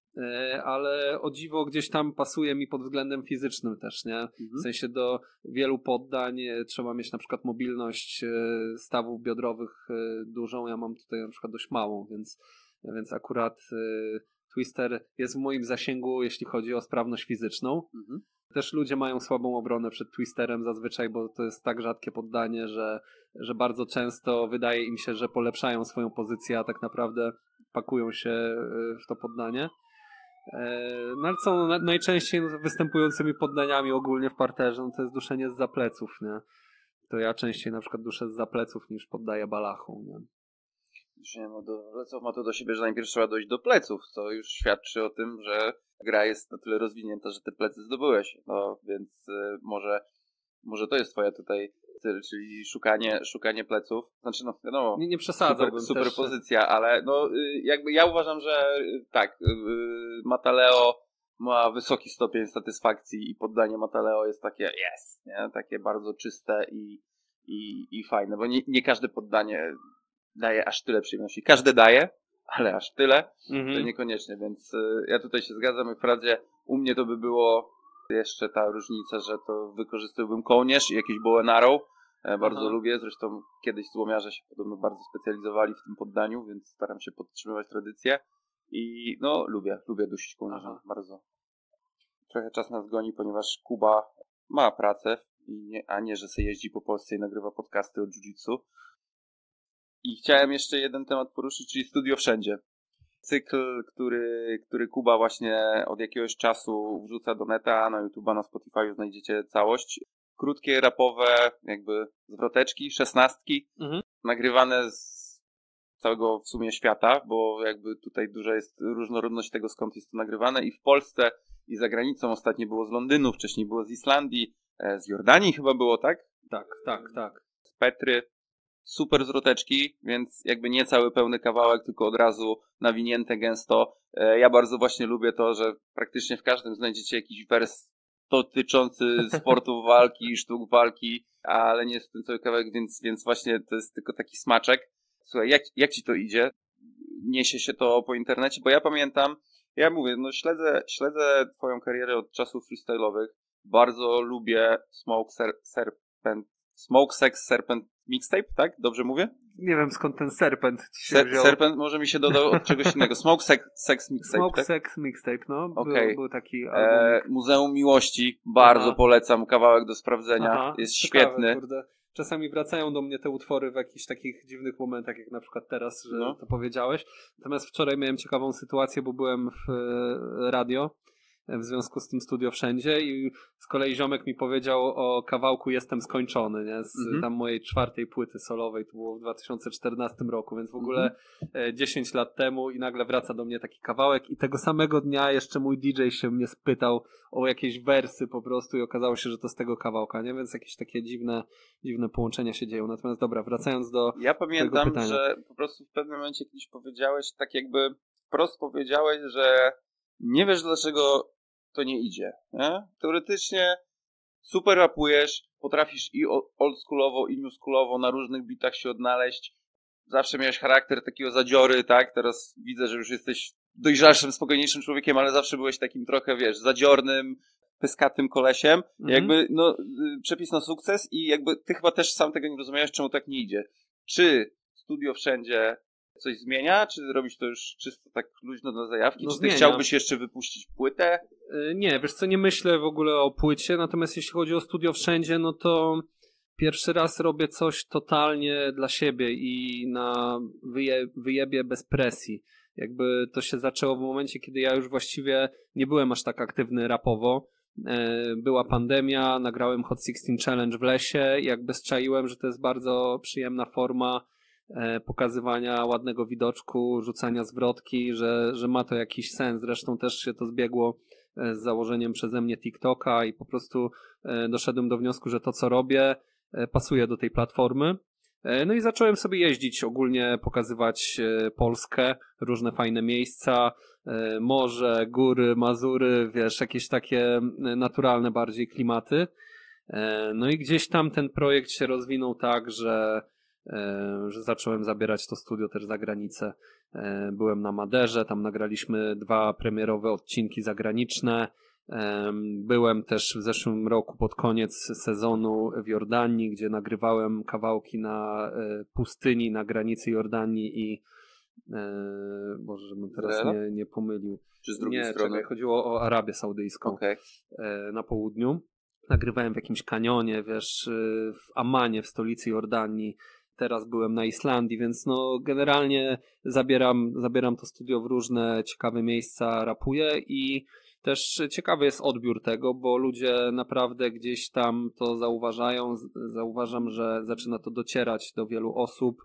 [SPEAKER 3] Ale o dziwo gdzieś tam pasuje mi pod względem fizycznym też, nie? Mhm. W sensie do wielu poddań trzeba mieć na przykład mobilność stawów biodrowych dużą, ja mam tutaj na przykład dość małą, więc, więc akurat twister jest w moim zasięgu, jeśli chodzi o sprawność fizyczną. Mhm. Też ludzie mają słabą obronę przed twisterem zazwyczaj, bo to jest tak rzadkie poddanie, że, że bardzo często wydaje im się, że polepszają swoją pozycję, a tak naprawdę pakują się w to poddanie. No ale co, no, najczęściej no, występującymi poddaniami ogólnie w parterze, no to jest duszenie zza pleców, nie? To ja częściej na przykład duszę zza pleców niż poddaję balachą, nie?
[SPEAKER 4] Duszenie ma do pleców ma to do siebie, że najpierw trzeba dojść do pleców, co już świadczy o tym, że gra jest na tyle rozwinięta, że te plecy zdobyłeś. No więc y, może, może to jest twoja tutaj cel, czyli szukanie, szukanie pleców. Znaczy no wiadomo,
[SPEAKER 3] nie, nie przesadzałbym
[SPEAKER 4] super, super
[SPEAKER 3] też.
[SPEAKER 4] pozycja, ale no y, jakby ja uważam, że y, tak, y, y, Mataleo ma wysoki stopień satysfakcji i poddanie Mataleo jest takie yes, nie? Takie bardzo czyste i, i, i fajne, bo nie, nie każde poddanie daje aż tyle przyjemności. Każde daje, ale aż tyle
[SPEAKER 3] Mhm.
[SPEAKER 4] to niekoniecznie, więc y, ja tutaj się zgadzam i wprawdzie u mnie to by było jeszcze ta różnica, że to wykorzystałbym kołnierz i jakiś bow and arrow. E, bardzo
[SPEAKER 3] Aha.
[SPEAKER 4] lubię, zresztą kiedyś złomiarze się podobno bardzo specjalizowali w tym poddaniu, więc staram się podtrzymywać tradycję i no lubię, lubię dusić kołnierzem
[SPEAKER 3] Aha.
[SPEAKER 4] bardzo. Trochę czas nas goni, ponieważ Kuba ma pracę, i nie, a nie, że sobie jeździ po Polsce i nagrywa podcasty o jiu-jitsu. I chciałem jeszcze jeden temat poruszyć, czyli Studio Wszędzie. Cykl, który, który Kuba właśnie od jakiegoś czasu wrzuca do neta, na YouTube'a, na Spotify'u znajdziecie całość. Krótkie, rapowe, jakby zwroteczki, szesnastki,
[SPEAKER 3] Mhm.
[SPEAKER 4] nagrywane z całego w sumie świata, bo jakby tutaj duża jest różnorodność tego, skąd jest to nagrywane i w Polsce, i za granicą. Ostatnio było z Londynu, wcześniej było z Islandii, z Jordanii chyba było, tak?
[SPEAKER 3] Tak, tak, tak.
[SPEAKER 4] Z Petry. Super zwroteczki, więc jakby nie cały pełny kawałek, tylko od razu nawinięte gęsto. Ja bardzo właśnie lubię to, że praktycznie w każdym znajdziecie jakiś wers dotyczący sportu walki, sztuk walki, ale nie jest w tym cały kawałek, więc, więc właśnie to jest tylko taki smaczek. Słuchaj, jak, jak ci to idzie? Niesie się to po internecie? Bo ja pamiętam, ja mówię, no śledzę, śledzę twoją karierę od czasów freestyle'owych. Bardzo lubię Smoke Ser- Serpent, Smoke Sex Serpent Mixtape, tak? Dobrze mówię?
[SPEAKER 3] Nie wiem skąd ten serpent ci się
[SPEAKER 4] Ser-
[SPEAKER 3] wziął.
[SPEAKER 4] serpent może mi się dodał od czegoś innego. Smoke Sex, sex Mixtape,
[SPEAKER 3] Smoke
[SPEAKER 4] tak?
[SPEAKER 3] Sex Mixtape, no. Był,
[SPEAKER 4] Okej.
[SPEAKER 3] był taki
[SPEAKER 4] E,
[SPEAKER 3] album.
[SPEAKER 4] Muzeum Miłości, bardzo
[SPEAKER 3] Aha.
[SPEAKER 4] polecam, kawałek do sprawdzenia,
[SPEAKER 3] Aha,
[SPEAKER 4] jest
[SPEAKER 3] ciekawe,
[SPEAKER 4] świetny.
[SPEAKER 3] Kurde. Czasami wracają do mnie te utwory w jakichś takich dziwnych momentach, jak na przykład teraz, że
[SPEAKER 4] No.
[SPEAKER 3] to powiedziałeś. Natomiast wczoraj miałem ciekawą sytuację, bo byłem w e, radio, w związku z tym Studio Wszędzie i z kolei ziomek mi powiedział o kawałku Jestem skończony, nie? Z
[SPEAKER 4] Mhm.
[SPEAKER 3] tam mojej czwartej płyty solowej, to było w dwa tysiące czternastym roku, więc w ogóle
[SPEAKER 4] Mhm.
[SPEAKER 3] e, dziesięć lat temu i nagle wraca do mnie taki kawałek i tego samego dnia jeszcze mój D J się mnie spytał o jakieś wersy po prostu i okazało się, że to z tego kawałka, nie? Więc jakieś takie dziwne, dziwne połączenia się dzieją. Natomiast dobra, wracając do
[SPEAKER 4] Ja pamiętam,
[SPEAKER 3] pytania.
[SPEAKER 4] że po prostu w pewnym momencie kiedyś powiedziałeś, tak jakby wprost powiedziałeś, że nie wiesz dlaczego to nie idzie. Nie? Teoretycznie super rapujesz, potrafisz i o- oldschoolowo, i newschoolowo na różnych bitach się odnaleźć. Zawsze miałeś charakter takiego zadziory, tak? Teraz widzę, że już jesteś dojrzalszym, spokojniejszym człowiekiem, ale zawsze byłeś takim trochę, wiesz, zadziornym, pyskatym kolesiem.
[SPEAKER 3] Mhm.
[SPEAKER 4] Jakby, no, y, przepis na sukces i jakby ty chyba też sam tego nie rozumiałeś, czemu tak nie idzie. Czy Studio Wszędzie coś zmienia, czy robisz to już czysto tak luźno dla zajawki?
[SPEAKER 3] No
[SPEAKER 4] czy ty
[SPEAKER 3] zmienia.
[SPEAKER 4] chciałbyś jeszcze wypuścić płytę?
[SPEAKER 3] Y, Nie, wiesz co, nie myślę w ogóle o płycie, natomiast jeśli chodzi o Studio Wszędzie, no to pierwszy raz robię coś totalnie dla siebie i na wyje, wyjebie bez presji. Jakby to się zaczęło w momencie, kiedy ja już właściwie nie byłem aż tak aktywny rapowo. E, Była pandemia, nagrałem Hot szesnaście Challenge w lesie i jakby zczaiłem, że to jest bardzo przyjemna forma e, pokazywania ładnego widoczku, rzucania zwrotki, że, że ma to jakiś sens. Zresztą też się to zbiegło e, z założeniem przeze mnie TikToka i po prostu e, doszedłem do wniosku, że to co robię e, pasuje do tej platformy. E, No i zacząłem sobie jeździć, ogólnie pokazywać e, Polskę, różne fajne miejsca, e, morze, góry, Mazury, wiesz, jakieś takie e, naturalne bardziej klimaty. E, No i gdzieś tam ten projekt się rozwinął tak, że, e, że zacząłem zabierać to studio też za granicę. E, Byłem na Maderze, tam nagraliśmy dwa premierowe odcinki zagraniczne. Em, Byłem też w zeszłym roku pod koniec sezonu w Jordanii, gdzie nagrywałem kawałki na e, pustyni na granicy Jordanii i e, Boże, żebym teraz
[SPEAKER 4] Izraela?
[SPEAKER 3] nie, nie pomylił.
[SPEAKER 4] Czy z drugiej
[SPEAKER 3] Nie,
[SPEAKER 4] strony?
[SPEAKER 3] czekaj, chodziło o Arabię Saudyjską
[SPEAKER 4] Okej.
[SPEAKER 3] e, na południu. Nagrywałem w jakimś kanionie, wiesz, e, w Amanie, w stolicy Jordanii. teraz byłem na Islandii, więc no generalnie zabieram, zabieram to studio w różne ciekawe miejsca, rapuję i też ciekawy jest odbiór tego, bo ludzie naprawdę gdzieś tam to zauważają. Zauważam, że zaczyna to docierać do wielu osób.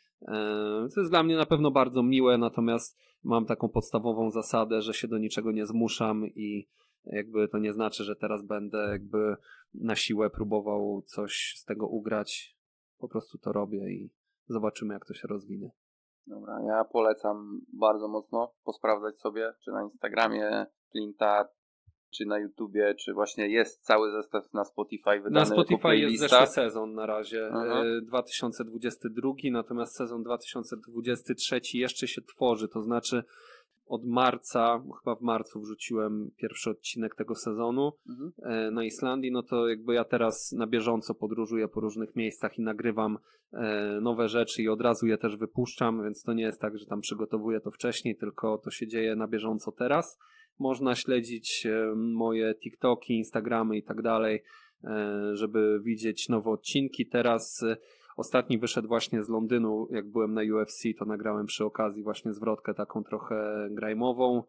[SPEAKER 3] Co jest dla mnie na pewno bardzo miłe, natomiast mam taką podstawową zasadę, że się do niczego nie zmuszam i jakby to nie znaczy, że teraz będę jakby na siłę próbował coś z tego ugrać. Po prostu to robię i zobaczymy, jak to się rozwinie.
[SPEAKER 4] Dobra, ja polecam bardzo mocno posprawdzać sobie, czy na Instagramie Flinta, czy na YouTubie, czy właśnie jest cały zestaw na Spotify wydany.
[SPEAKER 3] Na Spotify jest zeszły sezon na razie,
[SPEAKER 4] Aha.
[SPEAKER 3] dwa tysiące dwudziesty drugi, natomiast sezon dwa tysiące dwudziesty trzeci jeszcze się tworzy, to znaczy od marca, chyba w marcu wrzuciłem pierwszy odcinek tego sezonu mhm. na Islandii, no to jakby ja teraz na bieżąco podróżuję po różnych miejscach i nagrywam nowe rzeczy i od razu je też wypuszczam, więc to nie jest tak, że tam przygotowuję to wcześniej, tylko to się dzieje na bieżąco teraz. Można śledzić moje TikToki, Instagramy i tak dalej, żeby widzieć nowe odcinki. Teraz ostatni wyszedł właśnie z Londynu, jak byłem na U F C, to nagrałem przy okazji właśnie zwrotkę taką trochę grajmową.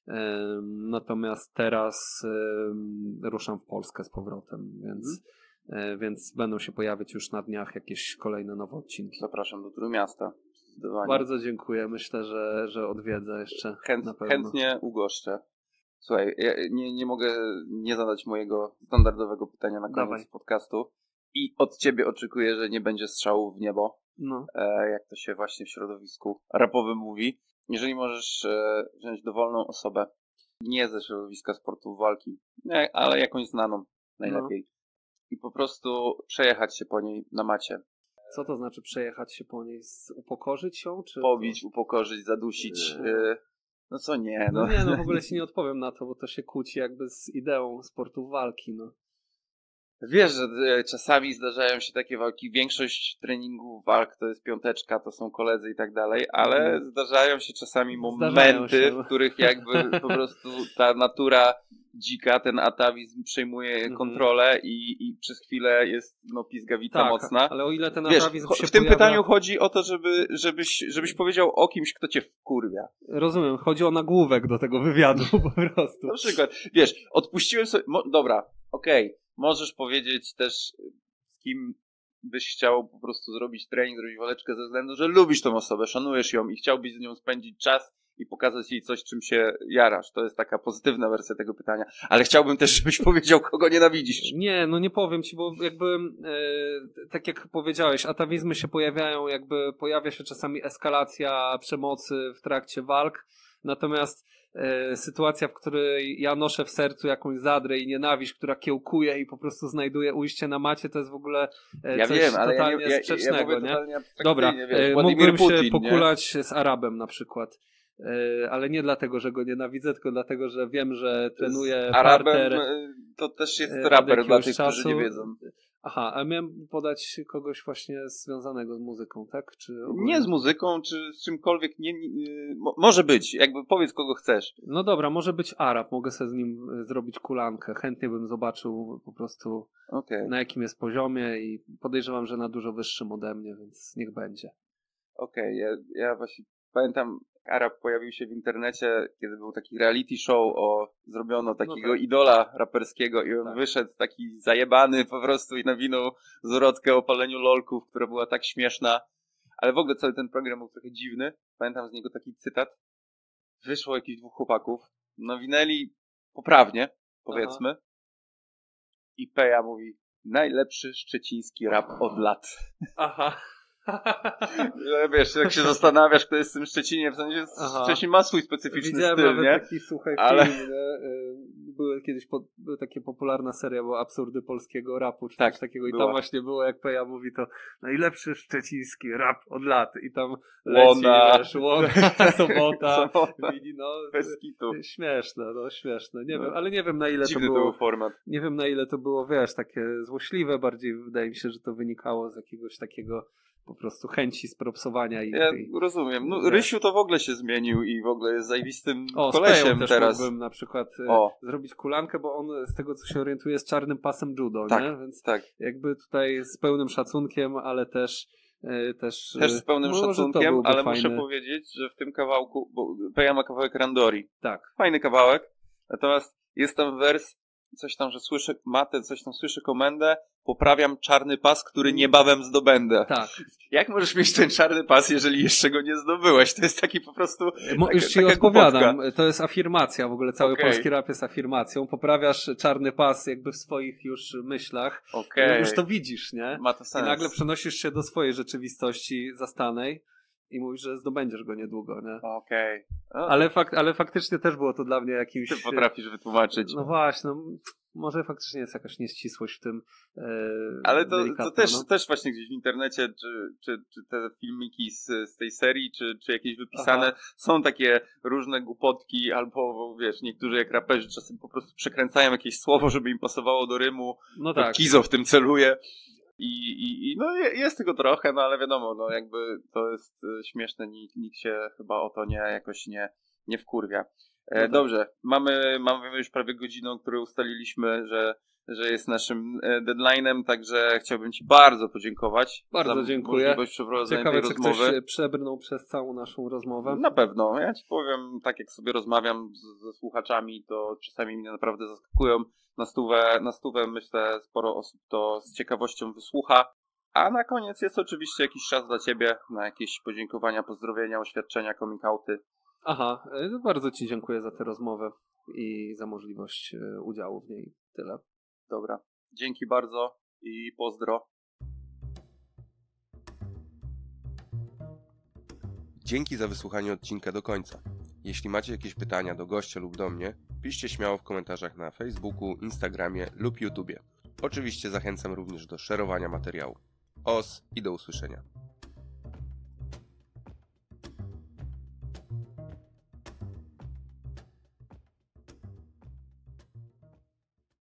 [SPEAKER 3] Natomiast teraz ruszam w Polskę z powrotem, więc, mm. więc będą się pojawiać już na dniach jakieś kolejne nowe odcinki.
[SPEAKER 4] Zapraszam do Trójmiasta.
[SPEAKER 3] Bardzo dziękuję. Myślę, że, że odwiedzę jeszcze.
[SPEAKER 4] Chęt,
[SPEAKER 3] na pewno.
[SPEAKER 4] Chętnie ugoszczę. Słuchaj, ja nie, nie mogę nie zadać mojego standardowego pytania na koniec Dawaj. podcastu. I od ciebie oczekuję, że nie będzie strzału w niebo,
[SPEAKER 3] no.
[SPEAKER 4] e, jak to się właśnie w środowisku rapowym mówi. Jeżeli możesz e, wziąć dowolną osobę, nie ze środowiska sportu walki, nie, ale jakąś znaną najlepiej, no. i po prostu przejechać się po niej na macie.
[SPEAKER 3] Co to znaczy przejechać się po niej? Upokorzyć ją? Czy
[SPEAKER 4] Pobić,
[SPEAKER 3] to...
[SPEAKER 4] upokorzyć, zadusić. E, no co nie? No.
[SPEAKER 3] no nie, no w ogóle ci nie odpowiem na to, bo to się kłóci jakby z ideą sportu walki, no.
[SPEAKER 4] Wiesz, że czasami zdarzają się takie walki, większość treningów walk to jest piąteczka, to są koledzy i tak dalej, ale mm. zdarzają się czasami momenty, się. w których jakby po prostu ta natura dzika, ten atawizm przejmuje mm. kontrolę i, i przez chwilę jest no pizgawica
[SPEAKER 3] tak,
[SPEAKER 4] mocna.
[SPEAKER 3] Ale o ile ten
[SPEAKER 4] Wiesz,
[SPEAKER 3] atawizm się
[SPEAKER 4] w tym
[SPEAKER 3] pojawia...
[SPEAKER 4] pytaniu chodzi o to, żeby, żebyś, żebyś powiedział o kimś, kto cię wkurwia.
[SPEAKER 3] Rozumiem, chodzi o nagłówek do tego wywiadu po prostu.
[SPEAKER 4] Na przykład, wiesz, odpuściłem sobie, mo- dobra, okej, okay. Możesz powiedzieć też, z kim byś chciał po prostu zrobić trening, zrobić waleczkę ze względu, że lubisz tą osobę, szanujesz ją i chciałbyś z nią spędzić czas i pokazać jej coś, czym się jarasz. To jest taka pozytywna wersja tego pytania. Ale chciałbym też, żebyś powiedział, kogo nienawidzisz.
[SPEAKER 3] Nie, no nie powiem ci, bo jakby e, tak jak powiedziałeś, atawizmy się pojawiają, jakby pojawia się czasami eskalacja przemocy w trakcie walk. Natomiast e, sytuacja, w której ja noszę w sercu jakąś zadrę i nienawiść, która kiełkuje i po prostu znajduje ujście na macie, to jest w ogóle e,
[SPEAKER 4] ja
[SPEAKER 3] coś
[SPEAKER 4] wiem, ale
[SPEAKER 3] totalnie
[SPEAKER 4] ja, ja,
[SPEAKER 3] sprzecznego.
[SPEAKER 4] ja
[SPEAKER 3] nie? Dobra,
[SPEAKER 4] wiesz,
[SPEAKER 3] e, mógłbym
[SPEAKER 4] Putin,
[SPEAKER 3] się pokulać
[SPEAKER 4] nie?
[SPEAKER 3] z Arabem na przykład. E, ale nie dlatego, że go nienawidzę, tylko dlatego, że wiem, że trenuje
[SPEAKER 4] Arabem,
[SPEAKER 3] parter.
[SPEAKER 4] To też jest raper dla tych,
[SPEAKER 3] czasu.
[SPEAKER 4] którzy nie wiedzą.
[SPEAKER 3] Aha, a miałem podać kogoś właśnie związanego z muzyką, tak? Czy ogólnie...
[SPEAKER 4] Nie z muzyką, czy z czymkolwiek. Nie, nie, mo, może być, jakby powiedz kogo chcesz.
[SPEAKER 3] No dobra, może być Arab, mogę sobie z nim zrobić kulankę. Chętnie bym zobaczył po prostu okay. na jakim jest poziomie i podejrzewam, że na dużo wyższym ode mnie, więc niech będzie.
[SPEAKER 4] Okej, okay, ja, ja właśnie pamiętam, Arab pojawił się w internecie, kiedy był taki reality show, o zrobiono takiego no tak. idola raperskiego i on tak. wyszedł taki zajebany po prostu i nawinął zwrotkę o paleniu lolków, która była tak śmieszna, ale w ogóle cały ten program był trochę dziwny. Pamiętam z niego taki cytat. Wyszło jakichś dwóch chłopaków, nawinęli poprawnie, powiedzmy. Aha. I Peja mówi, najlepszy szczeciński rap od lat.
[SPEAKER 3] Aha.
[SPEAKER 4] Wiesz, jak się zastanawiasz, kto jest w tym Szczecinie, w sensie Aha. Szczecin ma swój specyficzny
[SPEAKER 3] Widziałem
[SPEAKER 4] styl,
[SPEAKER 3] nawet
[SPEAKER 4] nie?
[SPEAKER 3] taki, słuchaj,
[SPEAKER 4] Ale...
[SPEAKER 3] film, nie? Były kiedyś po, była taka popularna seria, była Absurdy polskiego rapu, czy
[SPEAKER 4] tak,
[SPEAKER 3] coś takiego i
[SPEAKER 4] była.
[SPEAKER 3] tam właśnie było, jak Peja mówi, to najlepszy szczeciński rap od lat i tam leci,
[SPEAKER 4] Łona,
[SPEAKER 3] wiesz, Łona, Sobota, Mini, no,
[SPEAKER 4] bez kitu.
[SPEAKER 3] Śmieszne, no śmieszne, nie no. wiem, ale nie wiem na ile
[SPEAKER 4] Dziwny
[SPEAKER 3] to było,
[SPEAKER 4] to był format.
[SPEAKER 3] Nie wiem na ile to było, wiesz, takie złośliwe, bardziej wydaje mi się, że to wynikało z jakiegoś takiego po prostu chęci spropsowania ich.
[SPEAKER 4] Ja
[SPEAKER 3] i,
[SPEAKER 4] rozumiem. No, Rysiu to w ogóle się zmienił i w ogóle jest zajebistym
[SPEAKER 3] o,
[SPEAKER 4] kolesiem
[SPEAKER 3] też
[SPEAKER 4] teraz.
[SPEAKER 3] mógłbym na przykład
[SPEAKER 4] o.
[SPEAKER 3] zrobić kulankę, bo on z tego co się orientuje jest czarnym pasem judo,
[SPEAKER 4] tak,
[SPEAKER 3] nie? Więc
[SPEAKER 4] tak.
[SPEAKER 3] jakby tutaj z pełnym szacunkiem, ale też e, też...
[SPEAKER 4] Też z pełnym
[SPEAKER 3] może to
[SPEAKER 4] szacunkiem,
[SPEAKER 3] byłby
[SPEAKER 4] ale
[SPEAKER 3] fajny...
[SPEAKER 4] muszę powiedzieć, że w tym kawałku, bo Peja ma kawałek Randori.
[SPEAKER 3] Tak.
[SPEAKER 4] Fajny kawałek, natomiast jest tam wers, coś tam, że słyszę matę, coś tam słyszę komendę, poprawiam czarny pas, który niebawem zdobędę.
[SPEAKER 3] Tak.
[SPEAKER 4] Jak możesz mieć ten czarny pas, jeżeli jeszcze go nie zdobyłeś? To jest taki po prostu...
[SPEAKER 3] Mo,
[SPEAKER 4] taka,
[SPEAKER 3] już ci
[SPEAKER 4] taka
[SPEAKER 3] odpowiadam.
[SPEAKER 4] głupotka.
[SPEAKER 3] To jest afirmacja, w ogóle cały
[SPEAKER 4] Okay.
[SPEAKER 3] polski rap jest afirmacją. Poprawiasz czarny pas jakby w swoich już myślach.
[SPEAKER 4] Okay.
[SPEAKER 3] Już to widzisz, nie?
[SPEAKER 4] Ma to
[SPEAKER 3] I
[SPEAKER 4] sens.
[SPEAKER 3] nagle przenosisz się do swojej rzeczywistości zastanej i mówisz, że zdobędziesz go niedługo, nie?
[SPEAKER 4] Okej. Okay.
[SPEAKER 3] Ale, fak, ale faktycznie też było to dla mnie jakimś...
[SPEAKER 4] Ty potrafisz wytłumaczyć.
[SPEAKER 3] No właśnie, no, może faktycznie jest jakaś nieścisłość w tym. E,
[SPEAKER 4] Ale to, to też,
[SPEAKER 3] no.
[SPEAKER 4] też właśnie gdzieś w internecie, czy, czy, czy te filmiki z, z tej serii, czy, czy jakieś wypisane, Aha. są takie różne głupotki, albo wiesz, niektórzy jak raperzy czasem po prostu przekręcają jakieś słowo, żeby im pasowało do rymu.
[SPEAKER 3] No tak.
[SPEAKER 4] Kizo w tym celuje. I, i, i no jest tego trochę, no ale wiadomo, no jakby to jest śmieszne, nikt, nikt się chyba o to nie, jakoś nie, nie wkurwia. E, no tak. Dobrze, mamy, mamy już prawie godzinę, którą ustaliliśmy, że, że jest naszym deadline'em, także chciałbym Ci bardzo podziękować.
[SPEAKER 3] Bardzo
[SPEAKER 4] za
[SPEAKER 3] dziękuję.
[SPEAKER 4] możliwość przeprowadzenia
[SPEAKER 3] Ciekawe,
[SPEAKER 4] tej
[SPEAKER 3] czy
[SPEAKER 4] rozmowy.
[SPEAKER 3] ktoś przebrnął przez całą naszą rozmowę.
[SPEAKER 4] Na pewno. Ja Ci powiem, tak jak sobie rozmawiam z, ze słuchaczami, to czasami mnie naprawdę zaskakują. Na stówę, na stówę myślę, sporo osób to z ciekawością wysłucha. A na koniec jest oczywiście jakiś czas dla Ciebie na jakieś podziękowania, pozdrowienia, oświadczenia, coming-outy.
[SPEAKER 3] Aha, bardzo Ci dziękuję za tę rozmowę i za możliwość udziału w niej. Tyle.
[SPEAKER 4] Dobra. Dzięki bardzo i pozdro.
[SPEAKER 1] Dzięki za wysłuchanie odcinka do końca. Jeśli macie jakieś pytania do gościa lub do mnie, piszcie śmiało w komentarzach na Facebooku, Instagramie lub YouTubie. Oczywiście zachęcam również do szerowania materiału. Os i do usłyszenia.